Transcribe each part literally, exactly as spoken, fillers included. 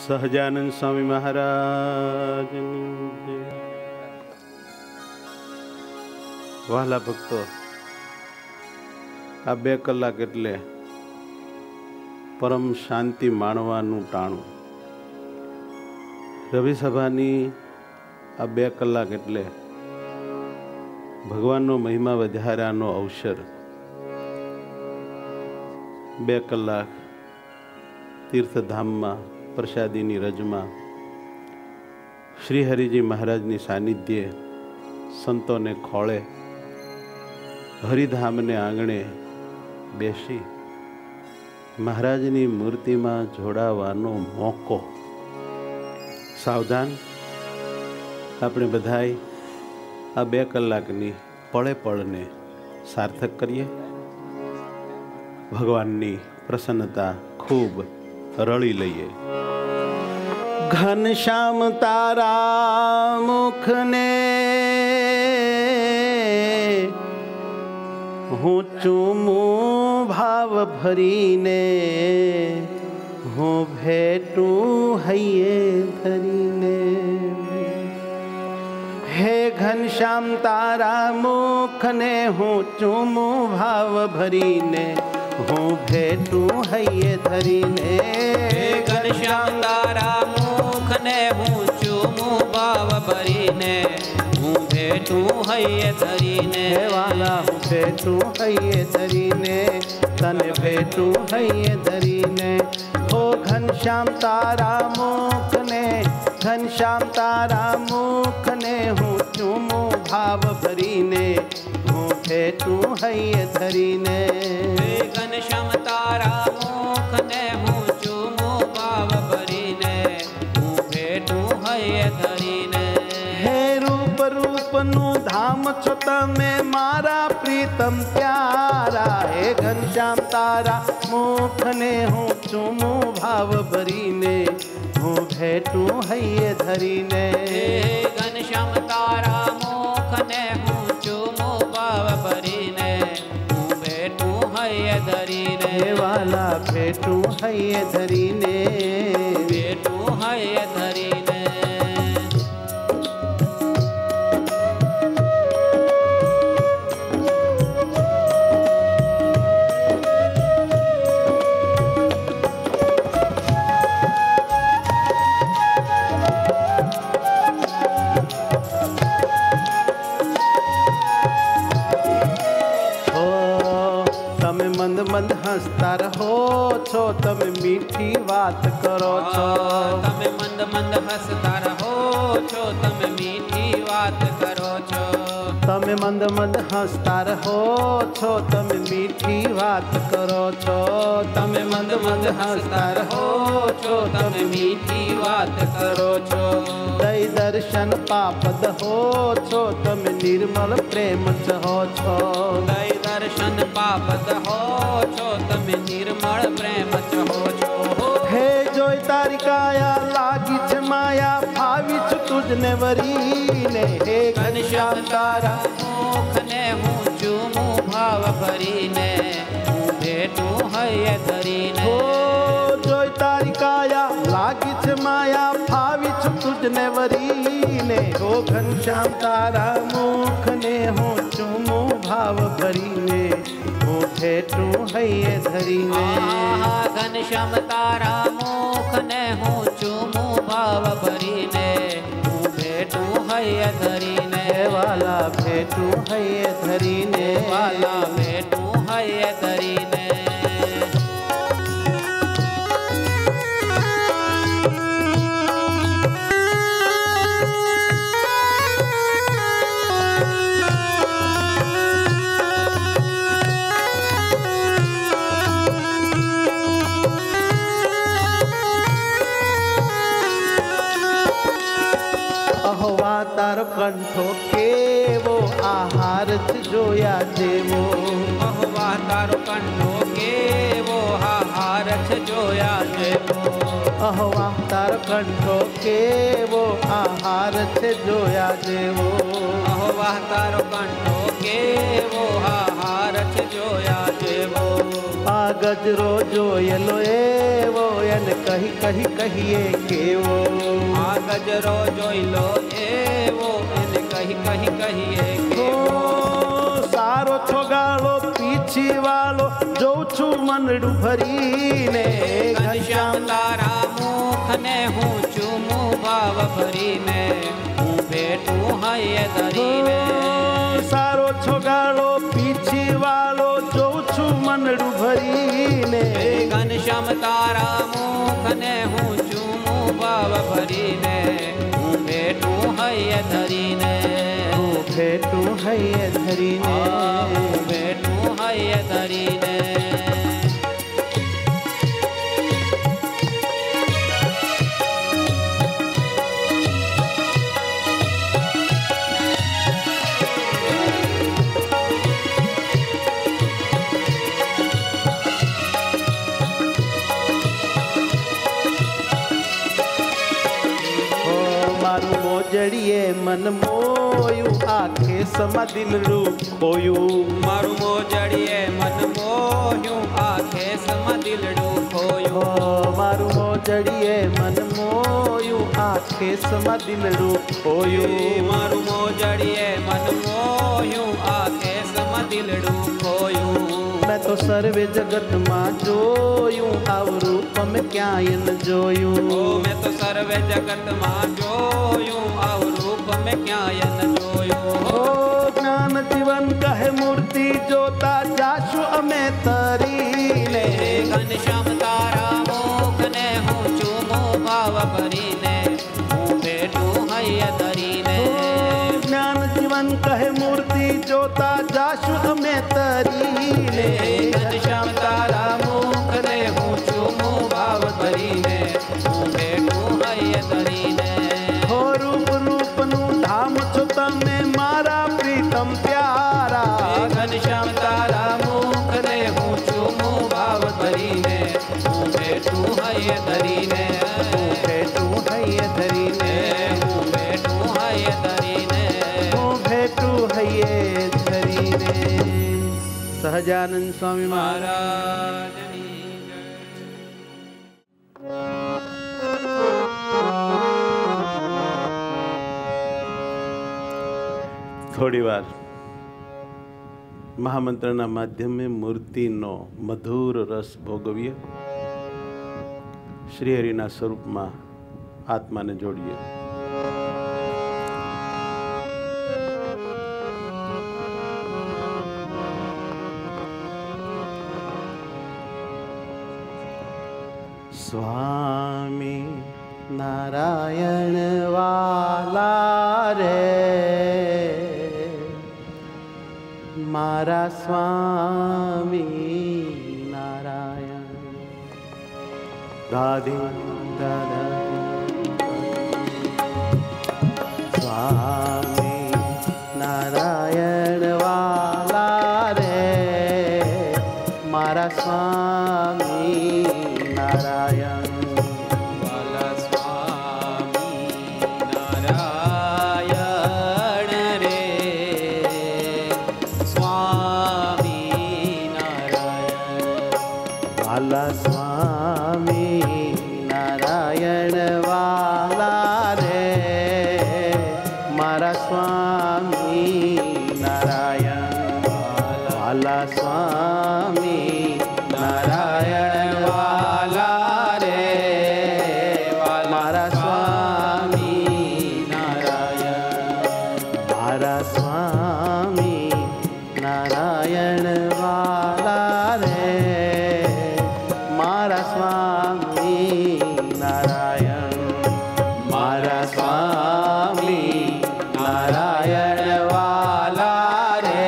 સહજાનંદ સ્વામી મહારાજ વહાલા ભક્તો, આ બે કલાક એટલે પરમ શાંતિ માણવાનું ટાણું. રવિ સભાની આ બે કલાક એટલે ભગવાનનો મહિમા વધારાનો અવસર. બે કલાક તીર્થધામમાં પ્રસાદીની રજમાં શ્રી હરિજી મહારાજની સાનિધ્યે સંતોને ખોળે હરિધામને આંગણે બેસી મહારાજની મૂર્તિમાં જોડાવાનો મોકો. સાવધાન, આપણે બધાય આ બે કલાકની પળે પળને સાર્થક કરીએ. ભગવાનની પ્રસન્નતા ખૂબ રળી લઈએ. ઘનશ્યામ તારા મુખને હું ચૂમું ભાવ ભરીને, હું ભેટું હૈયે ધરીને. હે ઘનશ્યામ તારા મુખને હું ચૂમું ભાવ ભરીને, હું ભેટું હૈયે ધરીને. ઘનશ્યામ તારા મુખને હું ચૂમું ભાવ ભરીને, હું ભેટું હૈયે ધરીને. વાલા હું ભેટું હૈયે ધરીને, તને ભેટું હૈયે ધરીને. હો ઘનશ્યામ તારા મુખને, ઘનશ્યામ તારા મુખને હું ચૂમું ભાવ ભરીને, હું ભેટું હૈયે ધરીને. ઘનશ્યામ તારા મુખને હું ચૂમું ભાવ ભરીને, હું ભેટું હૈયે ધરીને. હે રૂપ રૂપનું ધામ છો તમે મારા પ્રીતમ પ્યારા. હે ઘનશ્યામ તારા મુખને હું ચૂમું ભાવ ભરીને, હું ભેટું હૈયે ધરીને. ઘનશ્યામ તારા મુખને હું ચૂમું ભાવ ભરીને, હું ભેટું હૈયે ધરીને. વાલા ભેટું હૈયે ધરીને, ભેટું હૈયે ધરીને. મંદ મંદ હસતા રહો છો, તમે મીઠી વાત કરો છો. તમે મંદ મંદ હસતા રહો છો, તમે મીઠી વાત કરો છો. તમે મંદ મંદ હસતા રહો છો, તમે મીઠી વાત કરો છો. તમે મંદ મંદ હસતા રહો છો, તમે મીઠી વાત કરો છો. દઈ દર્શન પાપ દહો છો, તમે નિર્મલ પ્રેમ ચહો છો. દઈ દર્શન પાપ દહો છો, તમે નિર્મળ પ્રેમ ચહો છો. હે જોઈ તારી કાયા લાગી છે માયા, ભાવી છું તુજને વરીને. હે ઘનશ્યામ તારા મુખને હું ચૂમું ભાવ ભરીને, હું ભેટું હૈયે ધરીને. હો જોઈ તારી કાયા લાગી છે માયા, ભાવી છું તુજને વરીને. હો ઘનશ્યામ તારા મુખને હું ચૂમું ભાવ ભરીને, હું ભેટું હૈયે ધરીને. ઘનશ્યામ તારા મુખને હું ચૂમું ભાવ ભરીને, હું ભેટું હૈયે ધરીને. વાલા ભેટું હૈયે ધરીને. વાલા ભેટું હૈયે ધરીને. તારો કંઠો કેવો આહાર જોયા જેવો. અહવા તારો કંઠો કેવો આહાર જોયા જેવો. અહવા તારો કંઠો કેવો આહાર જોયા જેવો. અહવા તારો કંઠો કેવો આહાર જોયા જેવો. આગ ગજરો જોયેલો એવો એને કહી કહી કહીએ કેવો આ ગજરો જોઈ લો એવો એને કહી કહી કહીએ કેવો સારો છોગાળો પીછી વાળો જોઉં છું મનડું ભરીને ઘનશ્યામ તારા મુખને હું ચૂમું ભાવ ભરીને હું ભેટું હૈયે ધરીને સારો છોગાળો પીછી વાળો જોઉં છું મનડું ભરીને ઘનશ્યામ તારા મુખને હું ચૂમું ભાવ ભરીને હું ભેટું હૈયે ધરીને હું ભેટું હૈયે ધરીને હું ભેટું હૈયે ધરીને જડીએ મન મોયું આખે સમા દિલરું ખોયું મારું મોજડીએ મન મોયું આખે સમા દિલડું ખોયું મારું મોજડીએ મન મોયું આખે સમા દિલરું ખોયું મારું મોજડીએ મન મોયું આખે સમા દિલડું ખોયું मैं तो सर्वे जगत માં જોયું આવું રૂપ મેં ક્યાંય ન જોયું ओ मैं तो सर्वे जगत માં જોયું આવું રૂપ મેં ક્યાંય ન જોયું ओ જ્ઞાન જીવન કહે મૂર્તિ જોતા જાશું અમે તરીને ઘનશ્યામ તારા મુખને હું ચૂમું ભાવ ભરીને હું ભેટું હૈયે ધરીને જ્ઞાન જીવન કહે મૂર્તિ જોતા જાશું અમે તરીને ઘનશ્યામ તારા મુખને હું ચૂમું ભાવ ભરીને હું ભેટું હૈયે ધરીને હો રૂપ રૂપનું ધામ છો તમે મારા પ્રીતમ પ્યારા ઘનશ્યામ તારા મુખને હું ચૂમું ભાવ ભરીને હું ભેટું હૈયે ધરીને હું ભેટું હૈયે ધરીને હું ભેટું હૈયે ધરીને હું ભેટું હૈયે ધરીને સહજાનંદ સ્વામી મહારાજ મહારાજની થોડી વાર મહામંત્રના માધ્યમે મૂર્તિનો મધુર રસ ભોગવીએ શ્રી હરિના સ્વરૂપમાં આત્માને જોડીએ स्वामी नारायण वाला रे मारा स्वामी नारायण राधे राधा स्वामी नारायण वाला रे मारा स्वामी नारायण વાલા સ્વામી નારાયણ રે સ્વામી નારાયણ वाला स्वामी नारायण वाला रे मारा स्वामी नारायण वाला स्वामी नारायण वाला रे मारा स्वामी नारायण मारा स्वामी नारायण वाला रे मारा स्वामी नारायण मारा स्वामी नारायण वाला रे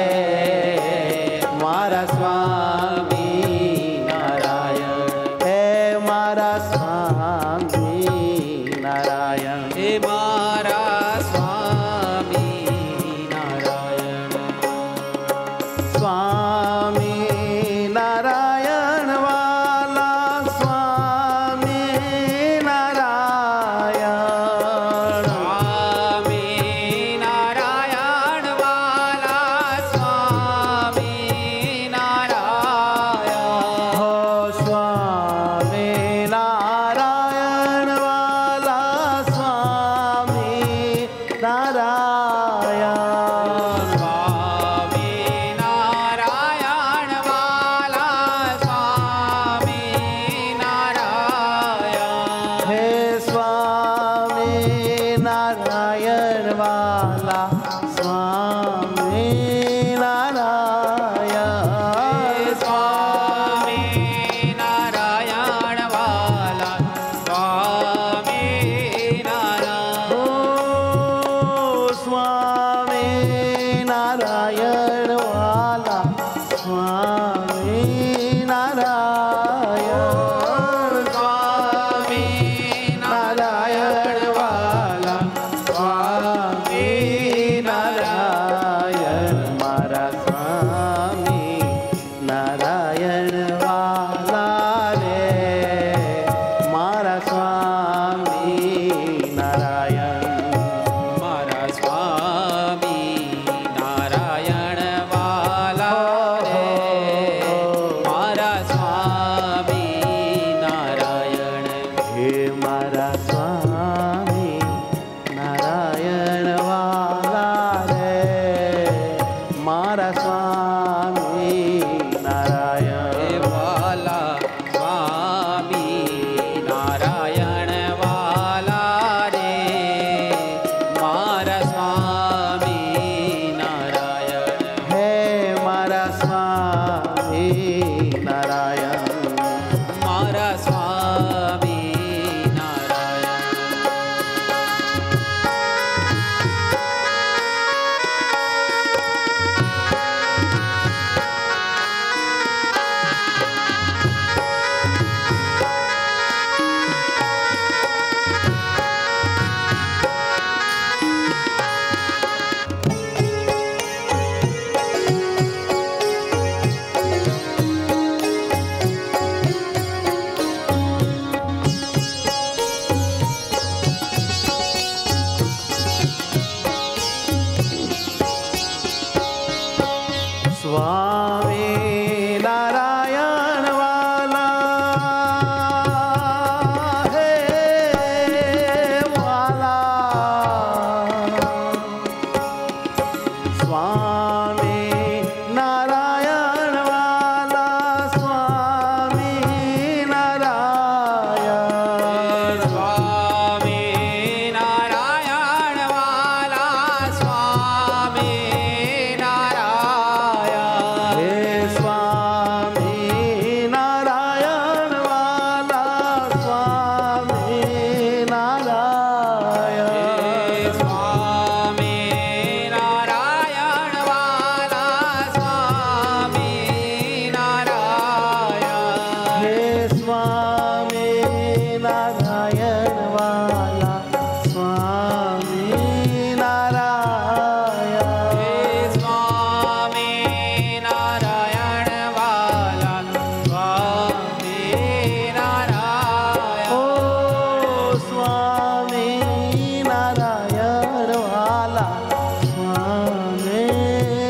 मारा स्वामी नारायण हे मारा स्वामी नारायण હે મારા સ્વામી નારાયણ स्वामी નારાયણ વાલા સ્વામી નારાયણ સ્વામી નારાયણ વાલા સ્વામી નારાયણ મારા સ્વામી નારાયણ વાલા રે મારા સ્વામી નારાયણ મારા સ્વામી નારાયણ વાલા રે મારા સ્વામી નારાયણ હે મારા સ્વામી નારાયણ વાલા રે મારા સ્વામી નારાયણ હે વાલા સ્વામી નારાયણ વાલા રે મારા સ્વામી નારાયણ હે મારા સ્વામી નારાયણ મારા સ્વામી નારાયણ સ્વામી નારાયણ વાલા હે વાલા સ્વામી નારાયણ વાલા સ્વામી નારાયણ સ્વામી નારાયણ વાલા સ્વામી નારાયણ હે સ્વામી નારાયણ વાલા સ્વામી નારાયણ સ્વામી નારાયણ વાલા સ્વામી નારાયણ હે સ્વામી નારાયણ વાલા સ્વામી નારાયણ હે સ્વામી નારાયણ વાલા સ્વામી નારાયણ ઓ સ્વામી નારાયણ વાલા સ્વામી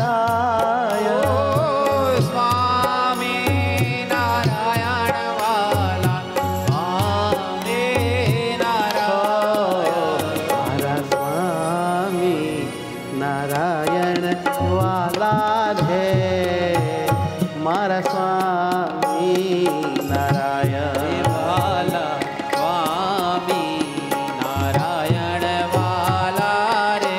નારાયણ સ્વામી નારાયણ વાલા સ્વામી નારાયણ મારા સ્વામી નારાયણ વાલા રે મારા સ્વામી નારાયણ વાલા સ્વામી નારાયણ વાલા રે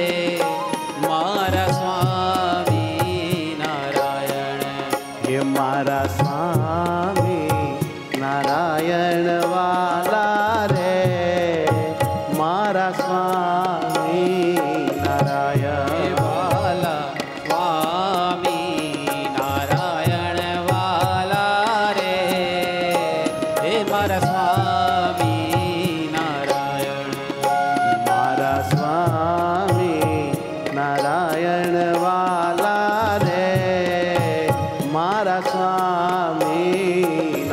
મારા સ્વામી નારાયણ હે મારા સ્વામી નારાયણ વાલા રે મારા સ્વામી નારાયણ વાલા સ્વામી નારાયણ વાલા રે હે મારા સ્વામી નારાયણ મારા સ્વામી નારાયણ વાલા રે મારા સ્વામી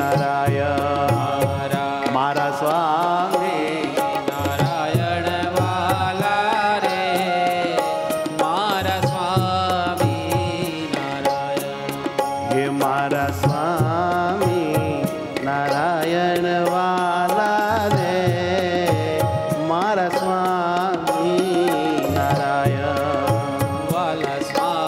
નારાયણ મારા સ્વામી નારાયણ વાલા રે મારા સ્વામી નારાયણ હે મારા સ્વામી નારાયણ વાલા રે મારા સ્વામી નારાયણ વાલા સ્વામી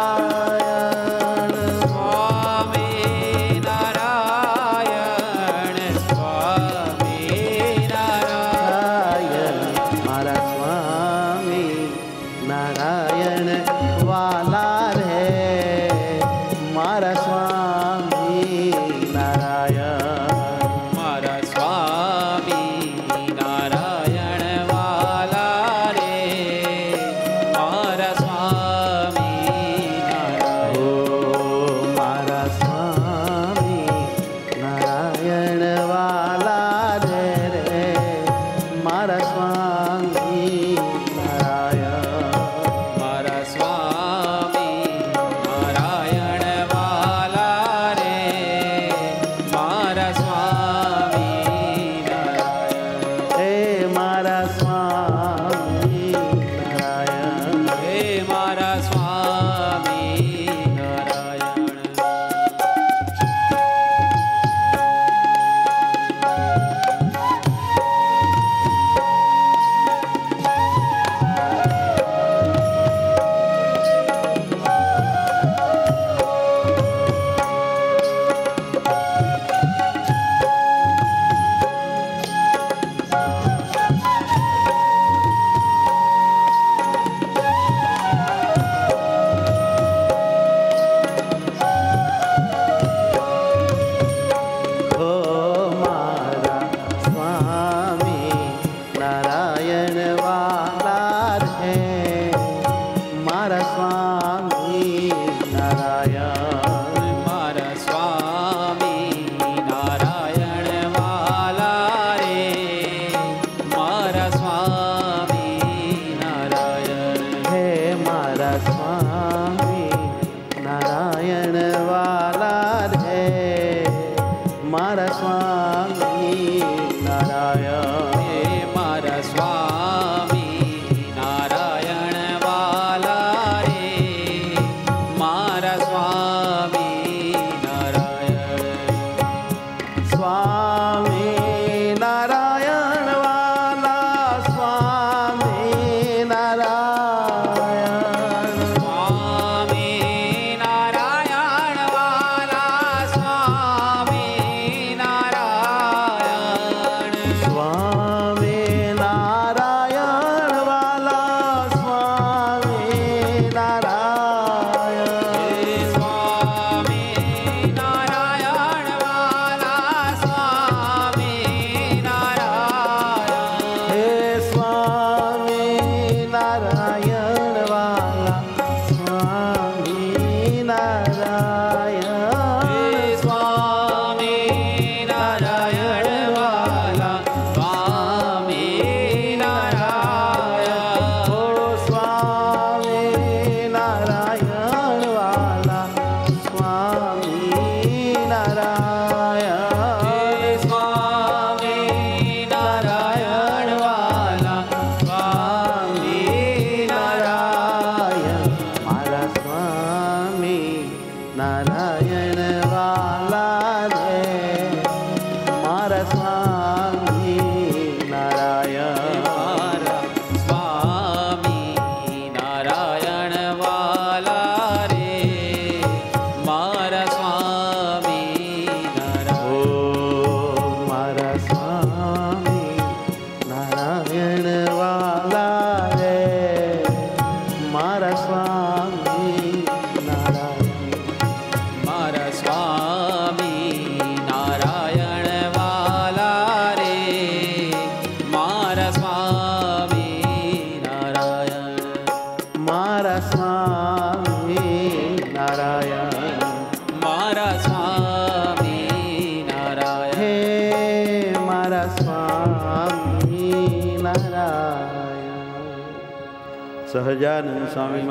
સહજાનંદ સ્વામી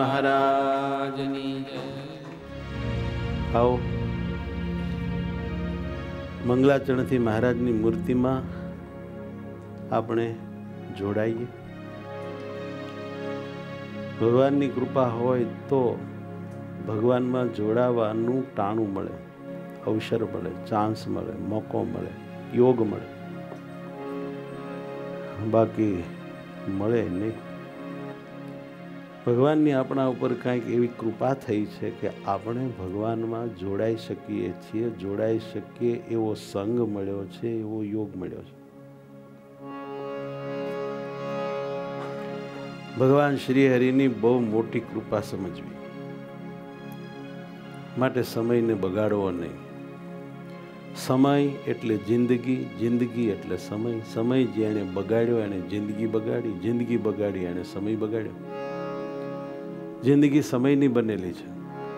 મહારાજની જય. આવો મંગલાચરણથી મહારાજની મૂર્તિમાં આપણે જોડાઈએ. ભગવાનની કૃપા હોય તો ભગવાનમાં જોડાવાનું ટાણું મળે, અવસર મળે, ચાન્સ મળે, મોકો મળે, યોગ મળે, બાકી મળે નહીં. ભગવાનની આપણા ઉપર કાંઈક એવી કૃપા થઈ છે કે આપણે ભગવાનમાં જોડાઈ શકીએ છીએ, જોડાઈ શકીએ એવો સંગ મળ્યો છે, એવો યોગ મળ્યો છે. ભગવાન શ્રી હરિની બહુ મોટી કૃપા સમજવી. માટે સમયને બગાડવો નહીં. સમય એટલે જિંદગી, જિંદગી એટલે સમય, સમય જેણે બગાડ્યો એણે જિંદગી બગાડી, જિંદગી બગાડી એણે સમય બગાડ્યો. જિંદગી સમયની બનેલી છે.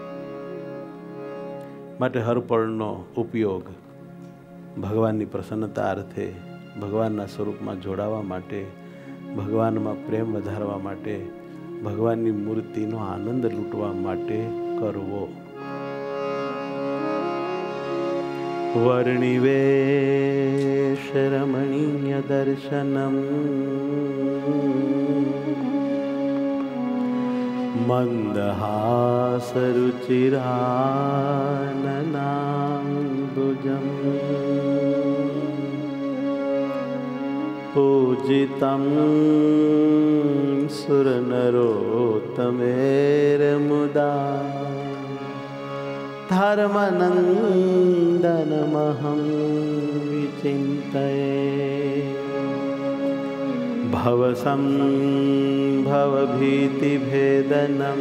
માટે હર પળનો ઉપયોગ ભગવાનની પ્રસન્નતા અર્થે, ભગવાનના સ્વરૂપમાં જોડાવા માટે, ભગવાનમાં પ્રેમ વધારવા માટે, ભગવાનની મૂર્તિનો આનંદ લૂંટવા માટે કરવો. વર્ણિવેશ રમણીય દર્શનમ મંદહાસરુચિરાનનાંબુજમ પૂજિતં સુરનરોત્તમેર્મુદા ધર્મનંદનમહં વિચિन्तये ભવસંભવભીતિભેદનમ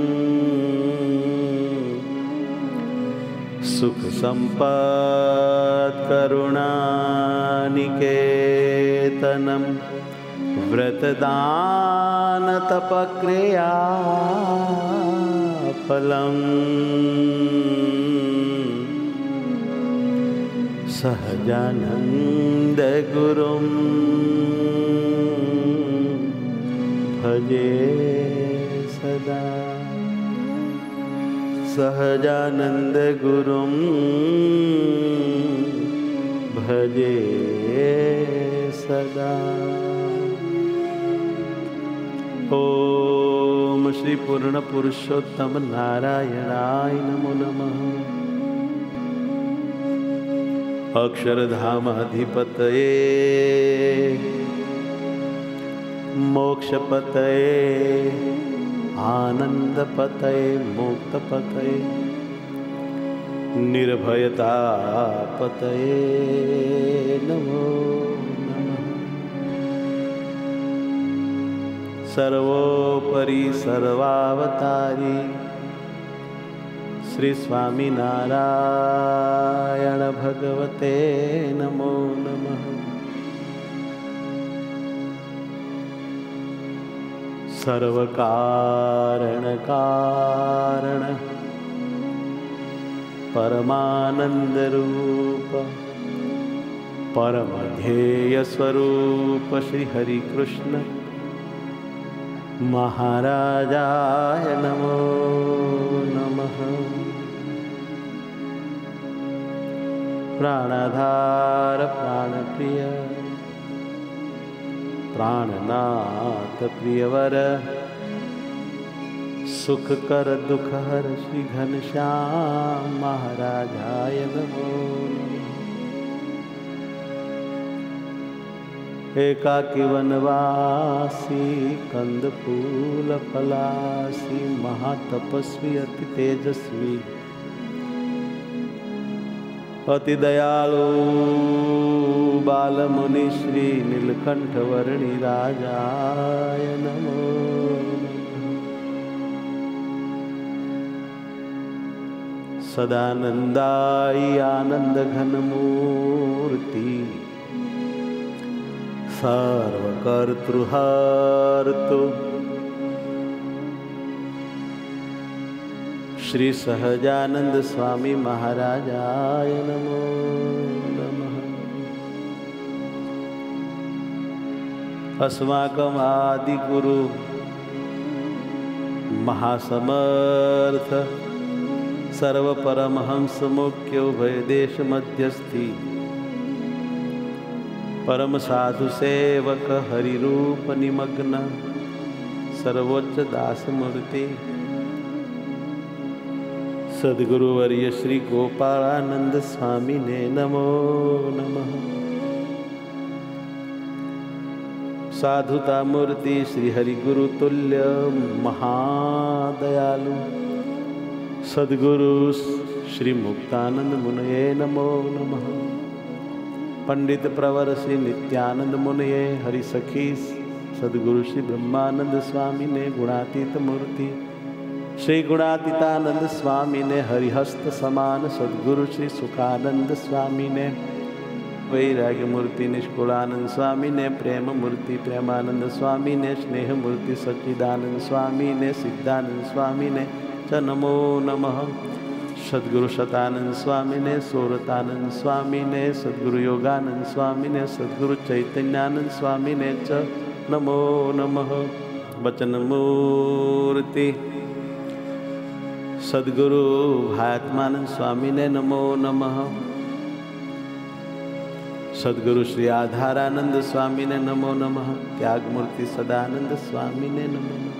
સુખસંપત્કરુણાનિકેતનમ વ્રતદાનતપક્રિયાફલમ સહજાનંદ ગુરુમ ભજે સદા. સહજાનંદ ગુરુમ ભજે સદા. ઓમ શ્રી પૂર્ણ પુરુષોત્તમ નારાયણાય નમો નમઃ. અક્ષરધામાધિપતયે મોક્ષપતયે આનંદપતયે મુક્તપતયે નિર્ભયતાપતયે નમો નમઃ. સર્વોપરી સર્વાવતારી શ્રી સ્વામિનારાયણ ભગવતે નમો નમઃ. સર્વકારણ કારણ પરમાનંદ રૂપ પરમ ધ્યેય સ્વરૂપ શ્રી હરિ કૃષ્ણ મહારાજાય નમો નમઃ. પ્રાણાધાર પ્રાણપ્રિય પ્રાણનાથ પ્રિયવર સુખ કર દુઃખ હર શ્રી ઘનશ્યામ મહારાજાય નમો. એકાકી વનવાસી કંદ ફૂલ ફલાસી મહાતપસ્વી અતિ તેજસ્વી અતિ દયાળુ બાલમુનિ શ્રી નીલકંઠ વર્ણિ રાજાય નમો. સદાનંદાય આનંદ ઘન મૂર્તિ સર્વકર્તૃહર્તુ શ્રી સહજાનંદ સ્વામી મહારાજાય નમો નમઃ. अस्माकम आदि गुरु महासमर्थ सर्व परमहंस मुख्य उभय देश मध्यस्थी परम साधु सेवक हरिरूप निमग्न सर्वोच्च दास मूर्ति सद्गुरुवर्य श्री गोपालानंद स्वामी ने नमो नमः. साधुता मूर्ति श्री हरि गुरु तुल्य महादयालु सद्गुरु श्री मुक्तानंद मुनये नमो नमः। पंडित प्रवर श्री नित्यानंद मुनये हरि सखी सद्गुरु श्री ब्रह्मानंद स्वामी ने गुणातीत मूर्ति श्री गुणातीतानंद स्वामी ने हरिहस्त समान सद्गुरु श्री सुखानंद स्वामी ने वैराग्य मूर्ति निष्कुलानंद स्वामी ने प्रेम मूर्ति प्रेमानंद स्वामी ने स्नेह मूर्ति सच्चिदानंद स्वामी ने सिद्धानंद स्वामी ने च नमो नमः। सद्गुरु शतानंद स्वामी ने सोरतानंद स्वामी ने सद्गुरु योगानंद स्वामी ने सद्गुरु चैतन्यानंद स्वामी ने च नमो नमः। वचन मूर्ति सद्गुरु भात्मानंद स्वामी ने नमो नमः। सद्गुरु श्री आधारानंद स्वामी ने नमो नमः। त्यागमूर्ति सदानंद स्वामी ने नमो नमः।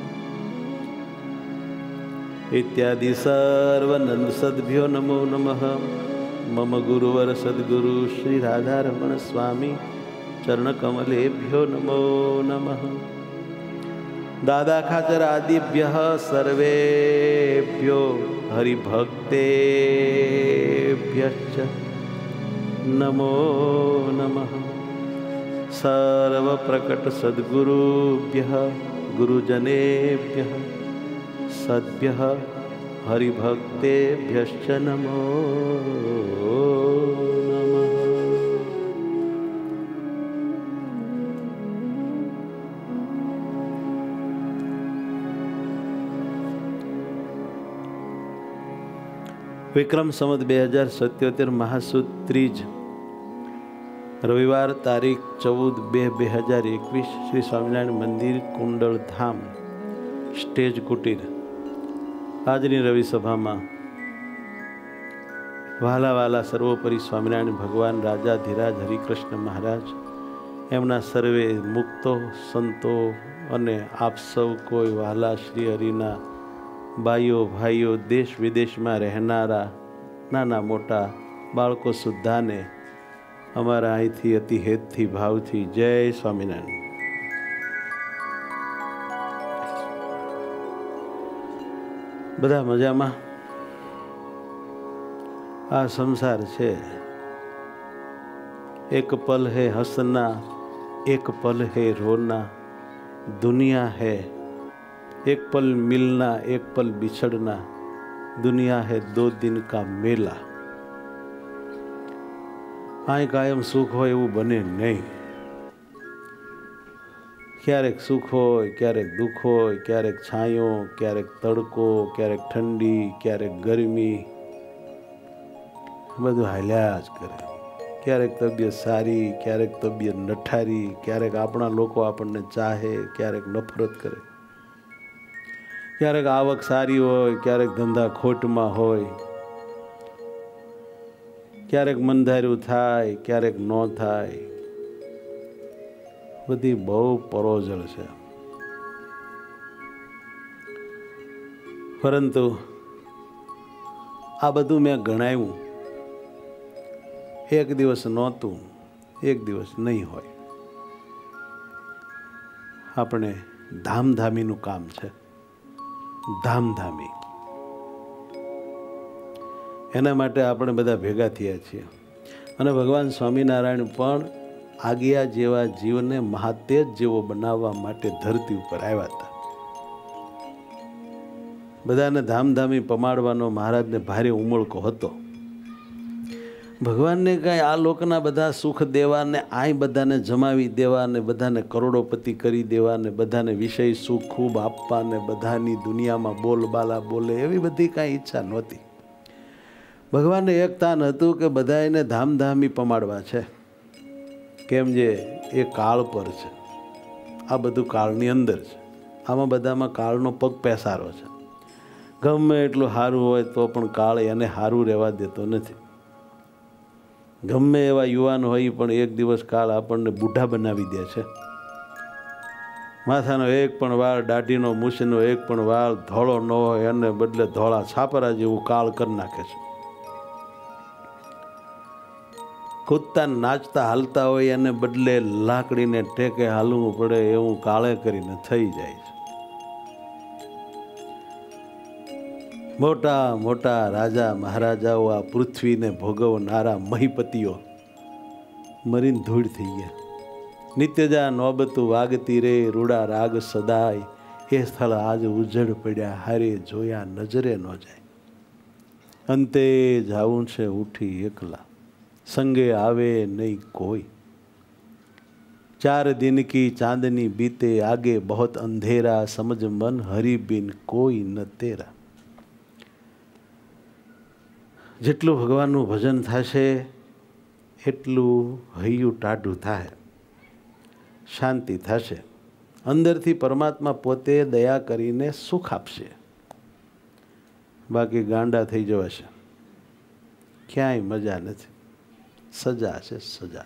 इत्यादि सर्वनंद सद्भ्यो नमो नमः। मम गुरुवर सद्गुरु श्री राधारमण स्वामी चरणकमलेभ्यो नमो नमः। दादा खाचर आदिभ्यः सर्वेभ्यो हरिभक्तेभ्यश्च नमो नमः। सर्वप्रकट सद्गुरुभ्यः गुरुजनेभ्यः सद्भ्यः हरिभक्तेभ्यश्च नमो नमः। विक्रम संवत બે હજાર સત્યોતેર महासुद ત્રીજ रविवार तारीख चौदह બે બે હજાર એકવીસ श्री स्वामिनारायण मंदिर कुंडल धाम स्टेज कुटीर। આજની રવિ સભામાં વહાલા વહાલા સર્વોપરી સ્વામિનારાયણ ભગવાન રાજાધિરાજ હરિકૃષ્ણ મહારાજ, એમના સર્વે મુક્તો સંતો અને આપ સૌ કોઈ વહાલા શ્રી હરિના ભાઈઓ ભાઈઓ દેશ વિદેશમાં રહેનારા નાના મોટા બાળકો સુદ્ધાને અમારા અહીંથી અતિ હેતથી ભાવથી જય સ્વામિનારાયણ। બધા મજામાં? આ સંસાર છે, એક પલ હે હસના एक पल है रोना, दुनिया है एक पल मिलना एक पल बिछड़ना, दुनिया है दो दिन का मेला। आय कायम सुख हो एवं बने नहीं। क्यारेक सुख हो क्यारेक दुख हो, क्यारेक छायो क्यारेक तड़को, क्यारेक ठंडी क्यारेक गर्मी, बधु हाल्या ज करे। क्यारेक तबियत सारी क्यारेक तबियत नठारी, क्यारेक आपणा लोको आपणने चाहे क्यारेक नफरत करे, क्यारेक आवक सारी होय क्यारेक धंधा खोटमां होय, क्यारेक मनधार्यु थाय क्यारेक न थाय। बधी बहु परोजल छे, परंतु आ बधुं मैं गणाव्युं। एक दिवस नहोतुं, एक दिवस नहीं होय। आपणे धामधामीनुं काम छे, धामधामी। एना माटे आपणे बधा भेगा थया छीए अने भगवान स्वामीनारायण पण आज्ञा जेवा जीवने महातेज जेवो बनाववा माटे धरती उपर आव्या हता। बधाने धामधामी पमाड़वानो महाराजने भारे उमळको हतो। भगवान ने कहीं आ लोकना बधा सुख देवा ने आय बधाने जमावी देवा ने बधाने करोड़ोपति करी देवा ने बधाने विषय सुख खूब आपवा ने बधानी दुनिया में बोलबाला बोले एवी बधी कांई इच्छा नहोती। भगवान ने एक तान हतुं के बधाने धामधामी पमाड़वा छे, केम जे ए काळ पर छे। आ बधुं काळनी अंदर छे, आमां बधामां काळनो पग पेसारो छे। गमे एटલું हारुं होय तो पण काळ एने हारुं रहेवा देतो नथी। गमे एवा युवान होय पण एक दिवस काळ आपणने बूढ़ा बनावी दे छे। माथानो एक पण वाळ, दाढ़ीनो मूछनो एक पण वाळ धोळो न होय एने बदले धोळा छापरा जेवुं काळ कर नाखे छे। કૂદતા નાચતા હાલતા હોય એને બદલે લાકડીને ટેકે હાલવું પડે એવું કાળે કરીને થઈ જાય છે. મોટા મોટા રાજા મહારાજાઓ આ પૃથ્વીને ભોગવનારા મહીપતિઓ મરીને ધૂળ થઈ ગયા. નિત્યજા નોબતું વાગતી રે રૂડા રાગ સદાય, એ સ્થળ આજ ઉજળ પડ્યા હારે જોયા નજરે ન જાય. અંતે જાવું છે ઉઠી એકલા, સંગે આવે નહીં કોઈ. ચાર દિન કી ચાંદની બીતે આગે બહોત અંધેરા, સમજ મન હરિબિન કોઈ ન તેરા. જેટલું ભગવાનનું ભજન થશે એટલું હૈયું ટાઢું થાય, શાંતિ થશે. અંદરથી પરમાત્મા પોતે દયા કરીને સુખ આપશે, બાકી ગાંડા થઈ જવાશે. ક્યાંય મજા નથી, સજા છે સજા.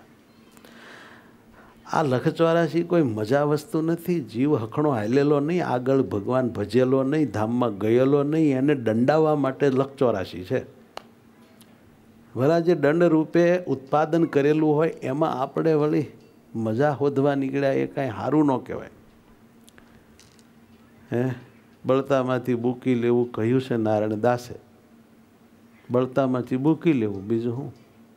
આ લખ ચોરાશી કોઈ મજા વસ્તુ નથી. જીવ હખણો હાલેલો નહીં, આગળ ભગવાન ભજેલો નહીં, ધામમાં ગયેલો નહીં, એને દંડાવવા માટે લખ ચોરાશી છે. ભલા જે દંડ રૂપે ઉત્પાદન કરેલું હોય એમાં આપણે વળી મજા શોધવા નીકળ્યા, એ કાંઈ સારું ન કહેવાય. હે બળતામાંથી બૂકી લેવું કહ્યું છે નારાયણ દાસે. બળતામાંથી બૂકી લેવું, બીજું શું?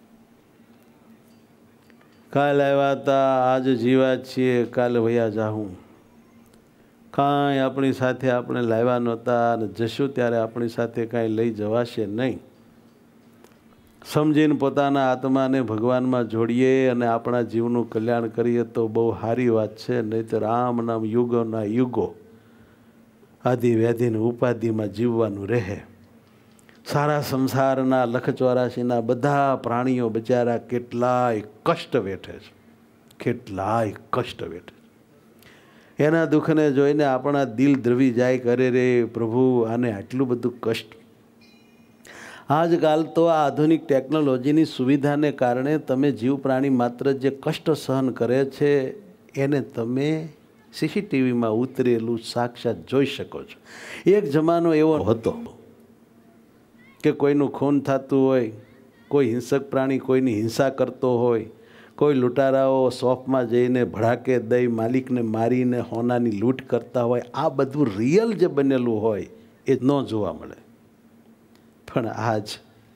કાલે આવ્યા હતા, આજ જીવા છીએ, કાલે વયા જાઉં. કાંઈ આપણી સાથે આપણે લાવ્યા નહોતા અને જશું ત્યારે આપણી સાથે કાંઈ લઈ જવાશે નહીં. સમજીને પોતાના આત્માને ભગવાનમાં જોડીએ અને આપણા જીવનું કલ્યાણ કરીએ તો બહુ સારી વાત છે. નહીં તો રામ નામ યુગોના યુગો આદિ વ્યાધિની ઉપાધિમાં જીવવાનું રહે. સારા સંસારના લખ ચોરાશીના બધા પ્રાણીઓ બચારા કેટલાય કષ્ટ વેઠે છે, કેટલાય કષ્ટ વેઠે છે. એના દુઃખને જોઈને આપણા દિલ દ્રવી જાય, કરે રે પ્રભુ આને આટલું બધું કષ્ટ. આજકાલ તો આ આધુનિક ટેકનોલોજીની સુવિધાને કારણે તમે જીવ પ્રાણી માત્ર જે કષ્ટ સહન કરે છે એને તમે સીસીટીવીમાં ઉતરેલું સાક્ષાત જોઈ શકો છો. એક જમાનો એવો હતો કે કોઈનું ખૂન થતું હોય, કોઈ હિંસક પ્રાણી કોઈની હિંસા કરતો હોય, કોઈ લૂંટારાઓ શોપમાં જઈને ભડાકે દઈ માલિકને મારીને હોનાની લૂંટ કરતા હોય. આ બધું રિયલ જે બનેલું હોય એ ન જોવા મળે. પણ આજ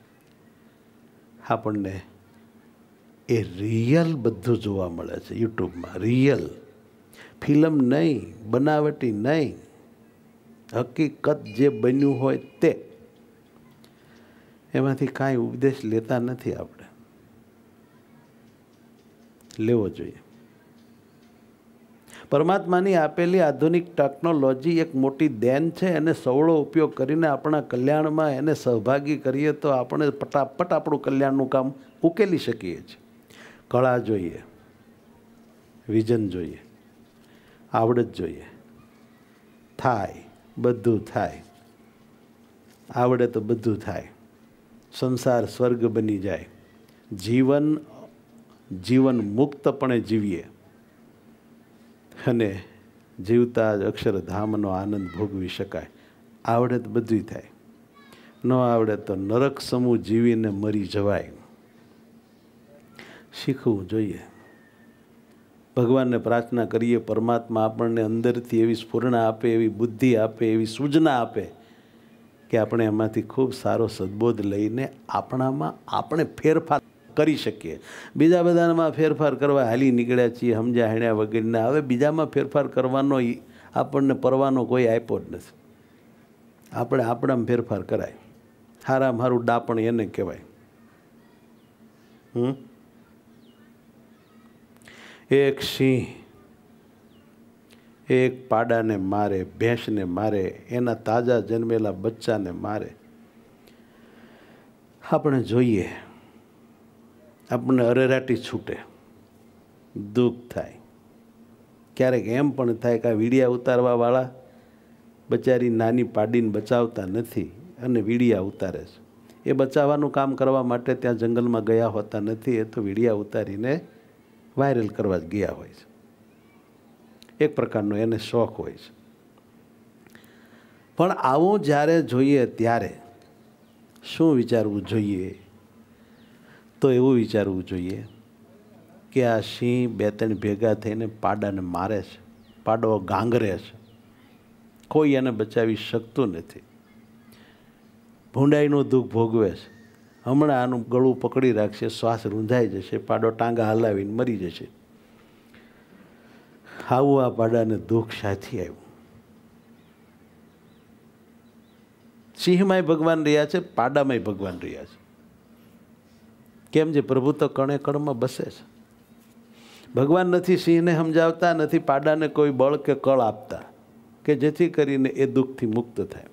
આપણને એ રિયલ બધું જોવા મળે છે યુટ્યુબમાં. રિયલ ફિલ્મ નહીં, બનાવટી નહીં, હકીકત જે બન્યું હોય તે. એમાંથી કાંઈ ઉપદેશ લેતા નથી આપણે, લેવો જોઈએ. પરમાત્માની આપેલી આધુનિક ટેકનોલોજી એક મોટી દેન છે. એને સવળો ઉપયોગ કરીને આપણા કલ્યાણમાં એને સહભાગી કરીએ તો આપણે ફટાફટ આપણું કલ્યાણનું કામ ઉકેલી શકીએ છીએ. કળા જોઈએ, વિઝન જોઈએ, આવડત જોઈએ, થાય બધું થાય. આવડે તો બધું થાય. સંસાર સ્વર્ગ બની જાય. જીવન જીવન મુક્તપણે જીવીએ અને જીવતા જ અક્ષરધામનો આનંદ ભોગવી શકાય. આવડે તો બધું થાય, ન આવડે તો નરક સમૂહ જીવીને મરી જવાય. શીખવું જોઈએ. ભગવાનને પ્રાર્થના કરીએ, પરમાત્મા આપણને અંદરથી એવી સ્ફૂર્ણા આપે, એવી બુદ્ધિ આપે, એવી સૂચના આપે કે આપણે એમાંથી ખૂબ સારો સદબોધ લઈને આપણામાં આપણે ફેરફાર કરી શકીએ. બીજા બધામાં ફેરફાર કરવા હાલી નીકળ્યા છીએ સમજ્યા હેણ્યા વગેરેના. હવે બીજામાં ફેરફાર કરવાનો આપણને પરવાનો કોઈ આપ્યો જ નથી. આપણે આપણામાં ફેરફાર કરાય. હારા મારું ડાપણ એને કહેવાય. હમ એક સિંહ એક પાડાને મારે, ભેંસને મારે, એના તાજા જન્મેલા બચ્ચાને મારે. આપણે જોઈએ, આપણને અરેરાટી છૂટે, દુઃખ થાય. ક્યારેક એમ પણ થાય કે આ વીડિયા ઉતારવાવાળા બચારી નાની પાડીને બચાવતા નથી અને વીડિયા ઉતારે છે. એ બચાવવાનું કામ કરવા માટે ત્યાં જંગલમાં ગયા હોતા નથી. એ તો વીડિયા ઉતારીને વાયરલ કરવા જ ગયા હોય છે. એક પ્રકારનો એને શોખ હોય છે. પણ આવું જ્યારે જોઈએ ત્યારે શું વિચારવું જોઈએ? તો એવું વિચારવું જોઈએ કે આ સિંહ બે ત્રણ ભેગા થઈને પાડાને મારે છે, પાડો ગાંગરે છે, કોઈ એને બચાવી શકતું નથી, ભૂંડાઈનું દુઃખ ભોગવે છે. હમણાં આનું ગળું પકડી રાખશે, શ્વાસ રૂંધાઈ જશે, પાડો ટાંગા હલાવીને મરી જશે. આવું આ પાડાને દુઃખ સાથી આવ્યું. સિંહમાંય ભગવાન રહ્યા છે, પાડામાંય ભગવાન રહ્યા છે. કેમ છે? પ્રભુ તો કણે કણમાં બસે છે. ભગવાન નથી સિંહને સમજાવતા, નથી પાડાને કોઈ બળ કે કળ આપતા કે જેથી કરીને એ દુઃખથી મુક્ત થાય.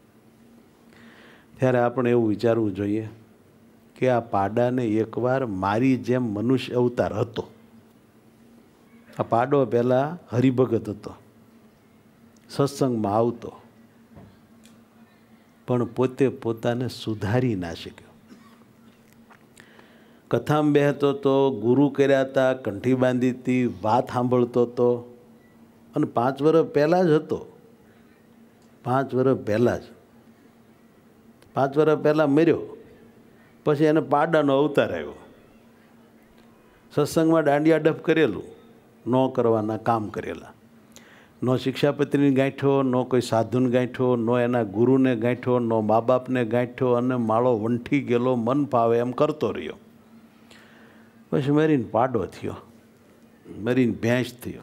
ત્યારે આપણે એવું વિચારવું જોઈએ કે આ પાડાને એકવાર મારી જેમ મનુષ્ય અવતાર હતો. આ પાડો પહેલાં હરિભગત હતો, સત્સંગમાં આવતો, પણ પોતે પોતાને સુધારી ના શક્યો. કથામાં બેહતો હતો, ગુરુ કર્યા હતા, કંઠી બાંધી હતી, વાત સાંભળતો હતો, અને પાંચ વર્ષ પહેલાં જ હતો. પાંચ વર્ષ પહેલાં જ પાંચ વર્ષ પહેલાં મર્યો. પછી એને પાડાનો અવતાર આવ્યો. સત્સંગમાં દાંડિયા ડફ કરેલું, ન કરવાના કામ કરેલા, નો શિક્ષાપત્રીને ગાંઠો, નો કોઈ સાધુને ગાંઠો, નો એના ગુરુને ગાંઠો, નો મા બાપને ગાંઠો, અને માળો વંઠી ગયેલો, મન ફાવે એમ કરતો રહ્યો. પછી મરીને પાડો થયો, મરીને ભેંસ થયો,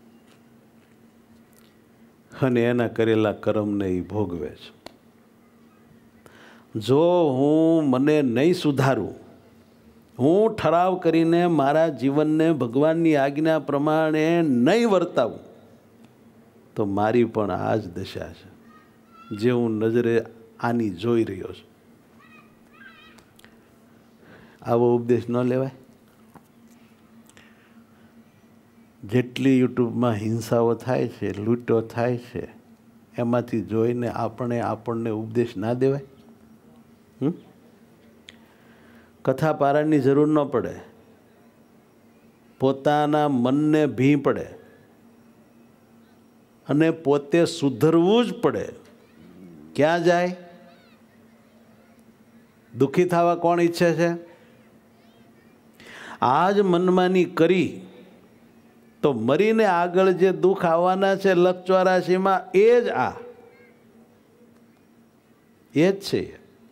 અને એના કરેલા કર્મને એ ભોગવે છે. જો હું મને નહીં સુધારું, હું ઠરાવ કરીને મારા જીવનને ભગવાનની આજ્ઞા પ્રમાણે નહીં વર્તાવું, તો મારી પણ આ જ દશા છે જે હું નજરે આની જોઈ રહ્યો છું. આવો ઉપદેશ ન લેવાય. જેટલી યુટ્યુબમાં હિંસાઓ થાય છે, લૂંટો થાય છે, એમાંથી જોઈને આપણે આપણને ઉપદેશ ના દેવાય. હમ કથા પારાયણની જરૂર ન પડે, પોતાના મનને ભી પડે અને પોતે સુધરવું જ પડે. ક્યાં જાય? દુઃખી થવા કોણ ઈચ્છે છે? આ જ મનમાની કરી તો મરીને આગળ જે દુઃખ આવવાના છે લક્ષ ચોરાશીમાં, એ જ આ એ જ છે.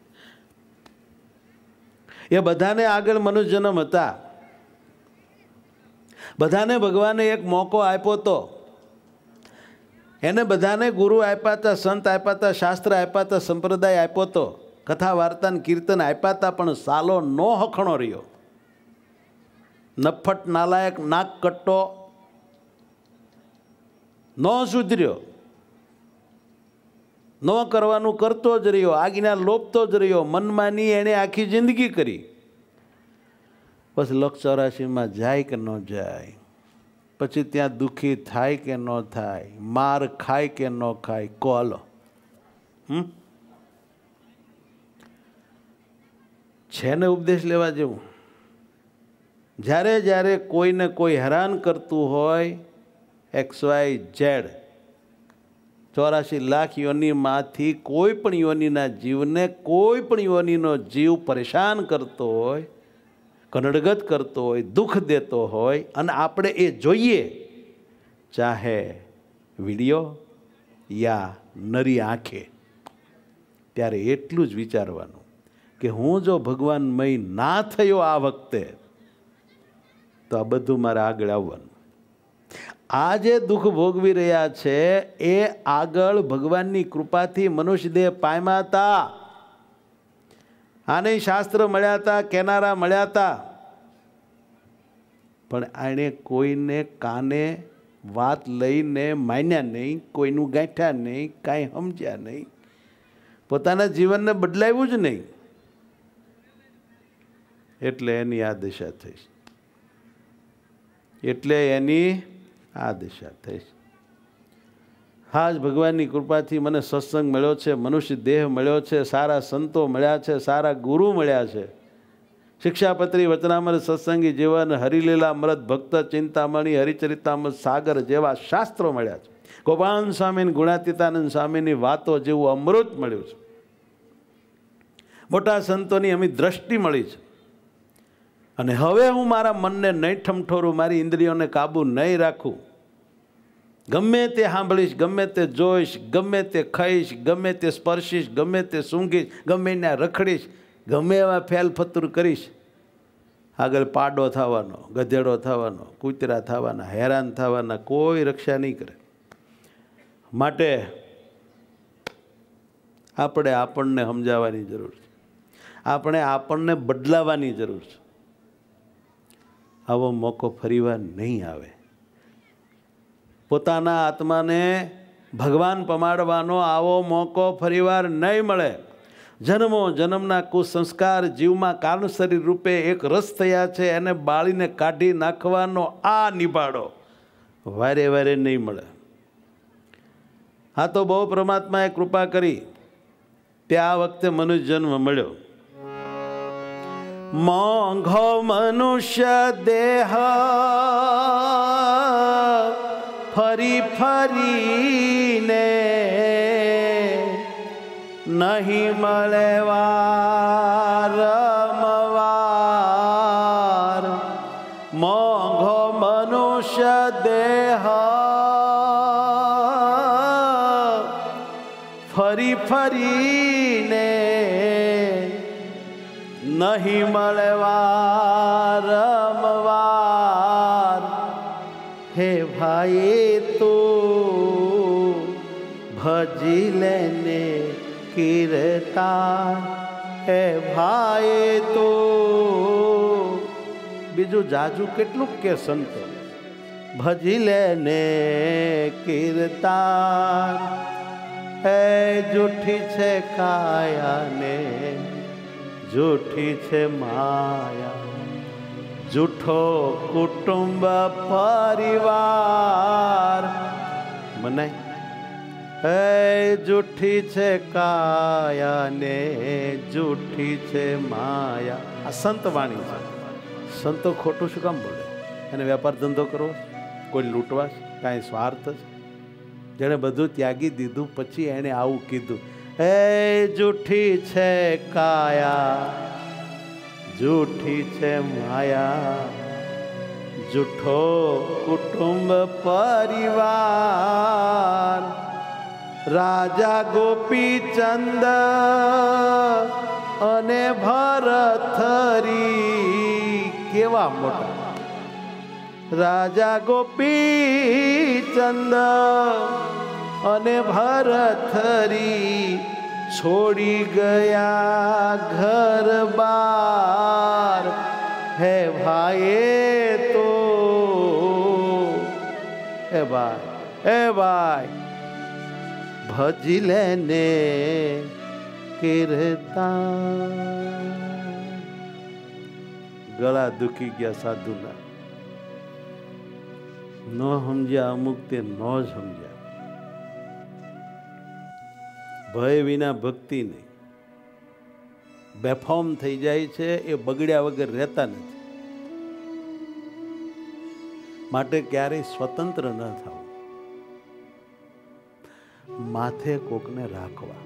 એ બધાને આગળ મનુષ્ય જન્મ હતા, બધાને ભગવાને એક મોકો આપ્યો તો, એને બધાને ગુરુ આપ્યા હતા, સંત આપ્યા હતા, શાસ્ત્ર આપ્યા હતા, સંપ્રદાય આપ્યો હતો, કથા વાર્તા કીર્તન આપ્યા હતા, પણ સાલો નો હખણો રહ્યો. નફટ નાલાયક નાક કટ્ટો ન સુધર્યો, ન કરવાનું કરતો જ રહ્યો, આજ્ઞા લોપતો જ રહ્યો, મનમાની એણે આખી જિંદગી કરી. પછી લક્ષ ચોરાશીમાં જાય કે ન જાય, પછી ત્યાં દુઃખી થાય કે ન થાય, માર ખાય કે ન ખાય, કોલો હમ છે ને ઉપદેશ લેવા જેવું. જ્યારે જ્યારે કોઈને કોઈ હેરાન કરતું હોય, એક્સ વાય ઝેડ ચોરાશી લાખ યોનિમાંથી કોઈ પણ યોનિના જીવને કોઈ પણ યોનિનો જીવ પરેશાન કરતો હોય, કનડગત કરતો હોય, દુઃખ દેતો હોય, અને આપણે એ જોઈએ, ચાહે વિડીયો યા નરી આંખે, ત્યારે એટલું જ વિચારવાનું કે હું જો ભગવાનમય ના થયો આ વખતે, તો આ બધું મારે આગળ આવવાનું. આ જે દુઃખ ભોગવી રહ્યા છે એ આગળ ભગવાનની કૃપાથી મનુષ્ય દેહ પામ્યા હતા. આને શાસ્ત્ર મળ્યા હતા, કેનારા મળ્યા હતા, પણ આણે કોઈને કાને વાત લઈને માન્યા નહીં, કોઈનું ગાંઠ્યા નહીં, કાંઈ સમજ્યા નહીં, પોતાના જીવનને બદલાવ્યું જ નહીં. એટલે એની આ દશા થઈ, એટલે એની આ દશા થઈ. હા જ ભગવાનની કૃપાથી મને સત્સંગ મળ્યો છે, મનુષ્ય દેહ મળ્યો છે, સારા સંતો મળ્યા છે, સારા ગુરુ મળ્યા છે, શિક્ષાપત્રી વચનામૃત સત્સંગી જીવન, હરિલીલા અમૃત ભક્ત ચિંતામણી, હરિચરિતામૃત સાગર જેવા શાસ્ત્રો મળ્યા છે, ગોપાલ સ્વામી ગુણાતીતાનંદ સ્વામીની વાતો જેવું અમૃત મળ્યું છે, મોટા સંતોની અમી દ્રષ્ટિ મળી છે, અને હવે હું મારા મનને નહીં ઠમઠોરું, મારી ઇન્દ્રિયોને કાબુ નહીં રાખું. ગમે તે સાંભળીશ, ગમે તે જોઈશ, ગમે તે ખાઈશ, ગમે તે સ્પર્શીશ, ગમે તે સૂંઘીશ, ગમે ત્યાં રખડીશ, ગમે એવા ફેલ ફતુર કરીશ. આગળ પાડો થવાનો, ગધેડો થવાનો, કૂતરા થવાના, હેરાન થવાના, કોઈ રક્ષા નહીં કરે. માટે આપણે આપણને સમજાવવાની જરૂર છે, આપણે આપણને બદલાવાની જરૂર છે. આવો મોકો ફરીવાર નહીં આવે. પોતાના આત્માને ભગવાન પમાડવાનો આવો મોકો ફરીવાર નહીં મળે. જન્મો જન્મના કુસંસ્કાર જીવમાં કારણશરીર રૂપે એક રસ થયા છે, એને બાળીને કાઢી નાખવાનો આ નિભાડો વારે વારે નહીં મળે. હા, તો બહુ પરમાત્માએ કૃપા કરી તે આ વખતે મનુષ્ય જન્મ મળ્યો. મોંઘો મનુષ્ય દેહ ફરી ફરીને નહીં મળે વારંવાર. મોંઘો મનુષ્ય દેહ ફરી ફરીને નહીં મળે વારંવાર. હે ભાઈ તું ભજી લેને કીર્તન. હે ભાઈ તું બીજું જાજુ કેટલું કે સંતો ભજી લેને કીર્તન. હે જૂઠી છે કાયાને જૂઠી છે માયા, જૂઠો કુટુંબ પરિવાર. મને હે જૂઠી છે કાયાને જૂઠી છે માયા. આ સંત વાણી છે. સંતો ખોટું શું કામ બોલે? એને વેપાર ધંધો કરવો, કોઈ લૂંટવા, કાંઈ સ્વાર્થ છે? જેણે બધું ત્યાગી દીધું પછી એણે આવું કીધું, હે જૂઠી છે કાયા જૂઠી છે માયા, જૂઠો કુટુંબ પરિવાર. રાજા ગોપીચંદ અને ભરથરી કેવા મોટા. રાજા ગોપીચંદ અને ભરથરી છોડી ગયા ઘર બાર. હે ભાઈ તો હે ભાઈ હે ભાઈ ભજી લેને કીર્તન. ગળા દુખી ગયા સાધુના. ન સમજ્યા અમુક તે ન જ સમજ્યા. ભય વિના ભક્તિ નહીં. બેફોમ થઈ જાય છે, એ બગડ્યા વગર રહેતા નથી. માટે ક્યારેય સ્વતંત્ર ન થવું, માથે કોકને રાખવા.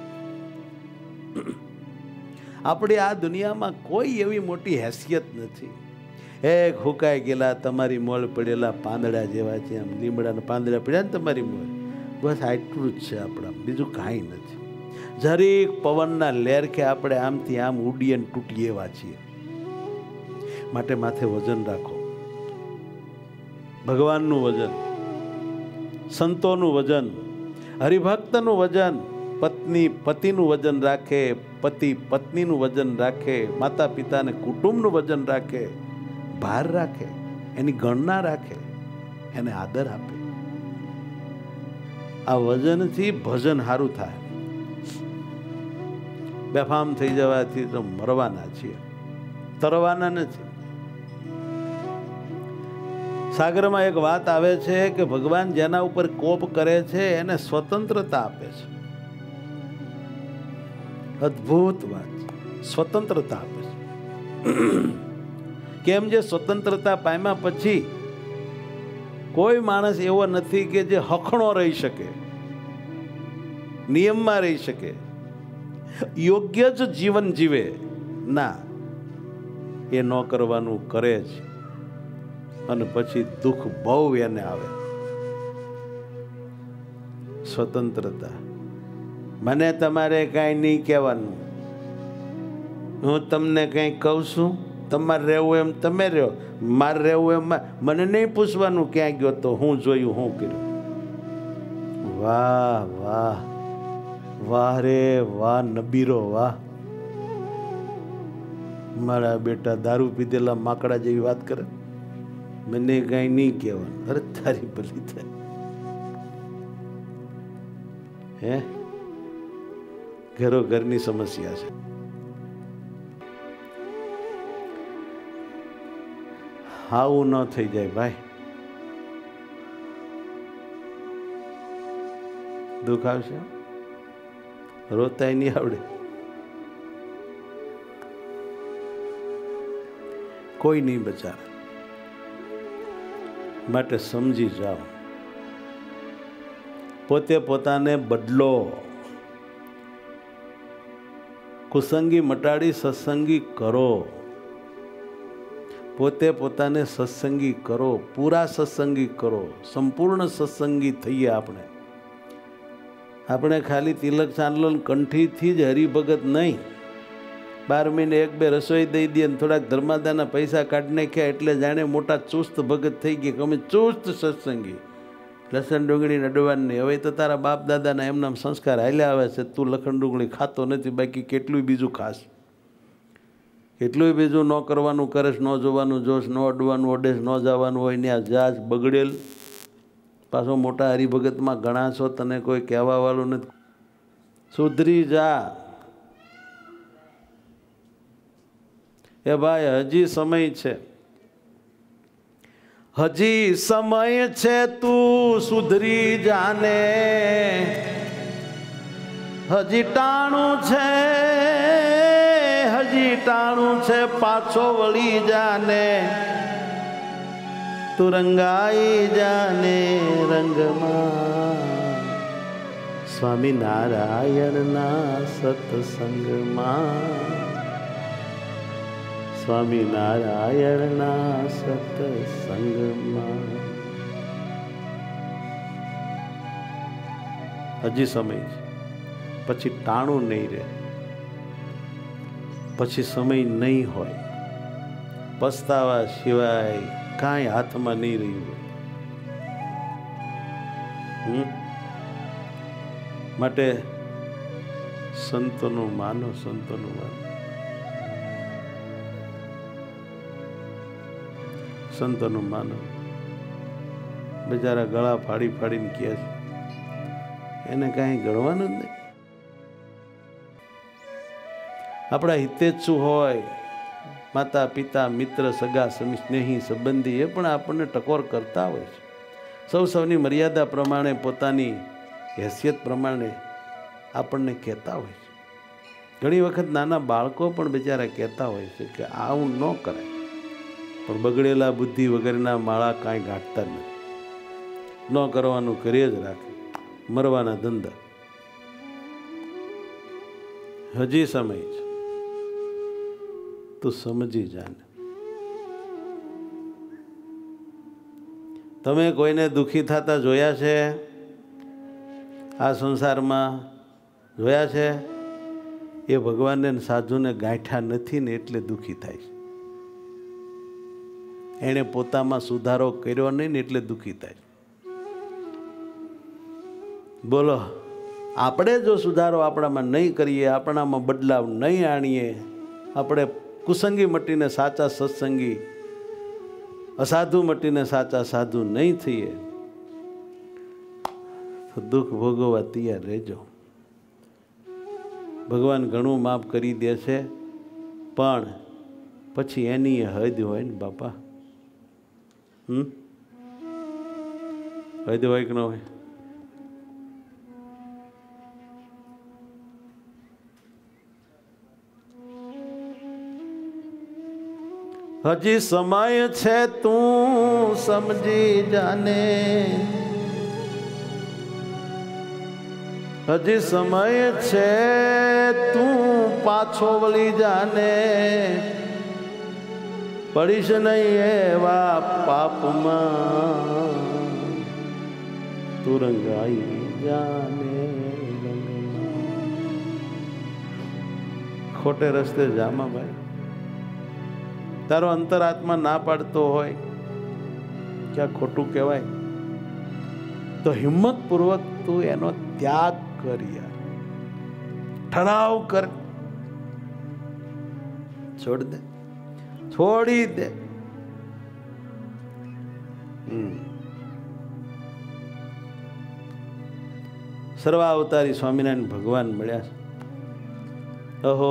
આપણી આ દુનિયામાં કોઈ એવી મોટી હેસિયત નથી. એક હુકાઈ ગયેલા તમારી મોળ પડેલા પાંદડા જેવા છે, આમ લીમડાના પાંદડા પડ્યા ને તમારી મોળ, બસ આટલું જ છે આપણા, બીજું કાંઈ નથી. જરીક પવનના લેરખે આપણે આમથી આમ ઉડીએ ને તૂટીએ એવા છીએ. માટે માથે વજન રાખો, ભગવાનનું વજન, સંતોનું વજન, હરિભક્તનું વજન. પત્ની પતિનું વજન રાખે, પતિ પત્નીનું વજન રાખે, માતા પિતાને કુટુંબનું વજન રાખે, ભાર રાખે, એની ગણના રાખે, એને આદર આપે. આ વજનથી ભજન સારું થાય. બેફામ થઈ જવાથી તો મરવાના છીએ, તરવાના નથી. સાગરમાં એક વાત આવે છે કે ભગવાન જેના ઉપર કોપ કરે છે એને સ્વતંત્રતા આપે છે. અદ્ભુત વાત, સ્વતંત્રતા આપે છે. કેમ? જે સ્વતંત્રતા પામ્યા પછી કોઈ માણસ એવો નથી કે જે હખણો રહી શકે, નિયમમાં રહી શકે, યોગ્ય જ જીવન જીવે. ના, એ ન કરવાનું કરે જ, અને પછી દુઃખ બહુ એને આવે. સ્વતંત્રતા, મને તમારે કાંઈ નહીં કહેવાનું, હું તમને કંઈ કહું છું, તમારે રહેવું એમ તમે રહો, મારે રહેવું એમ મને નહીં પૂછવાનું ક્યાં ગયો તો, હું જોયું, હું કર્યું. વાહ વાહ વાહ રે વાહ નબીરો વાહ. મારા બેટા દારૂ પીધેલા માકડા જેવી વાત કરે, મને કાંઈ નહીં કહેવાનું. અરે તારી ભલી થાય હે. ઘરો ઘરની સમસ્યા છે. આવું ન થઈ જાય ભાઈ. દુઃખ આવશે, રોતાય નહીં આવડે. કોઈ નહીં બચાવે. માટે સમજી જાઓ, પોતે પોતાને બદલો. કુસંગી મટાડી સત્સંગી કરો. પોતે પોતાને સત્સંગી કરો, પૂરા સત્સંગી કરો, સંપૂર્ણ સત્સંગી થઈએ. આપણે આપણે ખાલી તિલક ચાંદલો કંઠીથી જ હરિભગત નહીં. બાર મહિને એક બે રસોઈ દઈ દે ને થોડાક ધર્માદાના પૈસા કાઢી નાખ્યા એટલે જાણે મોટા ચુસ્ત ભગત થઈ ગયા. અમે ચુસ્ત સત્સંગી, લસણ ડુંગળી અડવાનું નહીં. હવે તો તારા બાપ દાદાના એમના સંસ્કાર હાલ્યા આવે છે. તું લખણ ડુંગળી ખાતો નથી, બાકી કેટલું બીજું ખાસ, કેટલું બીજું ન કરવાનું કરેશ, ન જોવાનું જોશ, ન અડવાનું ઓડેશ, ન જવાનું હોય ને આ જાજ બગડેલ. પાછો મોટા હરિભગતમાં ઘણા છો, તને કોઈ કહેવા વાળું નથી. સુધરી જા એ ભાઈ, હજી સમય છે, હજી સમય છે, તું સુધરી જાને. હજી ટાણું છે, હજી ટાણું છે, પાછો વળી જાને. તું રંગાઈ જાને રંગમાં, સ્વામિનારાયણના સત્સંગમાં. સ્વામિનારાયણના સત્સંગમાં. હજી સમય છે, પછી ટાણું નહીં રહે, પછી સમય નહીં હોય. પસ્તાવા સિવાય કાંઈ હાથમાં નહીં રહ્યું હોય. હમ માટે સંતોનું માનો, સંતોનું માનો. સંતોનું માનો. બિચારા ગળા ફાડી ફાડીને કહે છે, એને કાંઈ ગણવાનું જ નહીં. આપણા હિતેચ્છુ હોય, માતા પિતા મિત્ર સગા સ્નેહી સંબંધી, એ પણ આપણને ટકોર કરતા હોય છે. સૌ સૌની મર્યાદા પ્રમાણે, પોતાની હેસિયત પ્રમાણે આપણને કહેતા હોય છે. ઘણી વખત નાના બાળકો પણ બિચારા કહેતા હોય છે કે આવું ન કરાય, પણ બગડેલા બુદ્ધિ વગેરેના માળા કાંઈ ગાંઠતા નથી. ન કરવાનું કરીએ જ રાખે, મરવાના ધંધા. હજી સમય છે, તું સમજી જાને. તમે કોઈને દુઃખી થતા જોયા છે આ સંસારમાં? જોયા છે? એ ભગવાનને સાધુને ગાંઠ્યા નથી ને એટલે દુઃખી થાય છે. એણે પોતામાં સુધારો કર્યો નહીં ને એટલે દુઃખી થાય. બોલો, આપણે જો સુધારો આપણામાં નહીં કરીએ, આપણામાં બદલાવ નહીં આણીએ, આપણે કુસંગી મટીને સાચા સત્સંગી, અસાધુ મટીને સાચા સાધુ નહીં થઈએ તો દુઃખ ભોગવવા તૈયાર રહેજો. ભગવાન ઘણું માફ કરી દે છે, પણ પછી એની હદ હોય ને બાપા. હમ હદ હોય કે ન હોય? હજી સમય છે, તું સમજી જાને. હજી સમય છે, તું પાછો વળી જાને. પડીશ નહીં એવા પાપમાં તું રંગાઈ જાને ખોટે રસ્તે જામા ભાઈ. તારો અંતરાત્મા ના પાડતો હોય ક્યાં ખોટું કહેવાય તો હિંમત પૂર્વક તું એનો ત્યાગ કરી, ઠરાવ કર, છોડ દે, છોડી દે. સર્વાવતારી સ્વામિનારાયણ ભગવાન મળ્યા છે. અહો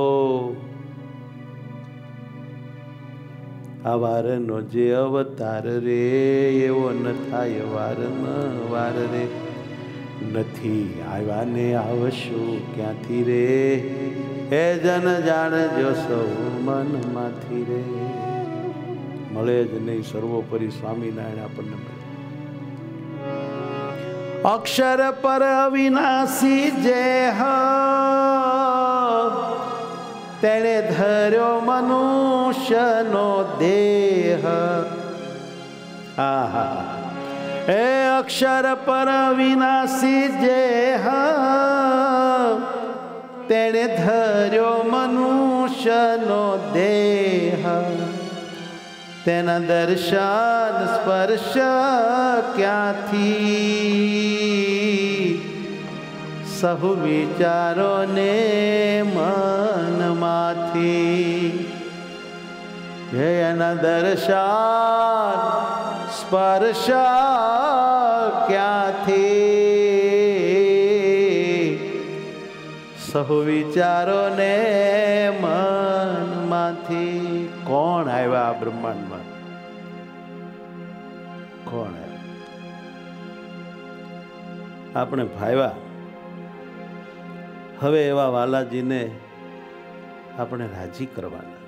આ વારનો જે અવતાર રે એવો ન થાય વારમાં વાર રે. નથી આવ્યા ને આવશું ક્યાંથી રે એ જન જાણજો સૌ મનમાંથી રે. મળે જ નહીં સર્વોપરી સ્વામિનારાયણ આપણને મળે. અક્ષર પર અવિનાશી જે હ તેણે ધર્યો મનુષ્યનો દેહ. આહા એ અક્ષર પર વિનાશી જે હ તેણે ધર્યો મનુષ્યનો દેહ. તેના દર્શન સ્પર્શ ક્યાંથી સહુ વિચારો ને મનમાંથી. એના દર્શન સ્પર્શ ક્યાંથી સહુ વિચારો ને મનમાંથી. કોણ આવ્યા આ બ્રહ્માંડમાં? કોણ આવ્યા? આપણે ભાઈવા. હવે એવા વાલાજીને આપણે રાજી કરવાના.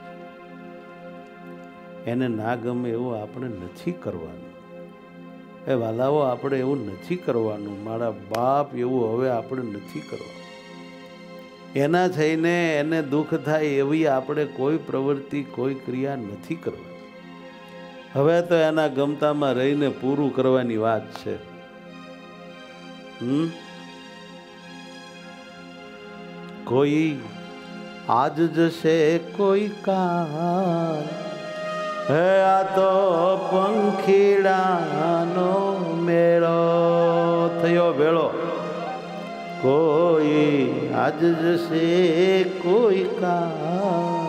એને ના ગમે એવું આપણે નથી કરવાનું. એ વાલાઓ આપણે એવું નથી કરવાનું. મારા બાપ એવું હવે આપણે નથી કરવાનું. એના થઈને એને દુઃખ થાય એવી આપણે કોઈ પ્રવૃત્તિ કોઈ ક્રિયા નથી કરવાની. હવે તો એના ગમતામાં રહીને પૂરું કરવાની વાત છે. હમ કોઈ આજ જશે કોઈ કાલ. હે આ તો પંખીડાનો મેળો થયો વેળો. કોઈ આજ જશે કોઈ કાલ.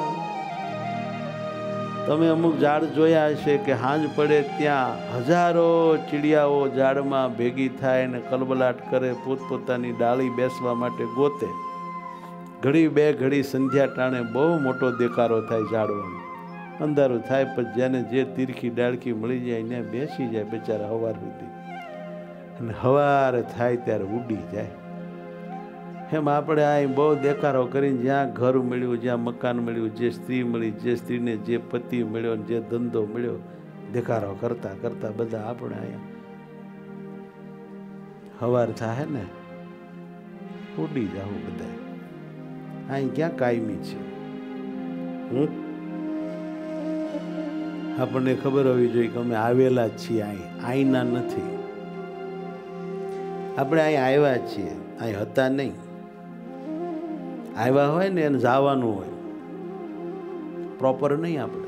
તમે અમુક ઝાડ જોયા હશે કે હાંજ પડે ત્યાં હજારો ચીડિયાઓ ઝાડમાં ભેગી થાય ને કલબલાટ કરે, પોતપોતાની ડાળી બેસવા માટે ગોતે. ઘડી બે ઘડી સંધ્યા ટાણે બહુ મોટો દેકારો થાય ઝાડવાનો. અંધારું થાય પછી જેને જે તીરખી ડાળખી મળી જાય એને બેસી જાય બિચારા હવાર સુધી. અને હવારે થાય ત્યારે ઉડી જાય. એમ આપણે આ બહુ દેખારો કરીને જ્યાં ઘર મળ્યું, જ્યાં મકાન મળ્યું, જે સ્ત્રી મળી, જે સ્ત્રીને જે પતિ મળ્યો, જે ધંધો મળ્યો, દેખારો કરતા કરતા બધા આપણે અહીંયા હવાર થાય ને ઉડી જાવું બધા. અહીં ક્યાં કાયમી છે? હમ આપણને ખબર હોવી જોઈએ કે અમે આવેલા જ છીએ. અહીં અહીંના નથી. આપણે અહીં આવ્યા છીએ, અહીં હતા નહીં. આવ્યા હોય ને એને જવાનું હોય, પ્રોપર નહીં આપણે.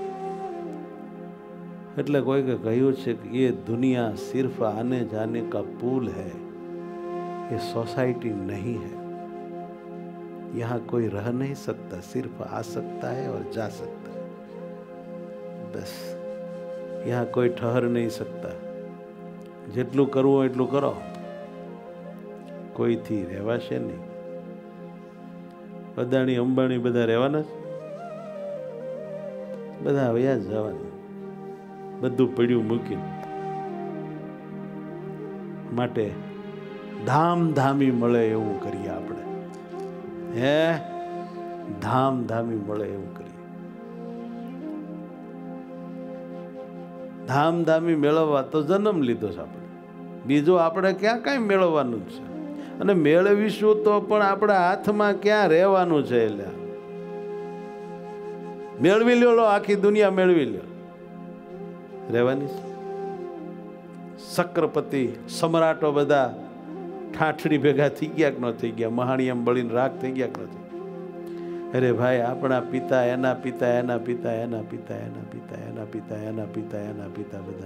એટલે કોઈ કે કહ્યું છે કે ये दुनिया सिर्फ आने जाने का पुल है, ये सोसाइटी नहीं है. यहाँ कोई रह नहीं सकता, सिर्फ आ सकता है और जा सकता है. बस यहाँ कोई ठहर नहीं सकता. જેટલું કરવું હોય એટલું કરો, કોઈથી રહેવાશે નહીં. અદાણી અંબાણી બધા રહેવાના છે, બધા વયા જ જવાના, બધું પડ્યું મૂકીને. માટે ધામધામી મળે એવું કરીએ આપણે. હે ધામધામી મળે એવું કરીએ. ધામધામી મેળવવા તો જન્મ લીધો છે આપણે. બીજું આપણે ક્યાં કાંઈ મેળવવાનું છે? અને મેળવીશું તો પણ આપણા હાથમાં ક્યાં રહેવાનું છે? એટલે મેળવી લ્યો, આખી દુનિયા મેળવી લ્યો, રહેવાની છે? શક્રપતિ સમ્રાટો બધા ઠાઠડી ભેગા થઈ ગયા કે ન થઈ ગયા? મહાણી એમ બળીને રાખ થઈ ગયા કે ન થઈ? અરે ભાઈ, આપણા પિતા, એના પિતા, એના પિતા, એના પિતા, એના પિતા, એના પિતા, એના પિતા, એના પિતા બધા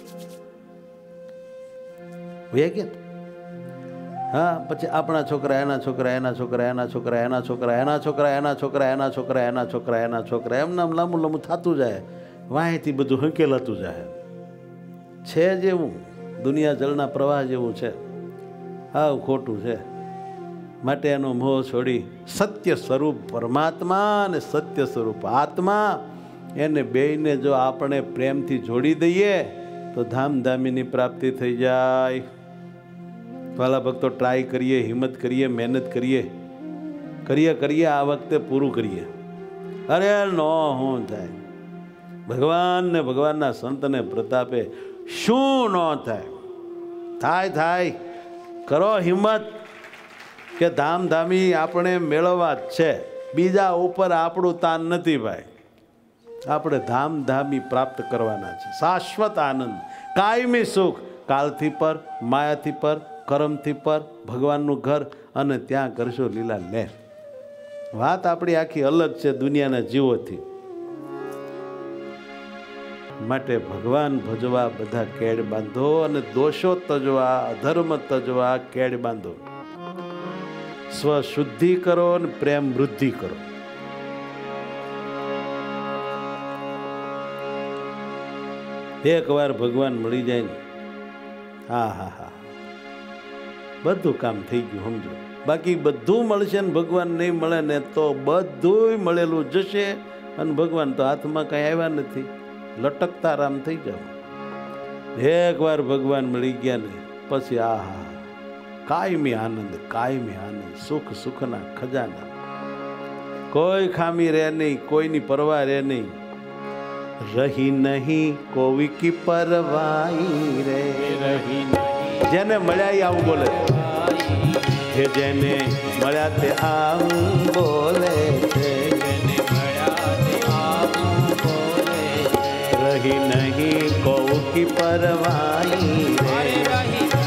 વયા ગયા. હા, પછી આપણા છોકરા, એના છોકરા, એના છોકરા, એના છોકરા, એના છોકરા, એના છોકરા, એના છોકરા, એના છોકરા, એના છોકરા, એના છોકરા, એમ નામ લાંબુ લાંબુ થતું જાય. વાંહેથી બધું હંકેલાતું જાય. છે જેવું દુનિયા જળના પ્રવાહ જેવું છે. હા, ખોટું છે. માટે એનો મોહ છોડી સત્ય સ્વરૂપ પરમાત્મા અને સત્ય સ્વરૂપ આત્મા, એને બેયને જો આપણે પ્રેમથી જોડી દઈએ તો ધામધામીની પ્રાપ્તિ થઈ જાય. વાલા ભક્તો, ટ્રાય કરીએ, હિંમત કરીએ, મહેનત કરીએ, કરીએ કરીએ આ વખતે પૂરું કરીએ. અરે નો શું થાય? ભગવાન ને ભગવાનના સંતને પ્રતાપે શું ન થાય? થાય થાય. કરો હિંમત કે ધામધામી આપણે મેળવવા જ છે. બીજા ઉપર આપણું તાન નથી ભાઈ. આપણે ધામધામી પ્રાપ્ત કરવાના છે. શાશ્વત આનંદ, કાયમી સુખ, કાલથી પર, માયાથી પર, કરમથી પર, ભગવાનનું ઘર, અને ત્યાં કરશો લીલા લહેર. વાત આપણી આખી અલગ છે દુનિયાના જીવોથી. માટે ભગવાન ભજવા બધા કેડ બાંધો, અને દોષો તજવા, અધર્મ તજવા કેડ બાંધો. સ્વશુદ્ધિ કરો અને પ્રેમ વૃદ્ધિ કરો. એક વાર ભગવાન મળી જાય ને, હા હા હા, બધું કામ થઈ ગયું સમજો. બાકી બધું મળશે ને ભગવાન નહીં મળે ને તો બધું મળેલું જશે, અને ભગવાન તો હાથમાં કઈ આવ્યા નથી. લટકતા રામ થઈ જાવ. એક વાર ભગવાન મળી ગયા ને પછી આહા, કાયમી આનંદ, કાયમી આનંદ, સુખ સુખના ખજાના. કોઈ ખામી રહે નહીં, કોઈની પરવા રહે નહીં. રહી નહીં કોઈ કી પરવાઈ રે, રહી નહીં. જેને મળ્યા આવું બોલે, હે જેને મળ્યા તે આવું બોલે છે. રહી નહીં કોઈ કી પરવાઈ રે,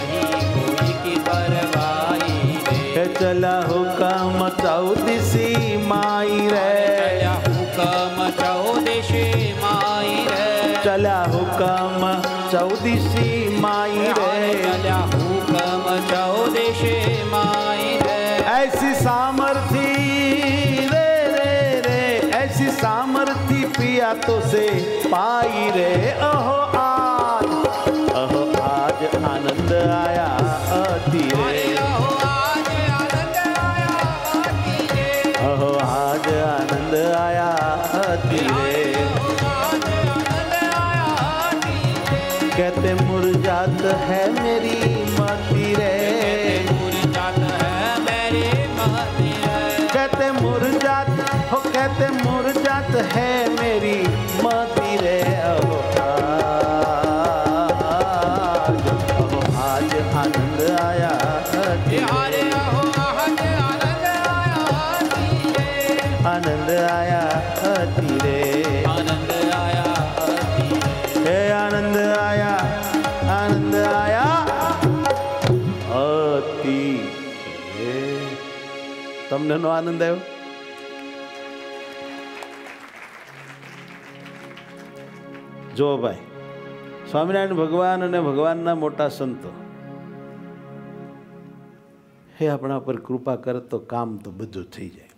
ચલા હુકમ ચૌદસી માઈ રે, હુકમ ચૌદશી માઈ રે, ચલા હુકમ ચૌદસી માઈ રે, ચલા હુકમ ચૌદશી માઈ રે. ऐसी सामर्थी रे रे रे, ऐसी सामर्थी पिया तो से पाई रे. अहो आज, अहो आज आनंद आया अति रे, अहो आज आनंद आया अति रे. कहते मुरझात है मेरी मति रे, कहते मुरझात हो, कहते मुरझात है मेरी मति रे. अहो आज, अहो आज आनंद आया अति रे, आनंद आया अति रे, आनंद आया हे आनंद आया, आनंद आया अति रे. તમને નો આનંદ આવ્યો? જો ભાઈ, સ્વામિનારાયણ ભગવાન અને ભગવાનના મોટા સંતો હે આપણા પર કૃપા કરે તો કામ તો બધું થઈ જાય.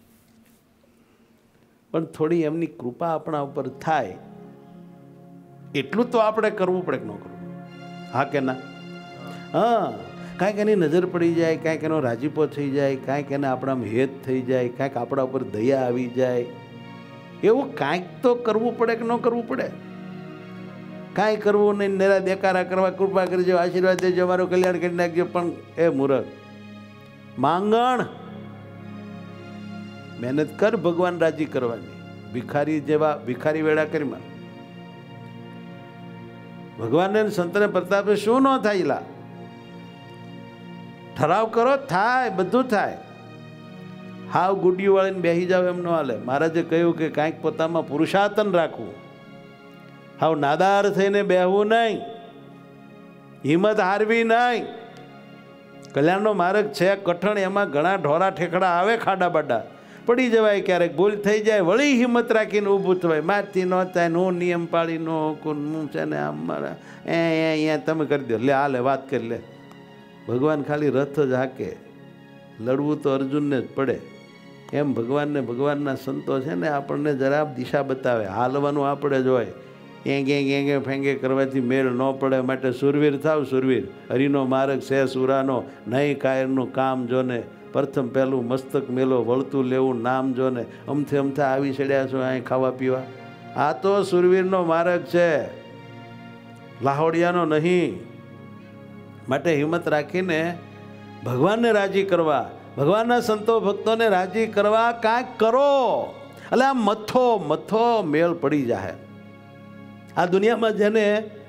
પણ થોડી એમની કૃપા આપણા ઉપર થાય એટલું તો આપણે કરવું પડે કે ન કરવું? હા કે ના? હા, કાંઈક એની નજર પડી જાય, કાંઈક એનો રાજીપો થઈ જાય, કાંઈક એને આપણામાં હેત થઈ જાય, કાંઈક આપણા ઉપર દયા આવી જાય, એવું કાંઈક તો કરવું પડે કે ન કરવું પડે? કાંઈ કરવું નહીં, નેરા દેકારા કરવા, કૃપા કરજો, આશીર્વાદ દેજો, અમારું કલ્યાણ કરી નાખજો. પણ એ મૂરખ માંગણ, મહેનત કર ભગવાન રાજી કરવાની. ભિખારી જેવા ભિખારી વેળા કરીમાં ભગવાનને સંતને પ્રતાપે શું ન થાય? લા ઠરાવ કરો, થાય, બધું થાય. હાવ ગુડિયું વાળીને બેસી જાવ એમ ન હાલે. મહારાજે કહ્યું કે કાંઈક પોતામાં પુરુષાર્થન રાખવું, હાવ નાદાર થઈને બેહવું નહીં, હિંમત હારવી નહીં. કલ્યાણનો માર્ગ છે કઠણ, એમાં ઘણા ઢોરા ઠેકડા આવે, ખાડા બાડા પડી જવાય, ક્યારેક ભૂલ થઈ જાય, વળી હિંમત રાખીને ઊભું થવાય. મારથી ન થાય, નો નિયમ પાડી નો હું છે ને આમ મારા એ અહીંયા તમે કરી દો, લે હાલે વાત કરી લે. ભગવાન ખાલી રથ જ હાકે, લડવું તો અર્જુનને જ પડે. એમ ભગવાનને ભગવાનના સંતો છે ને આપણને જરા દિશા બતાવે, હાલવાનું આપણે જ હોય. એંગે એંગે ફેંગે કરવાથી મેળ ન પડે, માટે સુરવીર થાવ સુરવીર. હરિનો માર્ગ છે સુરાનો, નહીં કાયરનું કામ જોને. પ્રથમ પહેલું મસ્તક મેલો, વળતું લેવું નામ જોને. અમથે અમથા આવી ચડ્યા છો અહીં ખાવા પીવા. આ તો સુરવીરનો માર્ગ છે, લાહોડિયાનો નહીં. માટે હિંમત રાખીને ભગવાનને રાજી કરવા, ભગવાનના સંતો ભક્તોને રાજી કરવા કાંઈક કરો. એટલે આ મથો મથો મેળ પડી જાય. આ દુનિયામાં જેને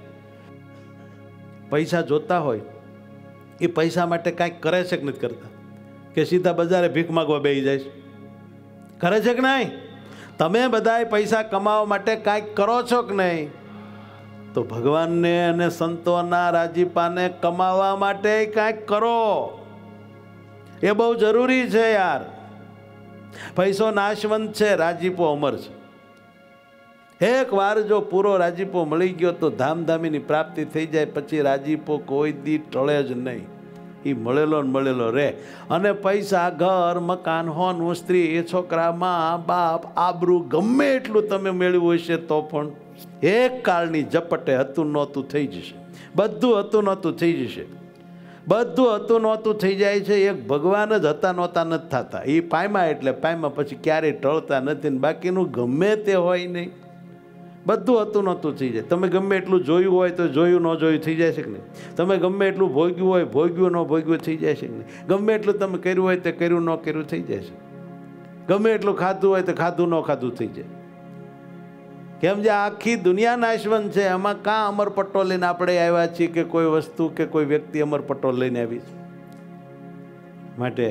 પૈસા જોતા હોય એ પૈસા માટે કાંઈક કરે છે કે નથી કરતા? કે સીધા બજારે ભીખ માગવા બેસી જાય? કરે છે કે નહીં? તમે બધાય પૈસા કમાવા માટે કાંઈક કરો છો કે નહીં? તો ભગવાનને અને સંતોના રાજીપાને કમાવા માટે કાંઈક કરો. એ બહુ જરૂરી છે યાર. પૈસો નાશવંત છે, રાજીપો અમર છે. એક વાર જો પૂરો રાજીપો મળી ગયો તો ધામધામીની પ્રાપ્તિ થઈ જાય. પછી રાજીપો કોઈ દી ટળે જ નહીં, એ મળેલો ને મળેલો રહે. અને પૈસા, ઘર, મકાન, હોનું, સ્ત્રી, એ છોકરા, મા બાપ, આબરૂ ગમે એટલું તમે મેળવ્યું હશે તો પણ એક કાળની ઝપટે હતું નહોતું થઈ જશે. બધું હતું નહોતું થઈ જશે. બધું હતું નહોતું થઈ જાય છે. એક ભગવાન જ હતા નહોતા નથી થતા. એ પાયમાં એટલે પાયમાં પછી ક્યારેય ટળતા નથી. ને બાકીનું ગમે તે હોય નહીં, બધું હતું નહોતું થઈ જાય. તમે ગમે એટલું જોયું હોય તો જોયું ન જોયું થઈ જાય છે કે નહીં? તમે ગમે એટલું ભોગ્યું હોય, ભોગ્યું ન ભોગ્યું થઈ જાય છે કે નહીં? ગમે એટલું તમે કર્યું હોય તે કર્યું ન કર્યું થઈ જાય છે. ગમે એટલું ખાધું હોય તો ખાધું ન ખાધું થઈ જાય. કેમ જે આખી દુનિયા નાશવંત છે, એમાં કાં અમરપટ્ટો લઈને આપણે આવ્યા છીએ કે કોઈ વસ્તુ કે કોઈ વ્યક્તિ અમરપટ્ટો લઈને આવી છે? માટે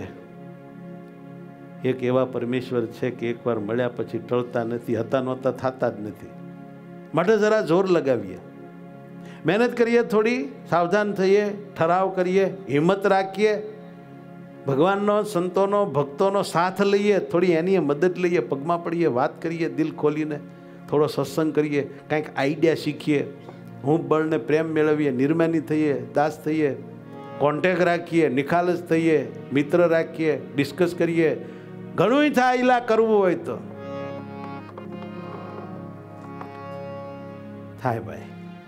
એક એવા પરમેશ્વર છે કે એકવાર મળ્યા પછી ટળતા નથી, હતા નહોતા થતા જ નથી. માટે જરા જોર લગાવીએ, મહેનત કરીએ, થોડી સાવધાન થઈએ, ઠરાવ કરીએ, હિંમત રાખીએ, ભગવાનનો સંતોનો ભક્તોનો સાથ લઈએ, થોડી એની મદદ લઈએ, પગમાં પડીએ, વાત કરીએ દિલ ખોલીને, થોડો સત્સંગ કરીએ, કાંઈક આઈડિયા શીખીએ, હું બળને પ્રેમ મેળવીએ, નિર્માની થઈએ, દાસ થઈએ, કોન્ટેક રાખીએ, નિખાલસ થઈએ, મિત્ર રાખીએ, ડિસ્કસ કરીએ. ઘણું થાય ઈલા કરવું હોય તો થાય ભાઈ.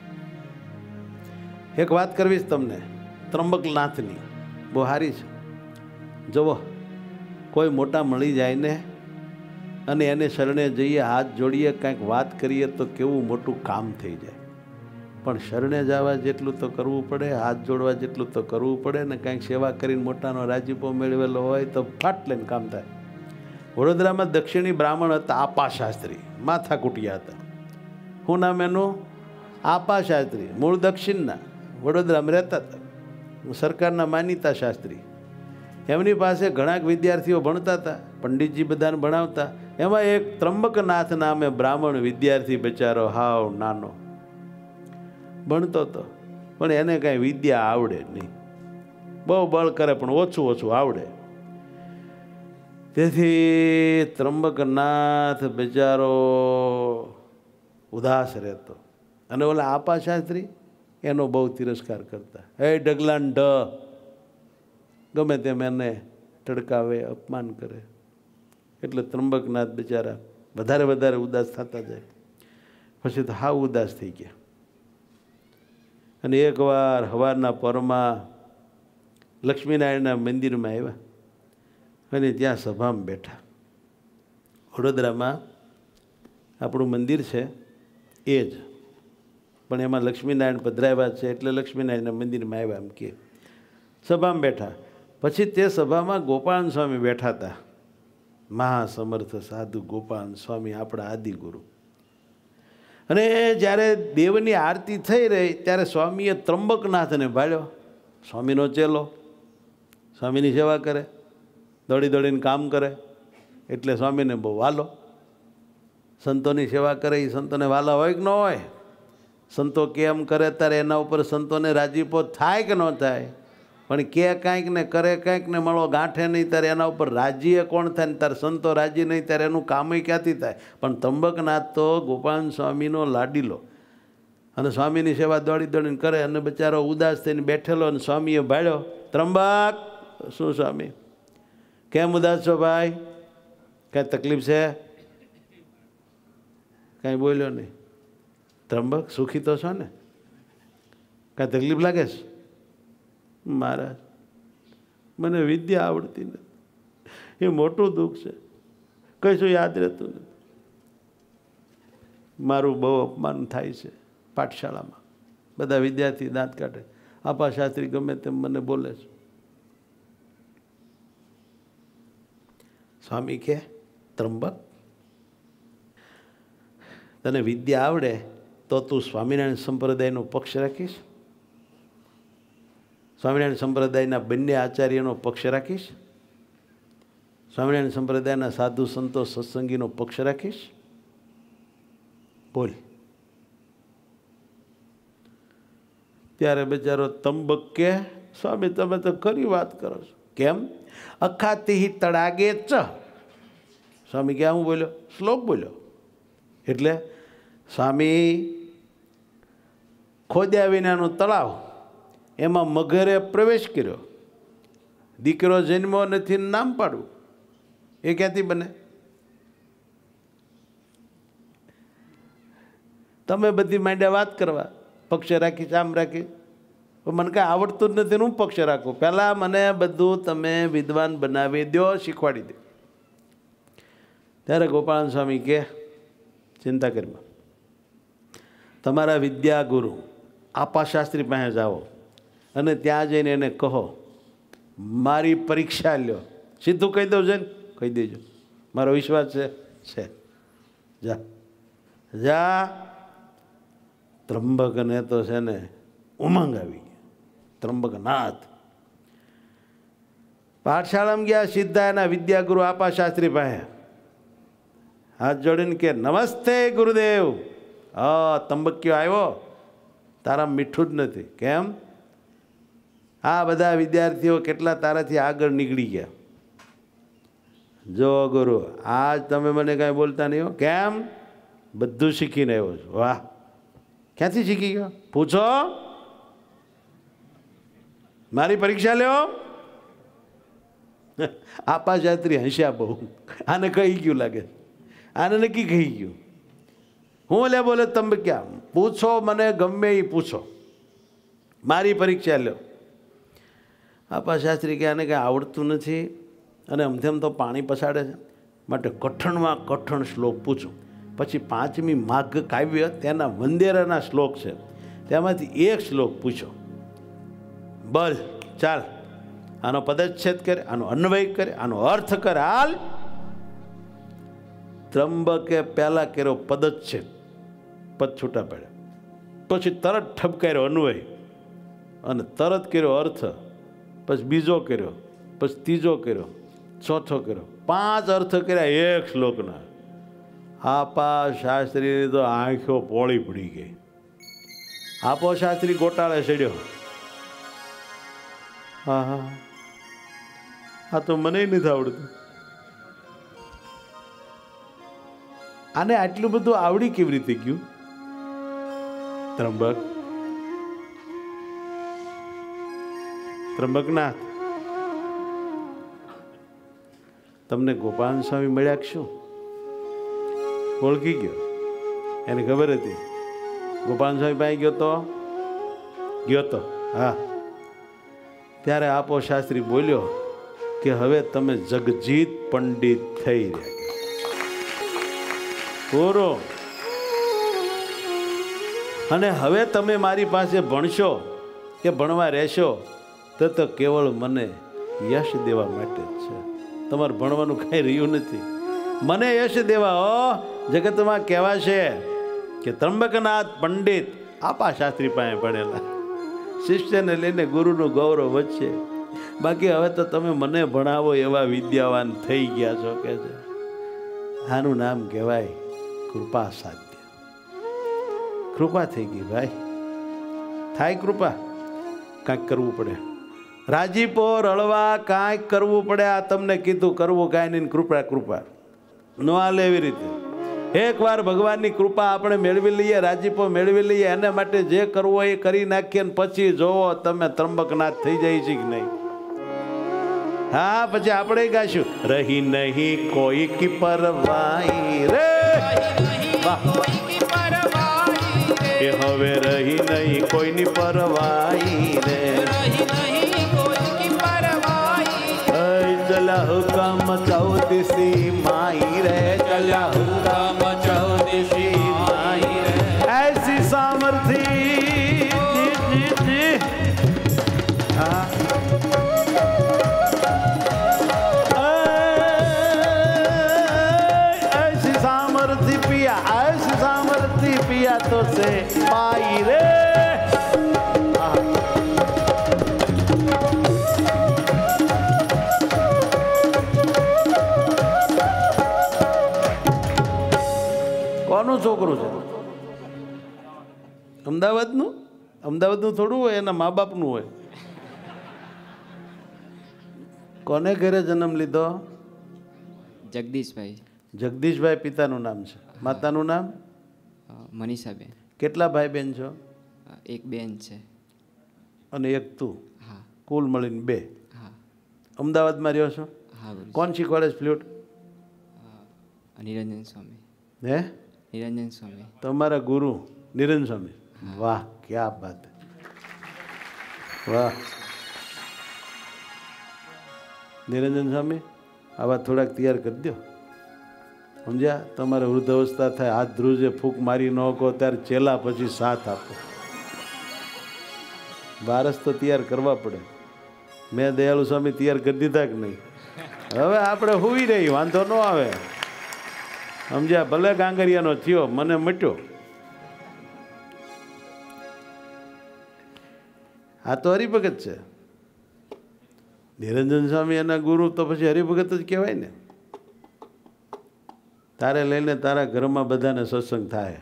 એક વાત કરવીશ તમને ત્રંબકનાથની, બહુ સારી છે. જુઓ, કોઈ મોટા મળી જાય ને અને એને શરણે જઈએ, હાથ જોડીએ, કાંઈક વાત કરીએ તો કેવું મોટું કામ થઈ જાય. પણ શરણે જવા જેટલું તો કરવું પડે, હાથ જોડવા જેટલું તો કરવું પડે ને કાંઈક સેવા કરીને મોટાનો રાજીપો મેળવેલો હોય તો ફાટ લઈને કામ થાય. વડોદરામાં દક્ષિણી બ્રાહ્મણ હતા, આપા શાસ્ત્રી, માથા કુટિયા હતા. શું નામ એનું? આપા શાસ્ત્રી. મૂળ દક્ષિણના, વડોદરામાં રહેતા હતા. સરકારના માનીતા શાસ્ત્રી. એમની પાસે ઘણા વિદ્યાર્થીઓ ભણતા હતા, પંડિતજી બધાને ભણાવતા. એમાં એક ત્રંબકનાથ નામે બ્રાહ્મણ વિદ્યાર્થી બચારો હાવ નાનો ભણતો હતો, પણ એને કાંઈ વિદ્યા આવડે નહીં. બહુ બળ કરે પણ ઓછું ઓછું આવડે. તેથી ત્રંબકનાથ બચારો ઉદાસ રહેતો. અને ઓલા આપા શાસ્ત્રી એનો બહુ તિરસ્કાર કરતા. હે ઢગલાન ઢ, ગમે તેમ એને ટડકાવે, અપમાન કરે. એટલે ત્રંબકનાથ બિચારા વધારે વધારે ઉદાસ થતા જાય. પછી તો હાવ ઉદાસ થઈ ગયા. અને એકવાર સવારના પરમાં લક્ષ્મીનારાયણના મંદિરમાં આવ્યા અને ત્યાં સભામાં બેઠા. વડોદરામાં આપણું મંદિર છે એ જ, પણ એમાં લક્ષ્મીનારાયણ પધરાવ્યા છે એટલે લક્ષ્મીનારાયણના મંદિરમાં આવ્યા એમ કે. સભામાં બેઠા. પછી તે સભામાં ગોપાલ સ્વામી બેઠા હતા. મહાસમર્થ સાધુ ગોપાલ સ્વામી, આપણા આદિગુરુ. અને જ્યારે દેવની આરતી થઈ રહી ત્યારે સ્વામીએ ત્રંબકનાથને ભાળ્યો. સ્વામીનો ચેલો સ્વામીની સેવા કરે, દોડી દોડીને કામ કરે, એટલે સ્વામીને બહુ વાલો. સંતોની સેવા કરે એ સંતોને વાલા હોય કે ન હોય? સંતો કેમ કરે ત્યારે એના ઉપર સંતોને રાજીપો થાય કે ન થાય? પણ કે કાંઈક ને કરે કાંઈક ને મળો ગાંઠે નહીં ત્યારે એના ઉપર રાજીએ કોણ થાય ને ત્યારે સંતો રાજી નહીં ત્યારે એનું કામય ક્યાંથી થાય? પણ ત્રંબકનાથ તો ગોપાલ સ્વામીનો લાડીલો, અને સ્વામીની સેવા દોડી દોડીને કરે અને બચારો ઉદાસ થઈને બેઠેલો, અને સ્વામીએ ભાળ્યો, ત્રંબક શું સ્વામી કેમ ઉદાસ છો ભાઈ? કાંઈ તકલીફ છે? કાંઈ બોલ્યો નહીં. ત્રંબક સુખી તો છો ને? કાંઈ તકલીફ લાગે છે? મહારાજ મને વિદ્યા આવડતી નથી, એ મોટું દુઃખ છે, કશું યાદ રહેતું નથી. મારું બહુ અપમાન થાય છે પાઠશાળામાં, બધા વિદ્યાર્થી દાંત કાઢે, આપા શાસ્ત્રી ગમે તેમ મને બોલે છે. સ્વામી કહે, ત્રંબક તને વિદ્યા આવડે તો તું સ્વામિનારાયણ સંપ્રદાયનો પક્ષ રાખીશ? સ્વામિનારાયણ સંપ્રદાયના બંને આચાર્યનો પક્ષ રાખીશ? સ્વામિનારાયણ સંપ્રદાયના સાધુ સંતો સત્સંગીનો પક્ષ રાખીશ? બોલ. ત્યારે બચારો ત્રંબક કે, સ્વામી તમે તો ખરી વાત કરો છો. કેમ? અખાતી તળાગે ચ. સ્વામી ક્યાં હું બોલ્યો? શ્લોક બોલ્યો. એટલે સ્વામી ખોદ્યા વિનાનું તળાવ, એમાં મગરે પ્રવેશ કર્યો, દીકરો જન્મો નથી નામ પાડવું, એ ક્યાંથી બને? તમે બધી માંડ્યા વાત કરવા, પક્ષ રાખીશ આમ રાખીશ, મને કાંઈ આવડતું જ નથી, હું પક્ષ રાખું? પહેલાં મને બધું તમે વિદ્વાન બનાવી દો, શીખવાડી દો. ત્યારે ગોપાલ સ્વામી કહે, ચિંતા કરીમાં, તમારા વિદ્યાગુરુ આપા શાસ્ત્રી પાસે જાઓ અને ત્યાં જઈને એને કહો મારી પરીક્ષા લ્યો. સીધું કહી દઉં છે ને? કહી દેજો, મારો વિશ્વાસ છે છે જા જા. ત્રંબકને તો છે ને ઉમંગ આવી ગયા. ત્રંબકનાથ પાઠશાળામાં ગયા, સીધા એના વિદ્યાગુરુ આપા શાસ્ત્રી પાસે હાથ જોડીને કે, નમસ્તે ગુરુદેવ. હા ત્રંબક્યો આવ્યો, તારા મીઠું જ નથી. કેમ? આ બધા વિદ્યાર્થીઓ કેટલા તારાથી આગળ નીકળી ગયા. જો ગુરુ આજ તમે મને કાંઈ બોલતા નહીં હો. કેમ? બધું શીખીને આવ્યો છું. વાહ, ક્યાંથી શીખી ગયો? પૂછો, મારી પરીક્ષા લ્યો. આપા શાસ્ત્રી હસ્યા બહુ, આને કહી ગયું લાગે, આને નક્કી કહી ગયું. હું લે બોલે તમે ક્યાં? પૂછો મને ગમે એ પૂછો, મારી પરીક્ષા લ્યો. આપા શાસ્ત્રી કે આને કંઈ આવડતું નથી અને અમથેમ તો પાણી પસાડે છે, માટે કઠણમાં કઠણ શ્લોક પૂછું. પછી પાંચમી માઘ કાવ્ય તેના વંદેરાના શ્લોક છે, તેમાંથી એક શ્લોક પૂછો. બલ ચાલ, આનો પદચ્છેદ કરે, આનો અન્વય કરે, આનો અર્થ કરે, હાલ. ત્રંબકે પહેલા કર્યો પદચ્છેદ, પદ છૂટા પડ્યા, પછી તરત ઠપકાર્યો અન્વય, અને તરત કર્યો અર્થ, પછી બીજો કર્યો, પછી ત્રીજો કર્યો, ચોથો કર્યો, પાંચ અર્થ કર્યા એક શ્લોકના. આપા શાસ્ત્રીની તો આંખો પોળી પડી ગઈ. આપો શાસ્ત્રી ગોટાળે ચડ્યો. હા હા, આ તો મને નથી આવડતું. આને આટલું બધું આવડી કેવી રીતે ગયું? ત્રંબક ત્રંબકનાથ, તમને ગોપાલ સ્વામી મળ્યા કે શું? ઓળખી ગયો, એને ખબર હતી. ગોપાલ સ્વામી પાસે ગયો તો ગયો તો હા. ત્યારે આપો શાસ્ત્રી બોલ્યો કે હવે તમે જગજીત પંડિત થઈ રહ્યા પૂરો, અને હવે તમે મારી પાસે ભણશો કે ભણવા રહેશો તો તો કેવળ મને યશ દેવા માટે જ છે. તમારે ભણવાનું કાંઈ રહ્યું નથી, મને યશ દેવા. હો જગતમાં કહેવાશે કે ત્રંબકનાથ પંડિત આપા શાસ્ત્રી પાસે ભણેલા, શિષ્યને લઈને ગુરુનું ગૌરવ વધશે. બાકી હવે તો તમે મને ભણાવો એવા વિદ્યાવાન થઈ ગયા છો કે છે. આનું નામ કહેવાય કૃપા સાધ્ય. કૃપા થઈ ગઈ ભાઈ, થાય કૃપા, કાંઈક કરવું પડે. રાજીપો રળવા કાંઈક કરવું પડે. આ તમને કીધું કરવું કાંઈ નહીં, કૃપા કૃપા ન હાલે એવી રીતે. એકવાર ભગવાનની કૃપા આપણે મેળવી લઈએ, રાજીપો મેળવી લઈએ, એના માટે જે કરવું હોય એ કરી નાખીએ ને પછી જોવો તમે ત્રંબકનાથ થઈ જાય છે કે નહીં. હા, પછી આપણે ગાશું રહી નહીં કોઈ કી પરવાઈ રે, એ હવે રહી નહીં કોઈની પરવાઈ રે. ચલા હુકમ ચૌદસી માઈ રે, ચલા હુકમ ચૌદસી માઈ રે. ऐसी सामर्थी जी जी जी हाँ ऐसी सामर्थी पिया, ऐसी सामर्थी पिया तो से पाई रे. કોનું છોકરું છે? અમદાવાદનું? અમદાવાદનું થોડું હોય, એના મા બાપનું હોય. કોને ઘરે જન્મ લીધો? જગદીશભાઈ. જગદીશભાઈ પિતાનું નામ છે, માતાનું નામ મનીષાબેન. કેટલા ભાઈ બહેન છો? એક બેન છે અને એક તું. હા. કુલ મળીને બે. હા. અમદાવાદમાં રહ્યો છો? હા. કોણ શીખવાડે છે ફ્લૂટ? નિરંજન સ્વામી. હે? નિરંજન સ્વામી તમારા ગુરુ નિરંજન સ્વામી. વાહ, ક્યા બાત, વાહ. નિરંજન સ્વામી આવા થોડાક તૈયાર કરી દો, સમજ્યા? તમારે વૃદ્ધ અવસ્થા થાય, હાથ ધ્રુજે, ફૂંક મારી ન કહો ત્યારે ચેલા પછી સાથ આપો. વારસ તો તૈયાર કરવા પડે. મેં દયાળુ સ્વામી તૈયાર કરી દીધા કે નહીં? હવે આપણે હુઈ રહી, વાંધો ન આવે, સમજ્યા? ભલે ગાંગરિયાનો થયો, મને મટ્યો. આ તો હરિભગત છે. નિરંજન સ્વામી એના ગુરુ તો પછી હરિભગત જ કહેવાય ને. તારે લઈને તારા ઘરમાં બધાને સત્સંગ થાય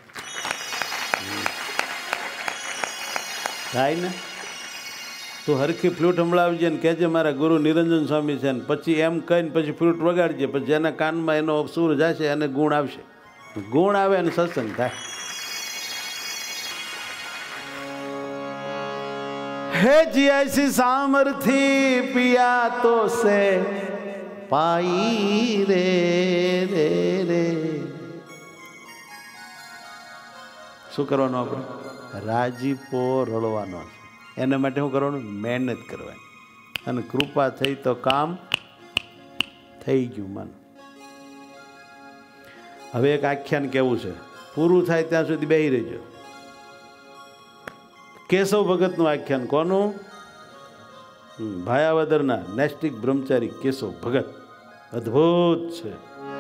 થાય ને. તું હરખી ફ્લૂટ સંભળાવજે ને કહેજે મારા ગુરુ નિરંજન સ્વામી છે ને, પછી એમ કહીને પછી ફ્લૂટ વગાડજે, પછી જેના કાનમાં એનો સૂર જશે એને ગુણ આવશે. ગુણ આવે અને સત્સંગ થાય. હે જી ऐसी सामर्थी पिया तो से पाई रे रे રે. શું કરવાનું આપણે? રાજીપો રળવાનો છે. એના માટે શું કરવાનું? મહેનત કરવાની. અને કૃપા થઈ તો કામ થઈ ગયું. મન હવે એક આખ્યાન કેવું છે, પૂરું થાય ત્યાં સુધી બેહી રહેજો. કેશવ ભગતનું આખ્યાન. કોનું? ભાયાવદરના નૈષ્ટિક બ્રહ્મચારી કેશવ ભગત. અદ્ભુત છે.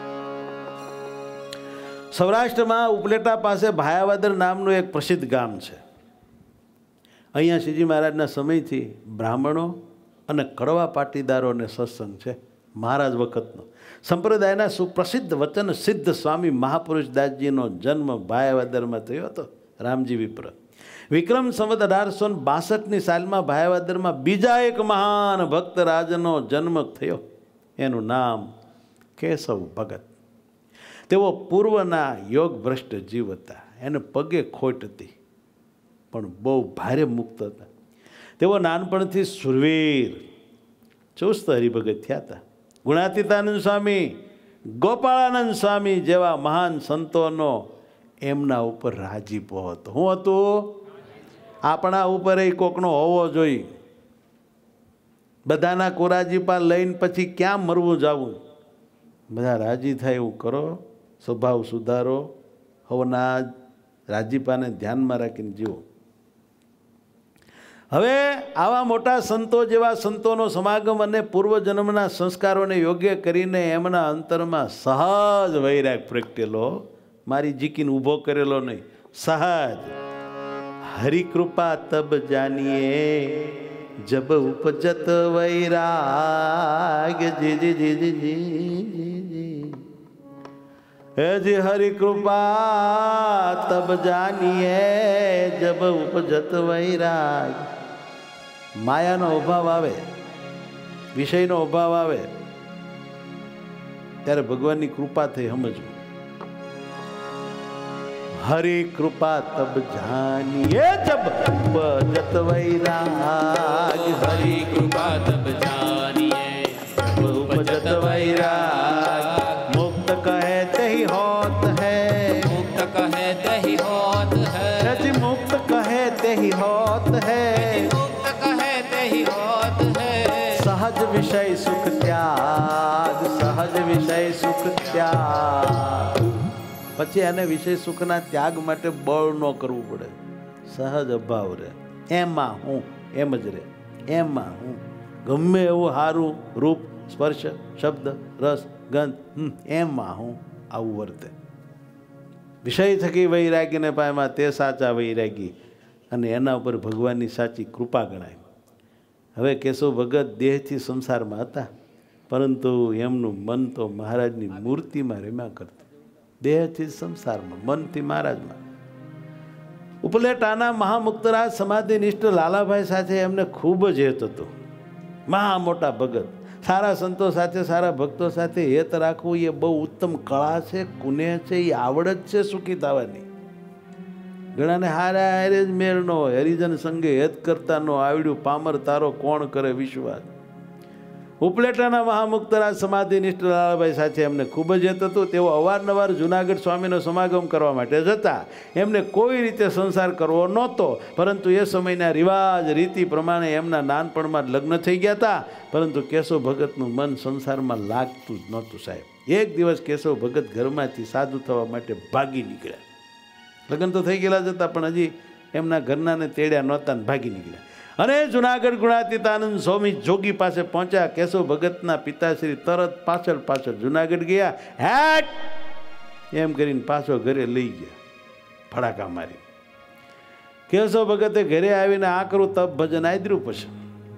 સૌરાષ્ટ્રમાં ઉપલેટા પાસે ભાયાવદર નામનું એક પ્રસિદ્ધ ગામ છે. અહીંયા શ્રીજી મહારાજના સમયથી બ્રાહ્મણો અને કડવા પાટીદારોને સત્સંગ છે. મહારાજ વખતનો સંપ્રદાયના સુપ્રસિદ્ધ વચન સિદ્ધ સ્વામી મહાપુરુષ દાસજીનો જન્મ ભાયાવદરમાં થયો હતો. રામજી વિપ્ર વિક્રમ સંવત અઢારસો બાસઠની સાલમાં ભાયાવદરમાં બીજા એક મહાન ભક્ત રાજનો જન્મ થયો. એનું નામ કેશવ ભગત. તેઓ પૂર્વના યોગ ભ્રષ્ટ જીવ હતા. એને પગે ખોટ હતી પણ બહુ ભારે મુક્ત હતા. તેઓ નાનપણથી સુરવીર ચુસ્ત હરિભગત થયા હતા. ગુણાતીતાનંદ સ્વામી, ગોપાળાનંદ સ્વામી જેવા મહાન સંતોનો એમના ઉપર રાજીપો હતો. શું હતું? આપણા ઉપર એ કોકનો હોવો જોઈએ. બધાના કોરાજીપા લઈને પછી ક્યાં મરવું જવું? બધા રાજી થાય એવું કરો, સ્વભાવ સુધારો, હવના રાજીપાને ધ્યાનમાં રાખીને જીવો. હવે આવા મોટા સંતો જેવા સંતોનો સમાગમ અને પૂર્વજન્મના સંસ્કારોને યોગ્ય કરીને એમના અંતરમાં સહજ વૈરાગ પ્રગટેલો. મારી જીકીને ઊભો કરેલો નહીં, સહજ. હરિકૃપા તબ જાનીએ જબ ઉપજત વૈરાગ. જી જી જી જી જી हे जी हरि कृपा तब जानिए जब उपजत वैराग। मायाનો અભાવ આવે, વિષયનો અભાવ આવે ત્યારે ભગવાનની કૃપા થઈ સમજવું। हरि कृपा तब जानिए जब उपजत वैराग। हरि कृपा तब जानिए जब उपजत वैराग। मुक्त कहे तही होत है, मुक्त कहे तही होत है, रज मुक्त कहे तही होत है, मुक्त कहे तही होत है। सहज विषय सुख त्याग, सहज विषय सुख त्याग। પછી આને વિષય સુખના ત્યાગ માટે બળ ન કરવું પડે, સહજ અભાવ રહે, એમાં હું એમ જ રહે, એમાં હું ગમે એવું સારું રૂપ સ્પર્શ શબ્દ રસ ગંધ એમાં હું આવું વર્તે। વિષય થકી વૈરાગીને પામ્યા તે સાચા વૈરાગી અને એના ઉપર ભગવાનની સાચી કૃપા ગણાય। હવે કેશવ ભગત દેહથી સંસારમાં હતા, પરંતુ એમનું મન તો મહારાજની મૂર્તિમાં રમ્યા કરતું। દેહથી સંસારમાં, મનથી મહારાજમાં। ઉપલેટાના મહામુક્તરાજ સમાધિનિષ્ઠ લાલાભાઈ સાથે એમને ખૂબ જ હેત હતો। મહા મોટા ભગત, સારા સંતો સાથે સારા ભક્તો સાથે હેત રાખવું એ બહુ ઉત્તમ કળા છે, કુનેહ છે, એ આવડત છે સુખી થવાની। ઘણાને હારા હારે જ મેળ ન હોય, હરિજન સંગે હેત કરતા નો આવડ્યું, પામર તારો કોણ કરે વિશ્વાસ। ઉપલેટાના મહામુક્તરાજ સમાધિનિષ્ઠ લાલાભાઈ સાથે એમને ખૂબ જ હેત હતું। તેઓ અવારનવાર જુનાગઢ સ્વામીનો સમાગમ કરવા માટે જતા। એમને કોઈ રીતે સંસાર કરવો નહોતો, પરંતુ એ સમયના રિવાજ રીતિ પ્રમાણે એમના નાનપણમાં લગ્ન થઈ ગયા હતા, પરંતુ કેશવ ભગતનું મન સંસારમાં લાગતું જ નહોતું સાહેબ। એક દિવસ કેશવ ભગત ઘરમાંથી સાધુ થવા માટે ભાગી નીકળ્યા। લગ્ન તો થઈ ગયેલા જ હતા, પણ હજી એમના ઘરનાને તેડ્યા નહોતા ને ભાગી નીકળ્યા। અને જુનાગઢ ગુણાતીતાનંદ સ્વામી જોગી પાસે પહોંચ્યા। કેશવ ભગતના પિતાશ્રી તરત પાછળ પાછળ જુનાગઢ ગયા, હેટ એમ કરીને પાછો ઘરે લઈ ગયા ફડાકા મારી। કેશવ ભગતે ઘરે આવીને આકરું તપ ભજન આદર્યું। પછી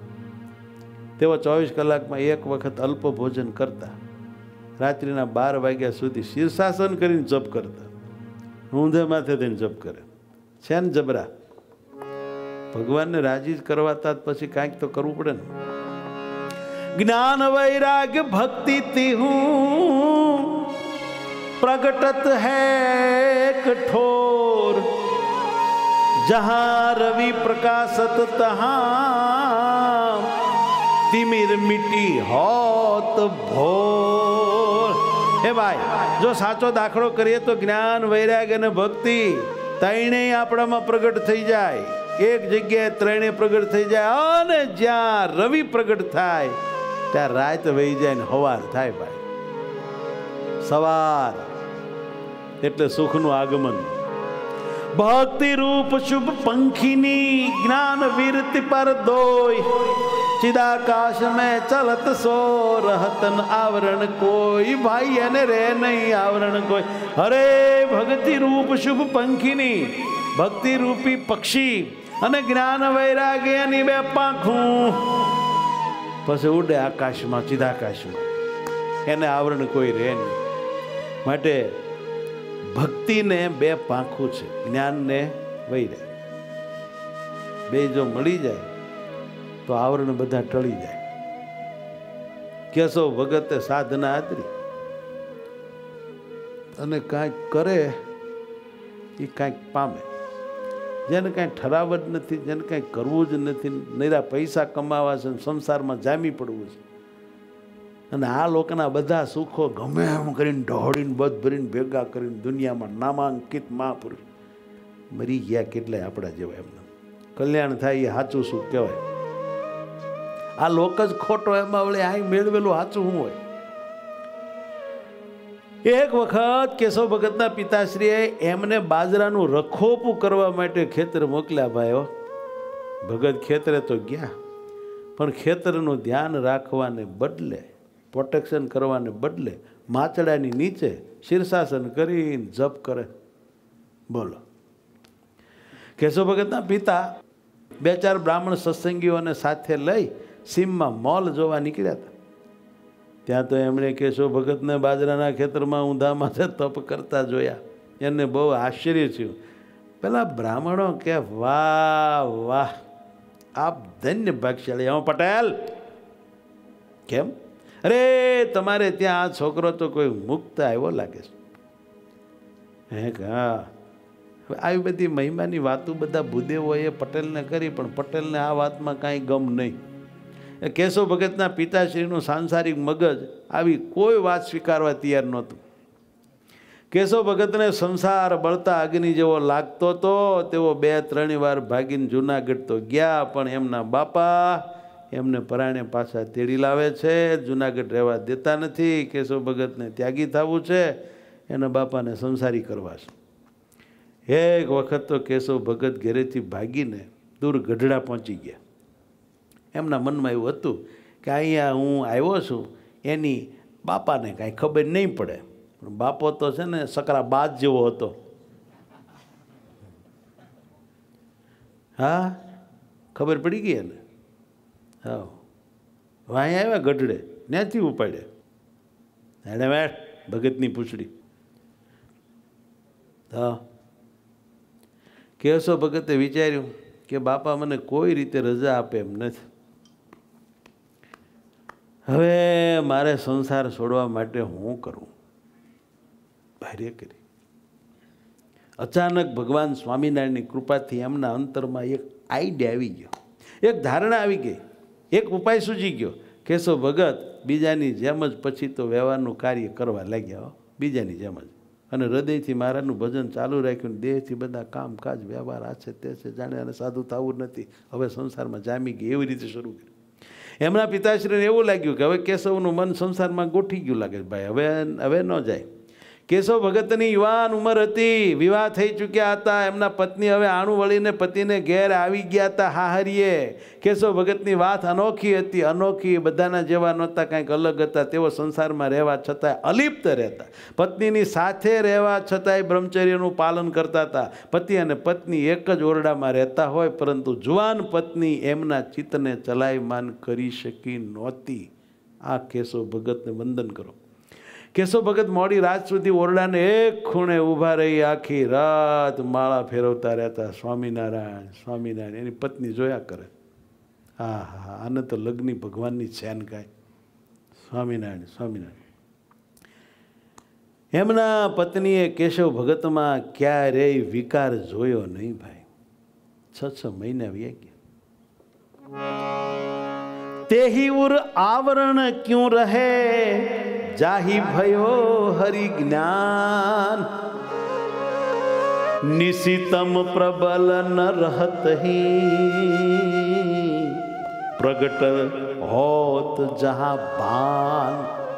તેઓ ચોવીસ કલાકમાં એક વખત અલ્પ ભોજન કરતા, રાત્રિના બાર વાગ્યા સુધી શીર્ષાસન કરીને જપ કરતા। ઊંધે માથે થઈને જપ કરે છે ને જબરા। ભગવાનને રાજી કરવાતા પછી કાંઈક તો કરવું પડે ને। જ્ઞાન વૈરાગ્ય ભક્તિ તિહું પ્રગટત હૈ કઠોર, જહાં રવિ પ્રકાશત તહાં तिमिर मिट्टी होत भोर। हे भाई, जो साचो दाखलो करिए तो ज्ञान वैराग्य ने भक्ति त्रणेय आपणामां प्रगट थई जाय। एक जग्याए त्रणेय प्रगट थई जाय अने ज्यां रवि प्रगट थाय त्यां रात वही जाय ने हवार थाय। भाई सवार एटले सुखनुं आगमन। भक्ति रूप शुभ पंखीनी ज्ञान वीरति पर दोय, चिदाकाश में चलत सो रहतन आवरण कोई। भाई अने रे नहीं आवरण कोई। अरे भक्ति रूप शुभ पंखीनी, भक्ति रूपी पक्षी अने ज्ञान वैराग्य नी बे पाखूं पछी उडे आकाश में चिदाकाश में, एने आवरण कोई रे नहीं। माटे भक्ति ने बे पाखू छे, ज्ञान ने वैराग्य बे जो मळी जाए तो आवरण बधा टळी जाए। केशव भगते साधना आदरी अने कांईक करे ए कांईक पामे। जेने कांई ठराव ज नथी, जेने कांई करवुं ज नथी, नैरा पैसा कमावा छे, संसारमां जामी पड़वुं छे, અને આ લોકોના બધા સુખો ગમે એમ કરીને ઢોળીને બધ ભરીને ભેગા કરીને દુનિયામાં નામાંકિત મહાપુરુષ મરી ગયા કેટલાય આપણા જેવા। એમને કલ્યાણ થાય એ સાચું સુખ કહેવાય। આ લોક જ ખોટો, એમાં વળી આ મેળવેલું સાચું શું હોય? એક વખત કેશવ ભગતના પિતાશ્રીએ એમને બાજરાનું રખોપું કરવા માટે ખેતર મોકલ્યા। ભાઈઓ ભગત ખેતરે તો ગયા, પણ ખેતરનું ધ્યાન રાખવાને બદલે, પ્રોટેક્શન કરવાને બદલે માચડાની નીચે શીર્ષાસન કરીને જપ કરે। બોલો, કેશવ ભગતના પિતા બે ચાર બ્રાહ્મણ સત્સંગીઓને સાથે લઈ સીમમાં મોલ જોવા નીકળ્યા હતા। ત્યાં તો એમણે કેશવ ભગતને બાજરાના ખેતરમાં ઊંધા માથે તપ કરતા જોયા. એને બહુ આશ્ચર્ય થયું. પેલા બ્રાહ્મણો કે વાહ વાહ, આપ ધન્ય ભાગ્યશાળી. હું પટેલ કેમ? અરે તમારે ત્યાં આ છોકરો તો કોઈ મુક્ત આવ્યો લાગે છે. હે હા, આવી બધી મહિમાની વાતો બધા ભૂદેવોએ પટેલને કરી, પણ પટેલને આ વાતમાં કાંઈ ગમ નહીં. કેશવ ભગતના પિતાશ્રીનું સાંસારિક મગજ આવી કોઈ વાત સ્વીકારવા તૈયાર નહોતું. કેશવ ભગતને સંસાર બળતા અગ્નિ જેવો લાગતો હતો. તેઓ બે ત્રણ વાર ભાગીને જુનાગઢ તો ગયા, પણ એમના બાપા એમને પરાણે પાછા તેડી લાવે છે. જુનાગઢ રહેવા દેતા નથી. કેશવ ભગતને ત્યાગી થવું છે, એના બાપાને સંસારી કરવા છે. એક વખત તો કેશવ ભગત ઘરેથી ભાગીને દૂર ગઢડા પહોંચી ગયા. એમના મનમાં એવું હતું કે અહીંયા હું આવ્યો છું એની બાપાને કાંઈ ખબર નહીં પડે. પણ બાપો તો છે ને સકરા બાજ જેવો હતો. હા, ખબર પડી ગઈ એને. હા, અહીંયા આવ્યા ગઢડે, ત્યાંથી ઉપાડ્યા. એણે વેઠ ભગતની પૂછડી. હા, કેશવ ભગતે વિચાર્યું કે બાપા મને કોઈ રીતે રજા આપે એમ નથી. હવે મારે સંસાર છોડવા માટે હું કરું? ભાર્ય કરી. અચાનક ભગવાન સ્વામિનારાયણની કૃપાથી એમના અંતરમાં એક આઈડિયા આવી ગયો, એક ધારણા આવી ગઈ, એક ઉપાય સૂજી ગયો. કેશવ ભગત બીજાની જેમ જ પછી તો વ્યવહારનું કાર્ય કરવા લાગ્યા, બીજાની જેમ જ. અને હૃદયથી મહારાજનું ભજન ચાલુ રાખ્યું. દેહથી બધા કામકાજ વ્યવહાર આ છે તે છે, જાણે અને સાધુ થવું નથી. હવે સંસારમાં જામી ગઈ એવી રીતે શરૂ કર્યું. એમના પિતાશ્રીને એવું લાગ્યું કે હવે કેશવનું મન સંસારમાં ગોઠી ગયું લાગે, ભાઈ હવે હવે ન જાય. કેશવ ભગતની યુવાન ઉંમર હતી, વિવાહ થઈ ચૂક્યા હતા. એમના પત્ની હવે આણું વળીને પતિને ઘેર આવી ગયા હતા હાહરીએ. કેશવ ભગતની વાત અનોખી હતી, અનોખી, બધાના જેવા નહોતા, કાંઈક અલગ હતા. તેઓ સંસારમાં રહેવા છતાંય અલિપ્ત રહેતા. પત્નીની સાથે રહેવા છતાંય બ્રહ્મચર્યનું પાલન કરતા હતા. પતિ અને પત્ની એક જ ઓરડામાં રહેતા હોય, પરંતુ જુવાન પત્ની એમના ચિત્તને ચલાયમાન કરી શકી નહોતી. આ કેશવ ભગતને વંદન કરો. કેશવ ભગત મોડી રાત સુધી ઓરડાને એક ખૂણે ઊભા રહી આખી રાત માળા ફેરવતા રહેતા. સ્વામિનારાયણ સ્વામિનારાયણ. એની પત્ની જોયા કરે. હા હા, આને તો લગ્ની ભગવાનની છેન કાંઈ. સ્વામિનારાયણ સ્વામિનારાયણ. એમના પત્નીએ કેશવ ભગતમાં ક્યારેય વિકાર જોયો નહીં ભાઈ. છ છ મહિના વી ગયા. તેહી ઉર આવરણ ક્યું રહે, જાહી ભયો હરિ જ્ઞાન. નિશિતમ પ્રબલ ન રહત હી, પ્રગટ હોત જહા ભાન.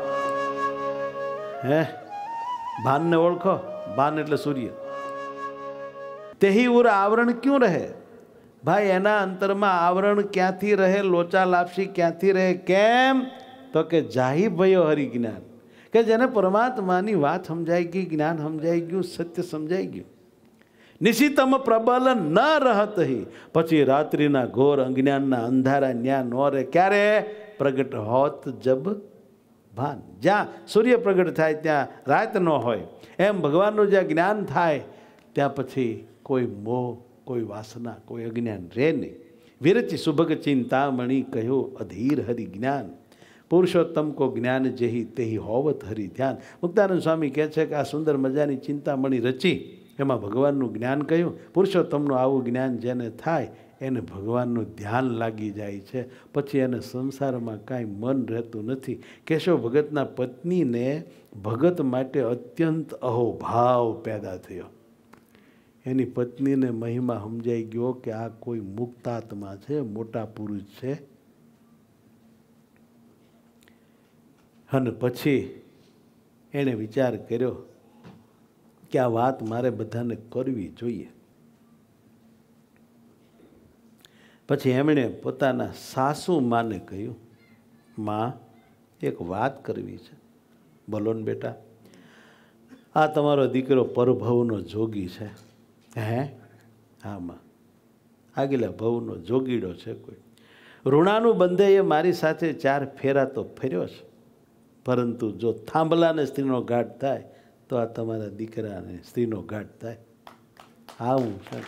હે, ભાન ને ઓળખો? ભાન એટલે સૂર્ય. તેહી ઉર આવરણ ક્યું રહે? ભાઈ એના અંતરમાં આવરણ ક્યાંથી રહે, લોચા લાપસી ક્યાંથી રહે? કેમ? તો કે જાહી ભયો હરિ જ્ઞાન, કે જેને પરમાત્માની વાત સમજાઈ ગઈ, જ્ઞાન સમજાઈ ગયું, સત્ય સમજાઈ ગયું. નિશિતમ પ્રબલ ન રહત હી, પછી રાત્રિના ઘોર અજ્ઞાનના અંધારા ન્યા નો રહે. ક્યારે? પ્રગટ હોત જબ ભાન. જ્યાં સૂર્ય પ્રગટ થાય ત્યાં રાત ન હોય, એમ ભગવાનનું જ્યાં જ્ઞાન થાય ત્યાં પછી કોઈ મોહ, કોઈ વાસના, કોઈ અજ્ઞાન રહે નહીં. વિરચી સુભગ ચિંતામણી કહ્યો અધીર હરિ જ્ઞાન. પુરુષોત્તમ કો જ્ઞાન જેહી તેહી હોવત હરિ ધ્યાન. મુક્તાનંદ સ્વામી કહે છે કે આ સુંદર મજાની ચિંતામણી રચી, એમાં ભગવાનનું જ્ઞાન કહ્યું. પુરુષોત્તમનું આવું જ્ઞાન જેને થાય એને ભગવાનનું ધ્યાન લાગી જાય છે. પછી એને સંસારમાં કાંઈ મન રહેતું નથી. કેશવ ભગતના પત્નીને ભગત માટે અત્યંત અહોભાવ પેદા થયો. એની પત્નીને મહિમા સમજાઈ ગયો કે આ કોઈ મુક્તાત્મા છે, મોટા પુરુષ છે. અને પછી એણે વિચાર કર્યો કે આ વાત મારે બધાને કરવી જોઈએ. પછી એમણે પોતાના સાસુ માને કહ્યું, માં, એક વાત કરવી છે. બોલો ને બેટા. આ તમારો દીકરો પરભવનો જોગી છે. હે? હા માં, આગલા ભવનો જોગીડો છે કોઈ. ઋણાનું બંધે એ મારી સાથે ચાર ફેરા તો ફેર્યો છે, પરંતુ જો થાંભલાને સ્ત્રીનો ઘાટ થાય તો આ તમારા દીકરાને સ્ત્રીનો ઘાટ થાય. આવું શું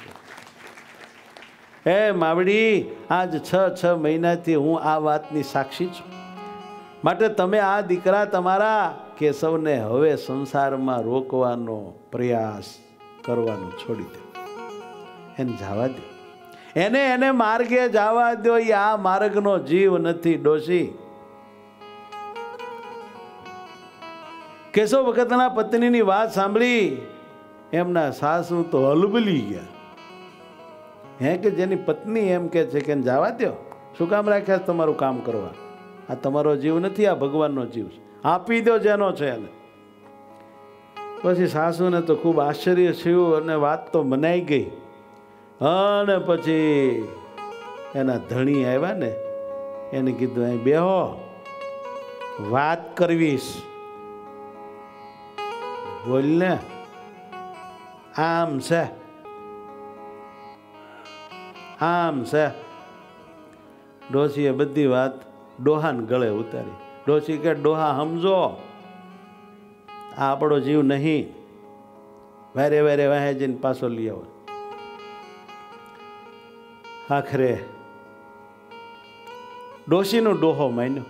હે માવડી, આજ છ છ મહિનાથી હું આ વાતની સાક્ષી છું. માટે તમે આ દીકરા તમારા કેશવને હવે સંસારમાં રોકવાનો પ્રયાસ કરવાનું છોડી દો. એને જવા દો, એને એને માર્ગે જવા દો. એ આ માર્ગનો જીવ નથી ડોશી. કેશવ ભગતના પત્નીની વાત સાંભળી એમના સાસુ તો હલબલી ગયા. હે કે જેની પત્ની એમ કે છે કે જવા દો, શું કામ રાખ્યા તમારું કામ કરવા? આ તમારો જીવ નથી, આ ભગવાનનો જીવ છે. આપી દો જેનો છે એને. પછી સાસુને તો ખૂબ આશ્ચર્ય થયું અને વાત તો મનાઈ ગઈ. અને પછી એના ધણી આવ્યા ને એને કીધું અહીં બેહો, વાત કરવીશ. બોલ ને. આમ છે આમ છે. ડોશીએ બધી વાત ડોહાને ગળે ઉતારી. ડોશી કે ડોહા સમજો, આ આપણો જીવ નહીં. વારે વારે વાહે જઈને પાછો લઈ આવો. આખરે ડોશીનો ડોહો માન્યો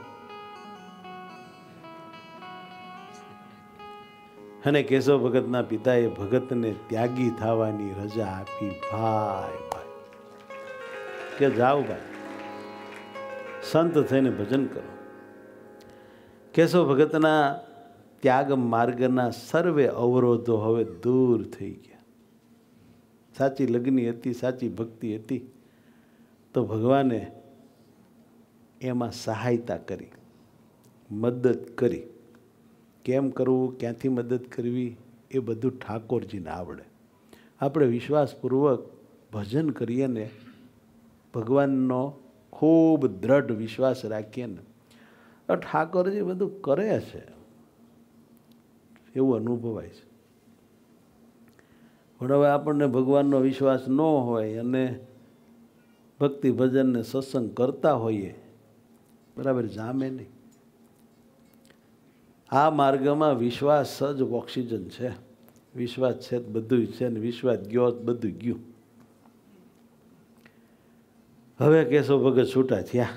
અને કેશવ ભગતના પિતાએ ભગતને ત્યાગી થવાની રજા આપી. ભાઈ ભાઈ કે જાઓ ભાઈ, સંત થઈને ભજન કરો. કેશવ ભગતના ત્યાગ માર્ગના સર્વે અવરોધો હવે દૂર થઈ ગયા. સાચી લગ્ની હતી, સાચી ભક્તિ હતી તો ભગવાને એમાં સહાયતા કરી, મદદ કરી. કેમ કરવું, ક્યાંથી મદદ કરવી એ બધું ઠાકોરજીને આવડે. આપણે વિશ્વાસપૂર્વક ભજન કરીએ ને, ભગવાનનો ખૂબ દ્રઢ વિશ્વાસ રાખીએ ને, ઠાકોરજી બધું કરે છે એવું અનુભવાય છે. પણ હવે આપણને ભગવાનનો વિશ્વાસ ન હોય અને ભક્તિ ભજનને સત્સંગ કરતા હોઈએ, બરાબર જામે નહીં. આ માર્ગમાં વિશ્વાસ જ ઓક્સિજન છે. વિશ્વાસ છે બધું છે ને વિશ્વાસ ગયો બધું ગયું. હવે કેશવ ભગત છૂટા થયા.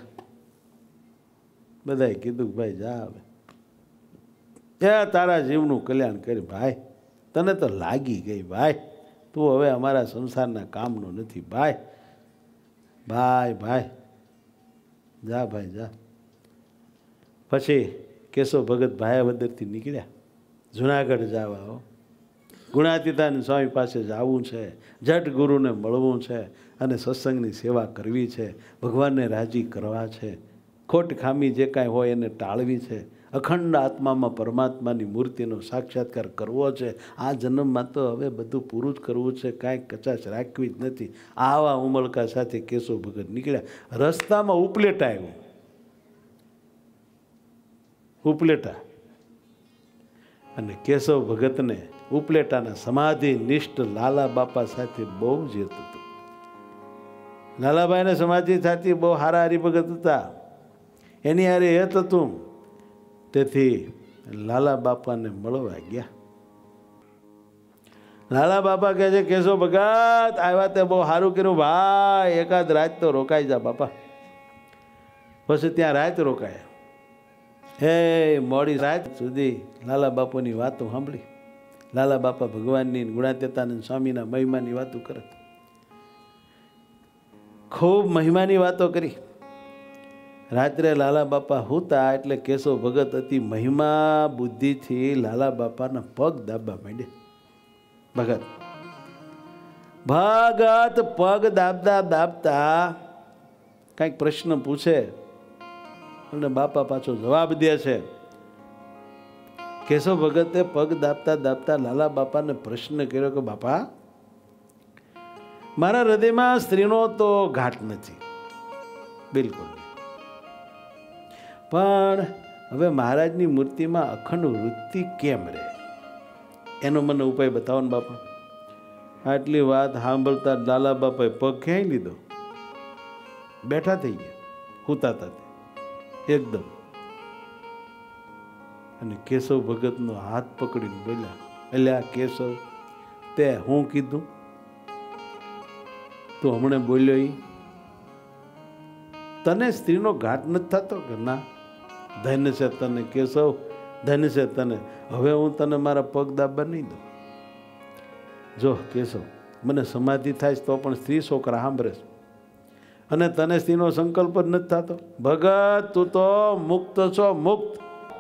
બધાએ કીધું ભાઈ જા, હવે એ તારા જીવનું કલ્યાણ કરી ભાઈ, તને તો લાગી ગઈ ભાઈ, તું હવે અમારા સંસારના કામનો નથી ભાઈ. ભાઈ ભાઈ જા ભાઈ જા. પછી કેશવ ભગત ભાયાવદરથી નીકળ્યા જુનાગઢ જવા. હો, ગુણાતીતાનંદ સ્વામી પાસે જવું છે, જટ ગુરુને મળવું છે અને સત્સંગની સેવા કરવી છે, ભગવાનને રાજી કરવા છે, ખોટ ખામી જે કાંઈ હોય એને ટાળવી છે, અખંડ આત્મામાં પરમાત્માની મૂર્તિનો સાક્ષાત્કાર કરવો છે. આ જન્મમાં તો હવે બધું પૂરું જ કરવું છે, કાંઈ કચાશ રાખવી જ નથી. આવા ઉમળકા સાથે કેશવ ભગત નીકળ્યા. રસ્તામાં ઉપલેટા આવ્યું. ઉપલેટા અને કેશવ ભગતને ઉપલેટાના સમાધિ નિષ્ઠ લાલા બાપા સાથે બહુ જીત હતું. લાલાભાઈને સમાધિ થતી બહુ હારા હરિભગત હતા, એની હારે હેત હતું. તેથી લાલા બાપાને મળવા ગયા. લાલા બાપા કહે છે કેશવ ભગત આવ્યા તે બહુ સારું કર્યું ભાઈ, એકાદ રાત તો રોકાઈ જા બાપા. પછી ત્યાં રાત રોકાયા. હે મોડી રાત સુધી લાલા બાપુની વાતો સાંભળી. લાલા બાપા ભગવાનની ગુણાતીતાનંદ સ્વામીના મહિમાની વાતો કરે, ખૂબ મહિમાની વાતો કરી. રાત્રે લાલા બાપા હુતા એટલે કેશવ ભગત અતિ મહિમા બુદ્ધિથી લાલા બાપાના પગ દાબવા માંડ્યા. ભગત ભગત પગ દાબતા દાબતા કંઈક પ્રશ્ન પૂછે અને બાપા પાછો જવાબ દે છે. કેશવ ભગતે પગ દાબતા દાબતા લાલા બાપાને પ્રશ્ન કર્યો કે બાપા, મારા હૃદયમાં સ્ત્રીનો તો ઘાટ નથી, બિલકુલ, પણ હવે મહારાજની મૂર્તિમાં અખંડ વૃત્તિ કેમ રહે એનો મને ઉપાય બતાવો ને બાપા. આટલી વાત સાંભળતા લાલા બાપાએ પગ ક્યાંય લીધો, બેઠા થઈ ગયા, હુતા હતા એકદમ. અને કેશવ ભગતનો હાથ પકડીને બોલ્યા, એટલે આ કેશવ, તે હું કીધું? તું હમણાં બોલ્યો ઈ તને સ્ત્રીનો ઘાટ નથી થતો કે ના? ધન્ય છે તને કેશવ, ધન્ય છે તને. હવે હું તને મારા પગ દાબા નહીં દઉં. જો કેશવ, મને સમાધિ થાય તો પણ સ્ત્રી છોકરા સાંભળે છે, અને તને સ્ત્રીનો સંકલ્પ જ નથી થતો. ભગત, તું તો મુક્ત છો, મુક્ત.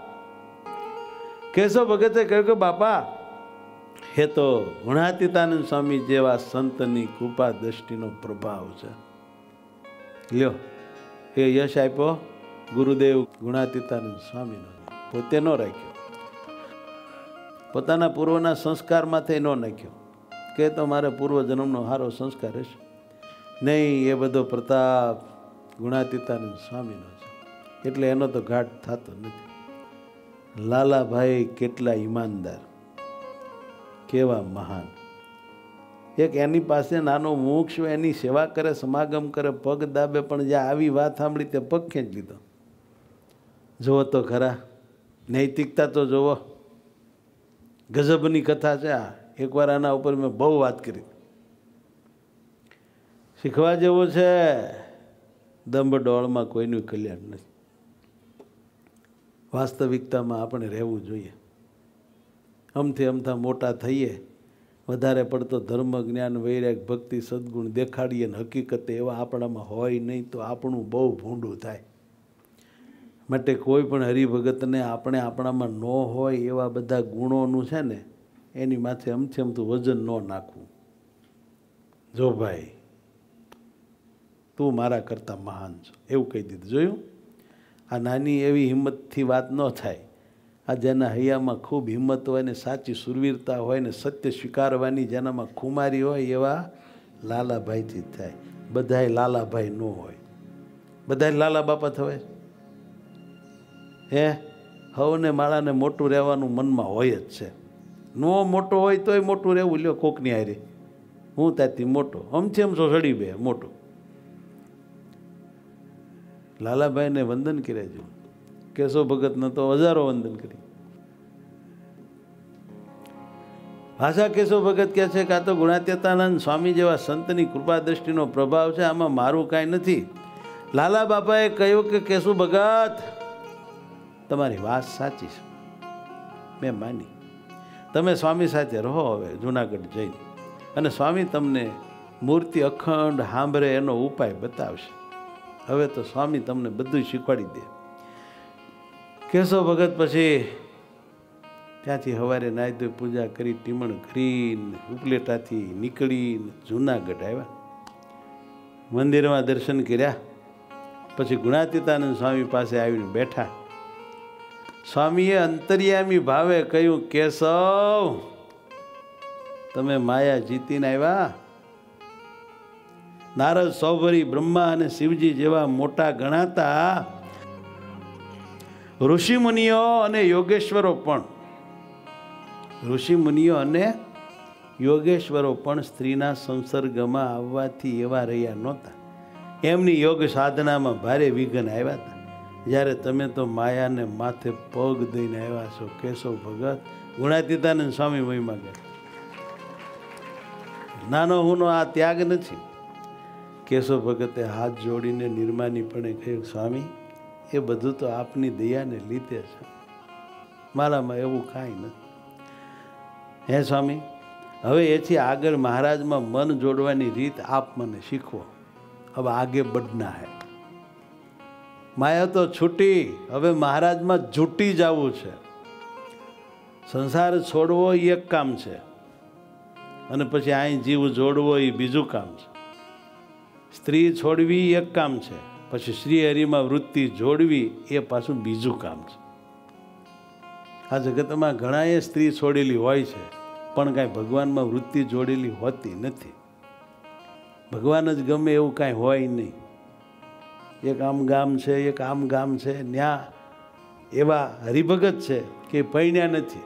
કેશવ ભગતે કહ્યું કે બાપા, હે તો ગુણાતીતાનંદ સ્વામી જેવા સંતની કૃપા દ્રષ્ટિનો પ્રભાવ છે. લ્યો, એ યશ આપ્યો ગુરુદેવ ગુણાતીતાનંદ સ્વામીનો, પોતે ન રાખ્યો, પોતાના પૂર્વના સંસ્કારમાંથી ન નાખ્યો કે તો મારે પૂર્વજન્મનો સારો સંસ્કાર હશે. નહીં, એ બધો પ્રતાપ ગુણાતીતાનંદ સ્વામીનો છે, એટલે એનો તો ઘાટ થતો નથી. લાલાભાઈ કેટલા ઈમાનદાર, કેવા મહાન. એક એની પાસે નાનો મોક્ષ એની સેવા કરે, સમાગમ કરે, પગ દાબે, પણ જ્યાં આવી વાત સાંભળી તે પગ ખેંચી લીધો. જુઓ તો ખરા, નૈતિકતા તો જુઓ. ગજબની કથા છે આ. એકવાર આના ઉપર મેં બહુ વાત કરી. શીખવા જેવું છે. દંભ ડોળમાં કોઈનું કલ્યાણ નથી. વાસ્તવિકતામાં આપણે રહેવું જોઈએ. અમથી અમથા મોટા થઈએ, વધારે પડતો ધર્મ, જ્ઞાન, વૈરાગ, ભક્તિ, સદગુણ દેખાડીએ ને હકીકતે એવા આપણામાં હોય નહીં તો આપણું બહુ ભૂંડું થાય. માટે કોઈ પણ હરિભગતને આપણે આપણામાં ન હોય એવા બધા ગુણોનું છે ને, એની માથે અમથી અમથું વજન ન નાખવું. જો ભાઈ, તું મારા કરતાં મહાન છો એવું કહી દીધું. જોયું? આ નાની એવી હિંમતથી વાત ન થાય. આ જેના હૈયામાં ખૂબ હિંમત હોય ને સાચી સુરવીરતા હોય ને સત્ય સ્વીકારવાની જેનામાં ખુમારી હોય એવા લાલાભાઈથી જ થાય. બધાય લાલાભાઈ ન હોય. બધાય લાલા બાપા થવાય. હે, હવને માળાને મોટું રહેવાનું મનમાં હોય જ છે. નો મોટો હોય તોય મોટું રહેવું. લ્યો કોકની હારે હું ત્યાંથી મોટો, અમથી અમથો સડી બે મોટો. લાલાભાઈને વંદન કર્યા જો, કેશવ ભગતને તો હજારો વંદન કરી. ભાષા કેશવ ભગત કહે છે કે આ તો ગુણાતીતાનંદ સ્વામી જેવા સંતની કૃપા દ્રષ્ટિનો પ્રભાવ છે, આમાં મારું કાંઈ નથી. લાલા બાપાએ કહ્યું કે કેશવ ભગત, તમારી વાત સાચી છે, મેં માની. તમે સ્વામી સાથે રહો હવે જુનાગઢ જઈને, અને સ્વામી તમને મૂર્તિ અખંડ સાંભળે એનો ઉપાય બતાવશે. હવે તો સ્વામી તમને બધું શીખવાડી દે. કેશવ ભગત પછી ત્યાંથી સવારે નાહી ધોઈ પૂજા કરી, ટીમણ કરીને ઉપલેટાથી નીકળીને જુનાગઢ આવ્યા. મંદિરમાં દર્શન કર્યા, પછી ગુણાતીતાનંદ સ્વામી પાસે આવીને બેઠા. સ્વામીએ અંતર્યામી ભાવે કહ્યું, કેશવ, તમે માયા જીતીને આવ્યા. નારદ, સૌભરી, બ્રહ્મા અને શિવજી જેવા મોટા ગણાતા ઋષિમુનિઓ અને યોગેશ્વરો પણ ઋષિમુનિઓ અને યોગેશ્વરો પણ સ્ત્રીના સંસર્ગમાં આવવાથી એવા રહ્યા નહોતા. એમની યોગ સાધનામાં ભારે વિઘ્ન આવ્યા હતા. જ્યારે તમે તો માયાને માથે પગ દઈને આવ્યા છો કેશવ ભગત. ગુણાતીતાનંદ સ્વામી મહિમા ગયા. નાનો હુનો આ ત્યાગ નથી. કેશવ ભગતે હાથ જોડીને નિર્માનીપણે કહ્યું, સ્વામી, એ બધું તો આપની દયાને લીધે છે, મારામાં એવું કાંઈ નથી. હે સ્વામી, હવે એથી આગળ મહારાજમાં મન જોડવાની રીત આપ મને શીખવો. હવે આગે બઢના હે. માયા તો છૂટી, હવે મહારાજમાં જૂટી જવું છે. સંસાર છોડવો એ એક કામ છે, અને પછી અહીં જીવ જોડવો એ બીજું કામ છે. સ્ત્રી છોડવી એક કામ છે, પછી શ્રી હરિમાં વૃત્તિ જોડવી એ પાછું બીજું કામ છે. આ જગતમાં ઘણાએ સ્ત્રી છોડેલી હોય છે, પણ કાંઈ ભગવાનમાં વૃત્તિ જોડેલી હોતી નથી. ભગવાન જ ગમે એવું કાંઈ હોય નહીં. એક આમ ગામ છે, એક આમ ગામ છે, ન્યા એવા હરિભગત છે કે પૈણ્યા નથી,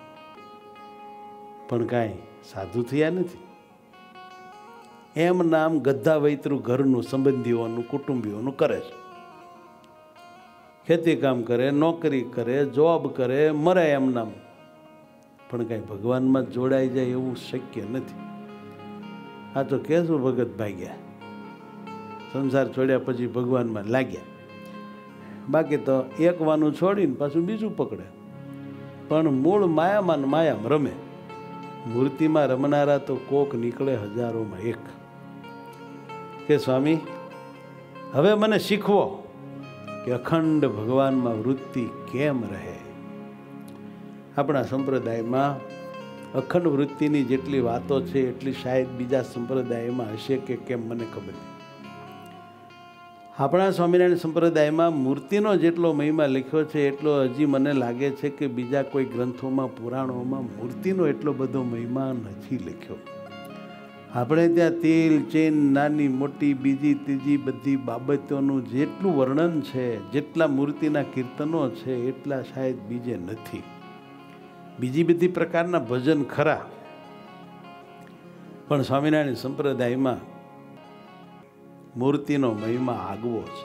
પણ કાંઈ સાધુ થયા નથી. એમ નામ ગધા વૈતરું ઘરનું, સંબંધીઓનું, કુટુંબીઓનું કરે છે. ખેતી કામ કરે, નોકરી કરે, જોબ કરે, મરે એમ નામ, પણ કાંઈ ભગવાનમાં જોડાઈ જાય એવું શક્ય નથી. આ તો કેશું ભગત ભાગ્યા, સંસાર છોડ્યા પછી ભગવાનમાં લાગ્યા. બાકી તો એક વાનું છોડીને પાછું બીજું પકડે, પણ મૂળ માયામાં ને માયામાં રમે. મૂર્તિમાં રમનારા તો કોક નીકળે હજારોમાં એક. કે સ્વામી હવે મને શીખવો કે અખંડ ભગવાનમાં વૃત્તિ કેમ રહે. આપણા સંપ્રદાયમાં અખંડ વૃત્તિની જેટલી વાતો છે એટલી શાયદ બીજા સંપ્રદાયમાં હશે કે કેમ મને ખબર નથી. આપણા સ્વામિનારાયણ સંપ્રદાયમાં મૂર્તિનો જેટલો મહિમા લખ્યો છે એટલો હજી મને લાગે છે કે બીજા કોઈ ગ્રંથોમાં, પુરાણોમાં મૂર્તિનો એટલો બધો મહિમા નથી લખ્યો. આપણે ત્યાં તિલ, ચેન, નાની મોટી બીજી ત્રીજી બધી બાબતોનું જેટલું વર્ણન છે, જેટલા મૂર્તિના કીર્તનો છે એટલા શાયદ બીજે નથી. બીજી બધી પ્રકારના ભજન ખરા, પણ સ્વામિનારાયણ સંપ્રદાયમાં મૂર્તિનો મહિમા આગવો છે.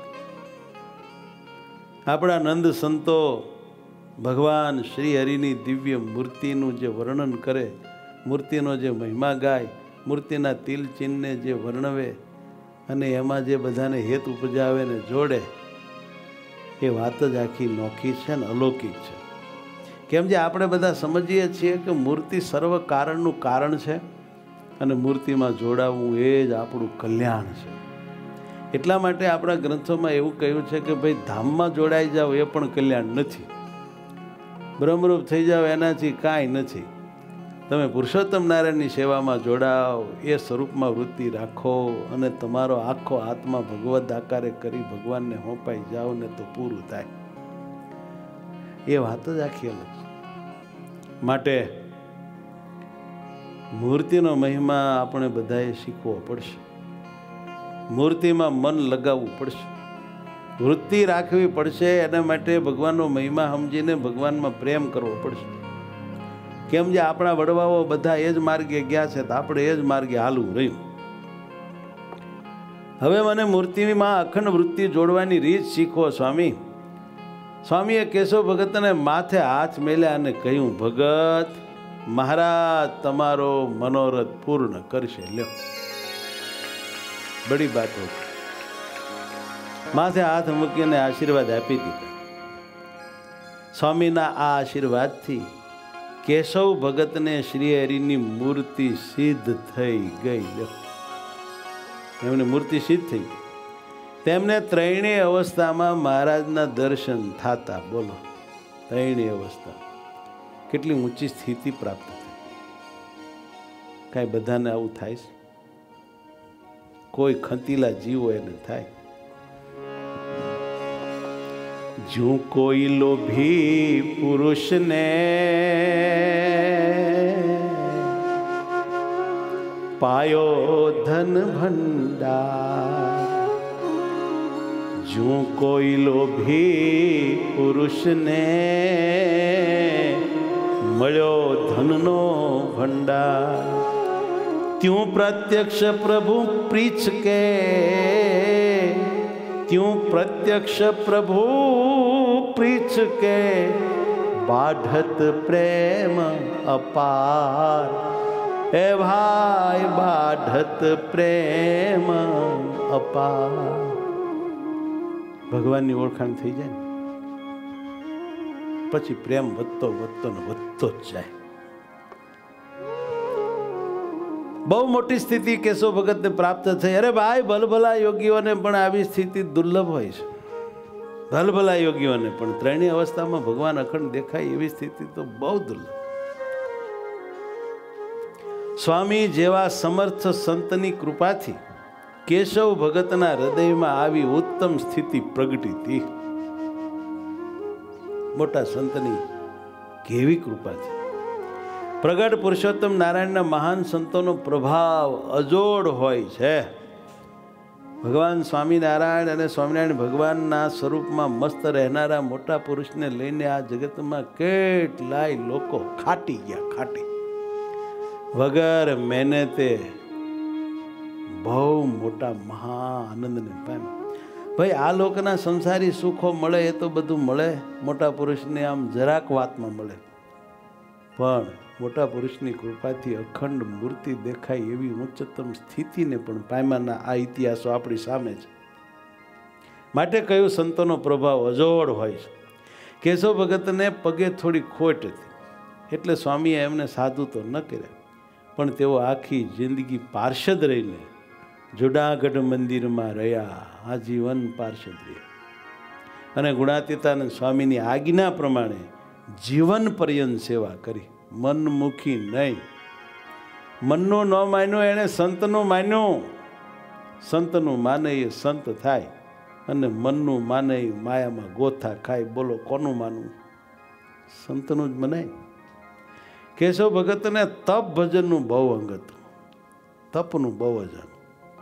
આપણા નંદ સંતો ભગવાન શ્રી હરિની દિવ્ય મૂર્તિનું જે વર્ણન કરે, મૂર્તિનો જે મહિમા ગાય, મૂર્તિના તિલ ચિહ્નને જે વર્ણવે અને એમાં જે બધાને હેત ઉપજાવે ને જોડે, એ વાત જ આખી નોખી છે ને અલૌકિક છે. કેમ જે આપણે બધા સમજીએ છીએ કે મૂર્તિ સર્વ કારણનું કારણ છે અને મૂર્તિમાં જોડાવવું એ જ આપણું કલ્યાણ છે. એટલા માટે આપણા ગ્રંથોમાં એવું કહ્યું છે કે ભાઈ ધામમાં જોડાઈ જાઓ એ પણ કલ્યાણ નથી, બ્રહ્મરૂપ થઈ જાઓ એનાથી કાંઈ નથી. તમે પુરુષોત્તમ નારાયણની સેવામાં જોડાઓ, એ સ્વરૂપમાં વૃત્તિ રાખો અને તમારો આખો આત્મા ભગવદ આકારે કરી ભગવાનને હોંપાઈ જાઓ ને તો પૂરું થાય. એ વાત જ આખી અલગ છે. માટે મૂર્તિનો મહિમા આપણે બધાએ શીખવો પડશે, મૂર્તિમાં મન લગાવવું પડશે, વૃત્તિ રાખવી પડશે. એના માટે ભગવાનનો મહિમા સમજીને ભગવાનમાં પ્રેમ કરવો પડશે. કેમ જે આપણા વડવાઓ બધા એ જ માર્ગે ગયા છે તો આપણે એ જ માર્ગે હાલવું રહ્યું. હવે મને મૂર્તિમાં અખંડ વૃત્તિ જોડવાની રીત શીખવો સ્વામી. સ્વામીએ કેશવ ભગતને માથે હાથ મેલ્યા અને કહ્યું, ભગત મહારાજ તમારો મનોરથ પૂર્ણ કરશે. લ્યો બડી બાત હો. માથે હાથ મૂકીને આશીર્વાદ આપી દીધા. સ્વામીના આ આશીર્વાદથી કેશવ ભગતને શ્રી હરિની મૂર્તિ સિદ્ધ થઈ ગઈ. એમની મૂર્તિ સિદ્ધ થઈ ગઈ. તેમને ત્રણેય અવસ્થામાં મહારાજના દર્શન થતા. બોલો, ત્રણેય અવસ્થા કેટલી ઊંચી સ્થિતિ પ્રાપ્ત થઈ. કાંઈ બધાને આવું થાય છે? કોઈ ખંતીલા જીવો એને થાય. જો કોઈ લોભી પુરુષને પાયો ધન ભંડાર, જો કોઈ લોભી પુરુષને મળ્યો ધનનો ભંડાર, ત્યું પ્રત્યક્ષ પ્રભુ પ્રીચ કે, ત્યું પ્રત્યક્ષ પ્રભુ પ્રીચ કે, બાઢત પ્રેમ અપાર. એ ભાઈ બાઢત પ્રેમ અપાર. ભગવાનની ઓળખાણ થઈ જાય ને પછી પ્રેમ વધતો વધતો ને વધતો જ જાય. બહુ મોટી સ્થિતિ કેશવ ભગતને પ્રાપ્ત થઈ. અરે ભાઈ ભલભલા યોગીઓને પણ આવી સ્થિતિ દુર્લભ હોય છે. ભલભલા યોગીઓને પણ ત્રણેય અવસ્થામાં ભગવાન અખંડ દેખાય એવી સ્થિતિ તો બહુ દુર્લભ. સ્વામી જેવા સમર્થ સંતની કૃપાથી કેશવ ભગતના હૃદયમાં આવી ઉત્તમ સ્થિતિ પ્રગટી હતી. મોટા સંતની કેવી કૃપાથી પ્રગટ પુરુષોત્તમ નારાયણના મહાન સંતોનો પ્રભાવ અજોડ હોય છે. ભગવાન સ્વામિનારાયણ અને સ્વામિનારાયણ ભગવાનના સ્વરૂપમાં મસ્ત રહેનારા મોટા પુરુષને લઈને આ જગતમાં કેટલાય લોકો ખાટી ગયા. ખાટી વગર મહેનતે બહુ મોટા મહા આનંદને પામ્યા. ભાઈ આ લોકોના સંસારી સુખો મળે એ તો બધું મળે, મોટા પુરુષને આમ જરાક વાતમાં મળે, પણ મોટા પુરુષની કૃપાથી અખંડ મૂર્તિ દેખાય એવી ઉચ્ચતમ સ્થિતિને પણ પામ્યાના આ ઇતિહાસો આપણી સામે છે. માટે કયું સંતોનો પ્રભાવ અજોડ હોય છે. કેશવ ભગતને પગે થોડી ખોટ હતી એટલે સ્વામીએ એમને સાધુ તો ન કર્યા, પણ તેઓ આખી જિંદગી પાર્ષદ રહીને જુનાગઢ મંદિરમાં રહ્યા, આજીવન પાર્ષદ રહ્યા અને ગુણાતીતાનંદ સ્વામીની આજ્ઞા પ્રમાણે જીવન પર્યંત સેવા કરી. મનમુખી નહીં, મનનું ન માન્યું એણે સંતનું માન્યું. સંતનું માને એ સંત થાય અને મનનું માને એ માયામાં ગોથા ખાય. બોલો કોનું માનવું? સંતનું જ મનાય. કેશવ ભગતને તપ ભજનનું બહુ અંગ હતું, તપનું બહુ જ અંગ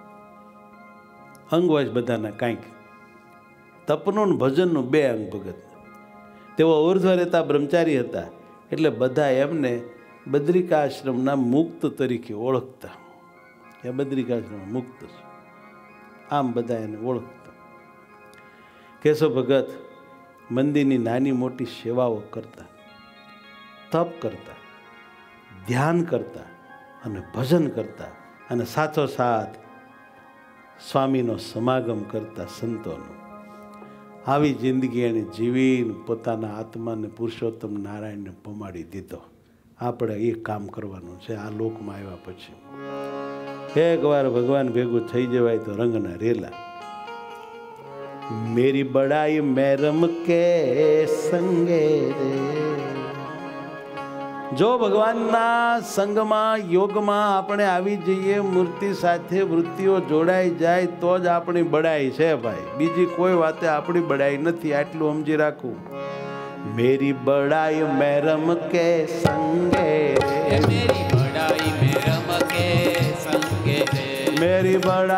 અંગ હોય બધાના કાંઈક. તપનું ને ભજનનું બે અંગ ભગત. તેઓ ઉર્ધ્વ રહેતા બ્રહ્મચારી હતા એટલે બધા એમને બદ્રિકાશ્રમના મુક્ત તરીકે ઓળખતા. એ બદ્રિકાશ્રમ મુક્ત છે આમ બધા એને ઓળખતા. કેશવ ભગત મંદિરની નાની મોટી સેવાઓ કરતા, તપ કરતા, ધ્યાન કરતા અને ભજન કરતા અને સાથોસાથ સ્વામીનો સમાગમ કરતા સંતોનો. આવી જિંદગી એણે જીવીને પોતાના આત્માને પુરુષોત્તમ નારાયણને પમાડી દીધો. આપણે એ કામ કરવાનું છે આ લોકમાં આવ્યા પછી. એકવાર ભગવાન ભેગું થઈ જવાય તો રંગના રેલા. મેરી બડાઈ મેરમ કે સંગે રે. જો ભગવાનના સંગમાં યોગમાં આપણે આવી જઈએ, મૂર્તિ સાથે વૃત્તિઓ જોડાઈ જાય તો જ આપણી બડાઈ છે ભાઈ. બીજી કોઈ વાતે આપણી બડાઈ નથી, આટલું સમજી રાખવું. મેરી બડાઈ મેરમ કે સંગે રે, मेरी बड़ाई मेरम के संगे रे, मेरी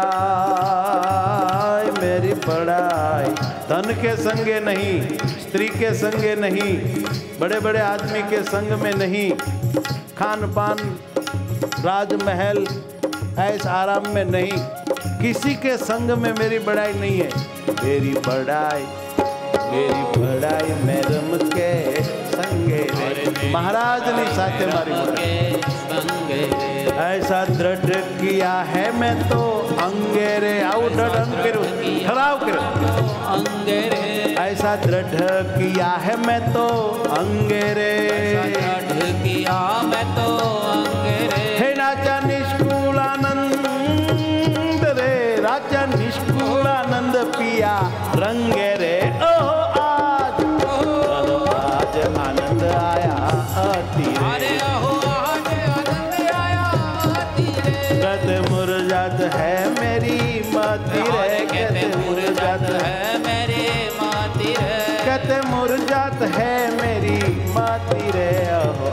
बड़ाई मेरी बड़ाई. धन के संगे नहीं, स्त्री के संगे नहीं, बड़े बड़े आदमी के संग में नहीं, खान पान राजमहल ऐस आराम में नहीं, किसी के संग में मेरी बड़ाई नहीं है. मेरी बड़ाई मेरी बड़ाई मेरम के संगे रे. महाराज ની સાથે મારી બડાઈ. संगे रे, ऐसा दृढ़ किया है मैं तो अंगे रे. આવું દૃઢ અંગ કર્યું, ઠરાવ કર્યો. अंगे रे, ऐसा दृढ़ किया है मैं तो अंगे रे. दृढ़ किया मैं तो अंगे रे. हे राजा निष्कुलानंद रे, राजा निष्कुलानंद पिया रंगे रे. ओहो आज आज आनंद आया अति रे. अरे अहो आज आनंद आया अति रे. कहते मुरझात है मेरी मति रे. कहते मुरझात है मेरी माती रे. कहते मुरझात है मेरी मति रे. ओहो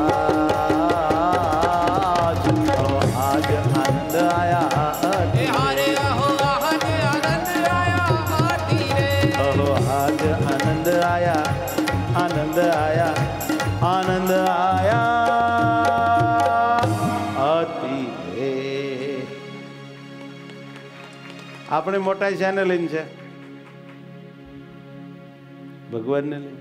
आज ओहो आज आनंद आया अति रे. अरे अहो आज आनंद आया अति रे. ओहो आज आनंद आया आनंद आया आनंद आया अति रे. આપણે મોટા શાને લઈને છે? ભગવાનને લઈને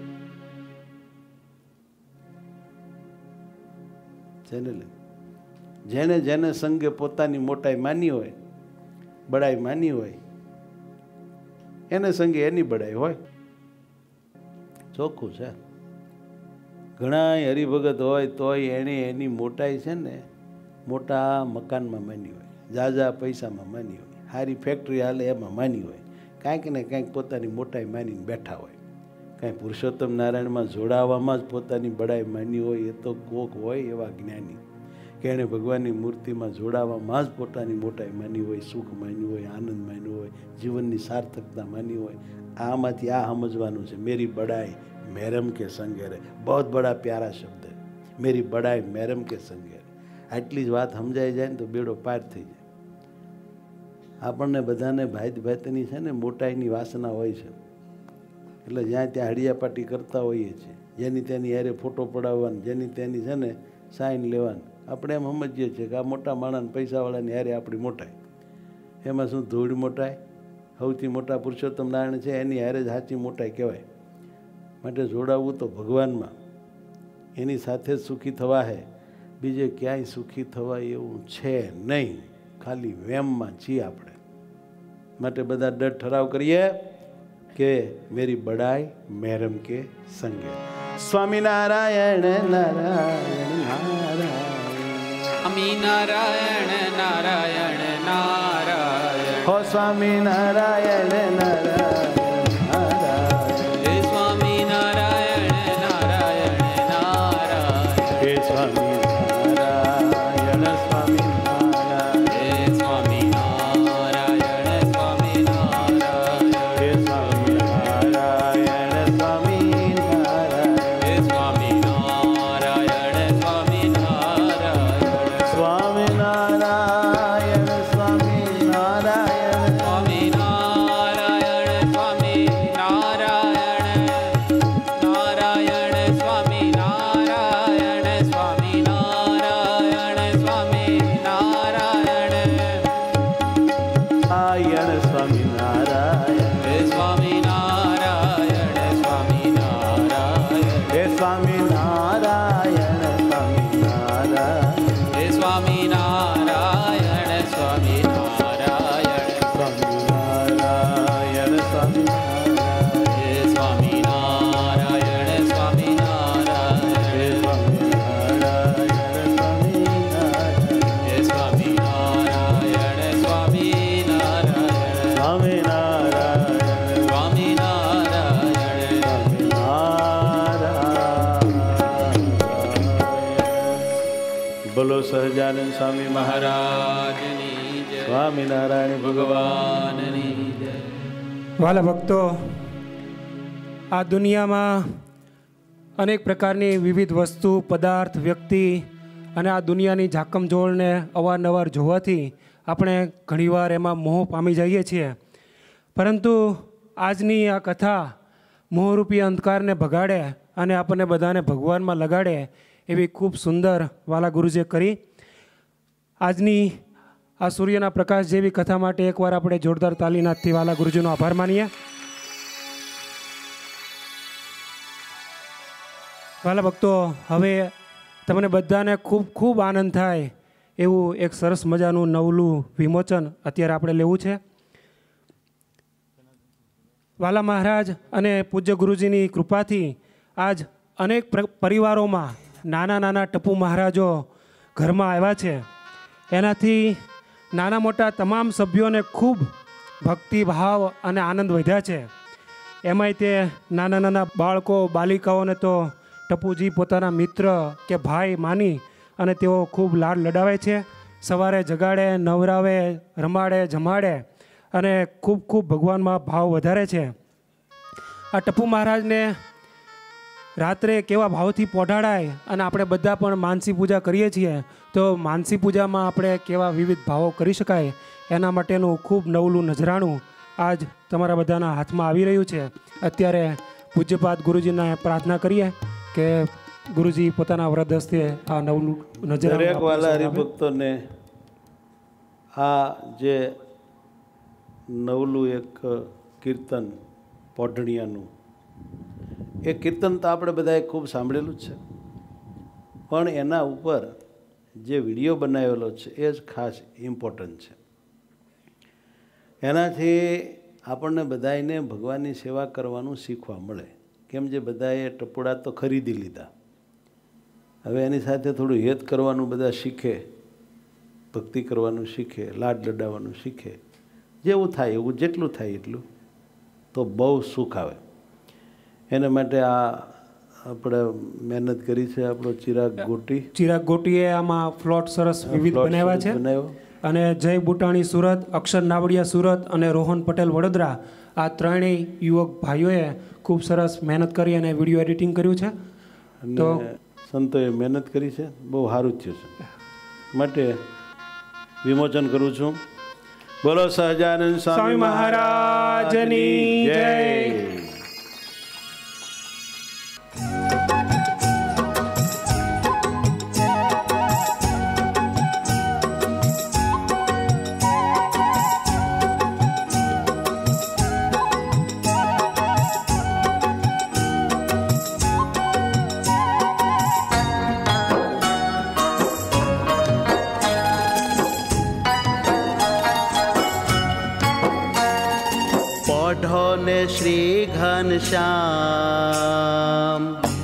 જેને લઈને જેને જેને સંગે પોતાની મોટાઈ માની હોય, બડાઈ માની હોય, એને સંગે એની બડાઈ હોય. ચોખ્ખું છે. ઘણા હરિભગત હોય તોય એણે એની મોટાઈ છે ને મોટા મકાનમાં માની હોય, ઝાઝા પૈસામાં માની હોય, સારી ફેક્ટરી હાલે એમાં માની હોય, કાંઈક ને કાંઈક પોતાની મોટાઈ માનીને બેઠા હોય. કાંઈ પુરુષોત્તમ નારાયણમાં જોડાવામાં જ પોતાની બડાઈ માની હોય એ તો કોક હોય એવા જ્ઞાની કે એણે ભગવાનની મૂર્તિમાં જોડાવામાં જ પોતાની મોટાઈ માની હોય, સુખ માન્યું હોય, આનંદ માન્યો હોય, જીવનની સાર્થકતા માની હોય. આમાંથી આ સમજવાનું છે. મેરી બડાઈ મેરમ કે સંગે રે. બહુ બડા પ્યારા શબ્દ है, मेरी बड़ाई मैरम के संगे. આટલી જ વાત સમજાઈ જાય ને તો બેડો પાર થઈ જાય. આપણને બધાને ભાત ભાતની છે ને મોટાઈની વાસના હોય છે એટલે જ્યાં ત્યાં હડિયાપાટી કરતા હોઈએ છીએ. જેની તેની હારે ફોટો પડાવવાનો, જેની તેની છે ને સાઈન લેવાનું. આપણે એમ સમજીએ છીએ કે આ મોટા માણસ પૈસાવાળાની હારે આપણી મોટાઈ. એમાં શું ધૂળ મોટાઈ? સૌથી મોટા પુરુષોત્તમ નારાયણ છે એની હારે જ સાચી મોટાઈ કહેવાય. માટે જોડાવવું તો ભગવાનમાં, એની સાથે જ સુખી થવા હે, બીજે ક્યાંય સુખી થવાય એવું છે નહીં. ખાલી વેમમાં છીએ આપણે. માટે બધા ડર ઠરાવ કરીએ કે મેરી બડાઈ મહેરમ કે સંગે. સ્વામિનારાયણ નારાયણ નારાયણ સ્વામી નારાયણ નારાયણ નારાયણ હો સ્વામિનારાયણ નારાયણ નારાયણ હે સ્વામી નારાયણ નારાયણ નારાયણ હે સ્વામિનારાયણ સ્વામિનારાયણ હે સ્વામી નારાયણ સ્વામી નારાયણ હે સ્વામિનારાયણ સ્વામિનારાયણ હે સ્વામી નારાયણ સ્વામી નારાયણ સ્વામિનારાયણ સ્વામિનારાયણ સ્વામી નારાયણ સ્વામી નારાયણ નારાયણ સ્વામી નારાયણ સ્વામી નારાયણ સ્વામી નારાયણ આયણ સ્વામિનારાયણ હે સ્વામી નારાયણ સ્વામી નારાયણ હે સ્વામિનારાયણ સ્વામિનારાયણ હે સ્વામી નારાયણ સ્વામી નારાયણ સ્વામિનારાયણ સ્વામિનારાયણ હે સ્વામી નારાયણ સ્વામી નારાયણ હે સ્વામિનારાયણ સ્વામિનારાયણ હે સ્વામી નારાયણ સ્વામી નારાયણ સ્વામિનારાયણ સ્વામી નારાયણ સ્વામિનારાયણ. બોલો સહજાનંદ સ્વામી મહારાજ મહારાજની જય સ્વામિનારાયણ ભગવાન. ભગવાનની જય. વાલા ભક્તો, આ દુનિયામાં અનેક પ્રકારની વિવિધ વસ્તુ, પદાર્થ, વ્યક્તિ અને આ દુનિયાની ઝાકમઝોળને અવારનવાર જોવાથી આપણે ઘણીવાર એમાં મોહ પામી જઈએ છીએ. પરંતુ આજની આ કથા મોહરૂપી અંધકારને ભગાડે અને આપણને બધાને ભગવાનમાં લગાડે એવી ખૂબ સુંદર વાલા ગુરુજીએ કરી. આજની આ સૂર્યના પ્રકાશ જેવી કથા માટે એકવાર આપણે જોરદાર તાલીનાથથી વાલા ગુરુજીનો આભાર માનીએ. વાલા ભક્તો, હવે તમને બધાને ખૂબ ખૂબ આનંદ થાય એવું એક સરસ મજાનું નવલું વિમોચન અત્યારે આપણે લેવું છે. વાલા મહારાજ અને પૂજ્ય ગુરુજીની કૃપાથી આજ અનેક પ્ર- પરિવારોમાં નાના નાના ટપુ મહારાજો ઘરમાં આવ્યા છે. એનાથી નાના મોટા તમામ સભ્યોને ખૂબ ભક્તિ ભાવ અને આનંદ વધ્યા છે. એમાંય તે નાના નાના બાળકો બાલિકાઓને તો ટપુજી પોતાના મિત્ર કે ભાઈ માની અને તેઓ ખૂબ લાડ લડાવે છે. સવારે જગાડે, નવરાવે, રમાડે, જમાડે અને ખૂબ ખૂબ ભગવાનમાં ભાવ વધારે છે. આ ટપુ મહારાજને રાત્રે કેવા ભાવથી પોઢાડાય અને આપણે બધા પણ માનસી પૂજા કરીએ છીએ, તો માનસી પૂજામાં આપણે કેવા વિવિધ ભાવો કરી શકાય એના માટેનું ખૂબ નવલું નજરાણું આજ તમારા બધાના હાથમાં આવી રહ્યું છે. અત્યારે પૂજ્યપાદ ગુરુજીને પ્રાર્થના કરીએ કે ગુરુજી પોતાના વરદ હસ્તે આ નવલું નજરાણું દરેક આપણે વાલા સૌને આપે. હરિભક્તોને આ જે નવલું એક કીર્તન પોઢણિયાનું, એ કીર્તન તો આપણે બધાએ ખૂબ સાંભળેલું જ છે, પણ એના ઉપર જે વિડીયો બનાવેલો છે એ જ ખાસ ઇમ્પોર્ટન્ટ છે. એનાથી આપણને બધાને ભગવાનની સેવા કરવાનું શીખવા મળે. કેમ જે બધાએ ટપોડા તો ખરીદી લીધા, હવે એની સાથે થોડું હેત કરવાનું બધા શીખે, ભક્તિ કરવાનું શીખે, લાડ લડાવવાનું શીખે. જેવું થાય એવું, જેટલું થાય એટલું, તો બહુ સુખ આવે. એના માટે આ આપણે મહેનત કરી છે. આપણો ચિરાગ ગોટી ચિરાગ ગોટીએ આમાં ફ્લોટ સરસ વિવિધ plot બનાવ્યા છે. સરસ બનાવ્યો. અને જય બુટાણી સુરત, અક્ષર નાવડિયા સુરત અને રોહન પટેલ વડોદરા, આ ત્રણેય યુવક ભાઈઓએ ખૂબ સરસ મહેનત કરી અને વિડીયો એડિટિંગ કર્યું છે. તો અને સંતોએ મહેનત કરી છે, બહુ સારું જ થયું છે. માટે વિમોચન કરું છું. બોલો સહજાનંદ સ્વામી મહારાજની જય. પોઢો ને શ્રી ઘનશ્યામ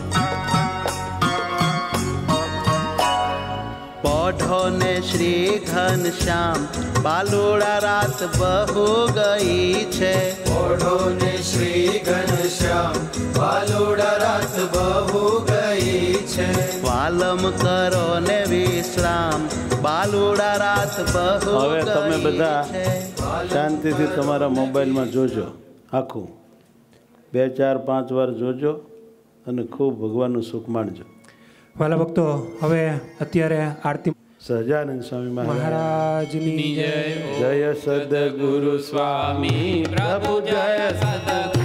પોઢો ને શ્રી ઘનશ્યામ બાલુડા રાત બહુ ગઈ છે પોઢો ને શ્રી ઘનશ્યામ બાલુડા રાત બહુ ગઈ છે વાલમ કરો ને વિશ્રામ બાલુડા રાત બહુ હવે તમે ગઈ બધા છે શાંતિથી તમારા મોબાઈલમાં જોજો આખું બે ચાર પાંચ વાર જોજો અને ખૂબ ભગવાનનું સુખ માણજો. વાલા ભક્તો, હવે અત્યારે આરતી સહજાનંદ સ્વામી મહારાજ મહારાજની જય. જય સદગુરુ સ્વામી પ્રભુ જય સદગુરુ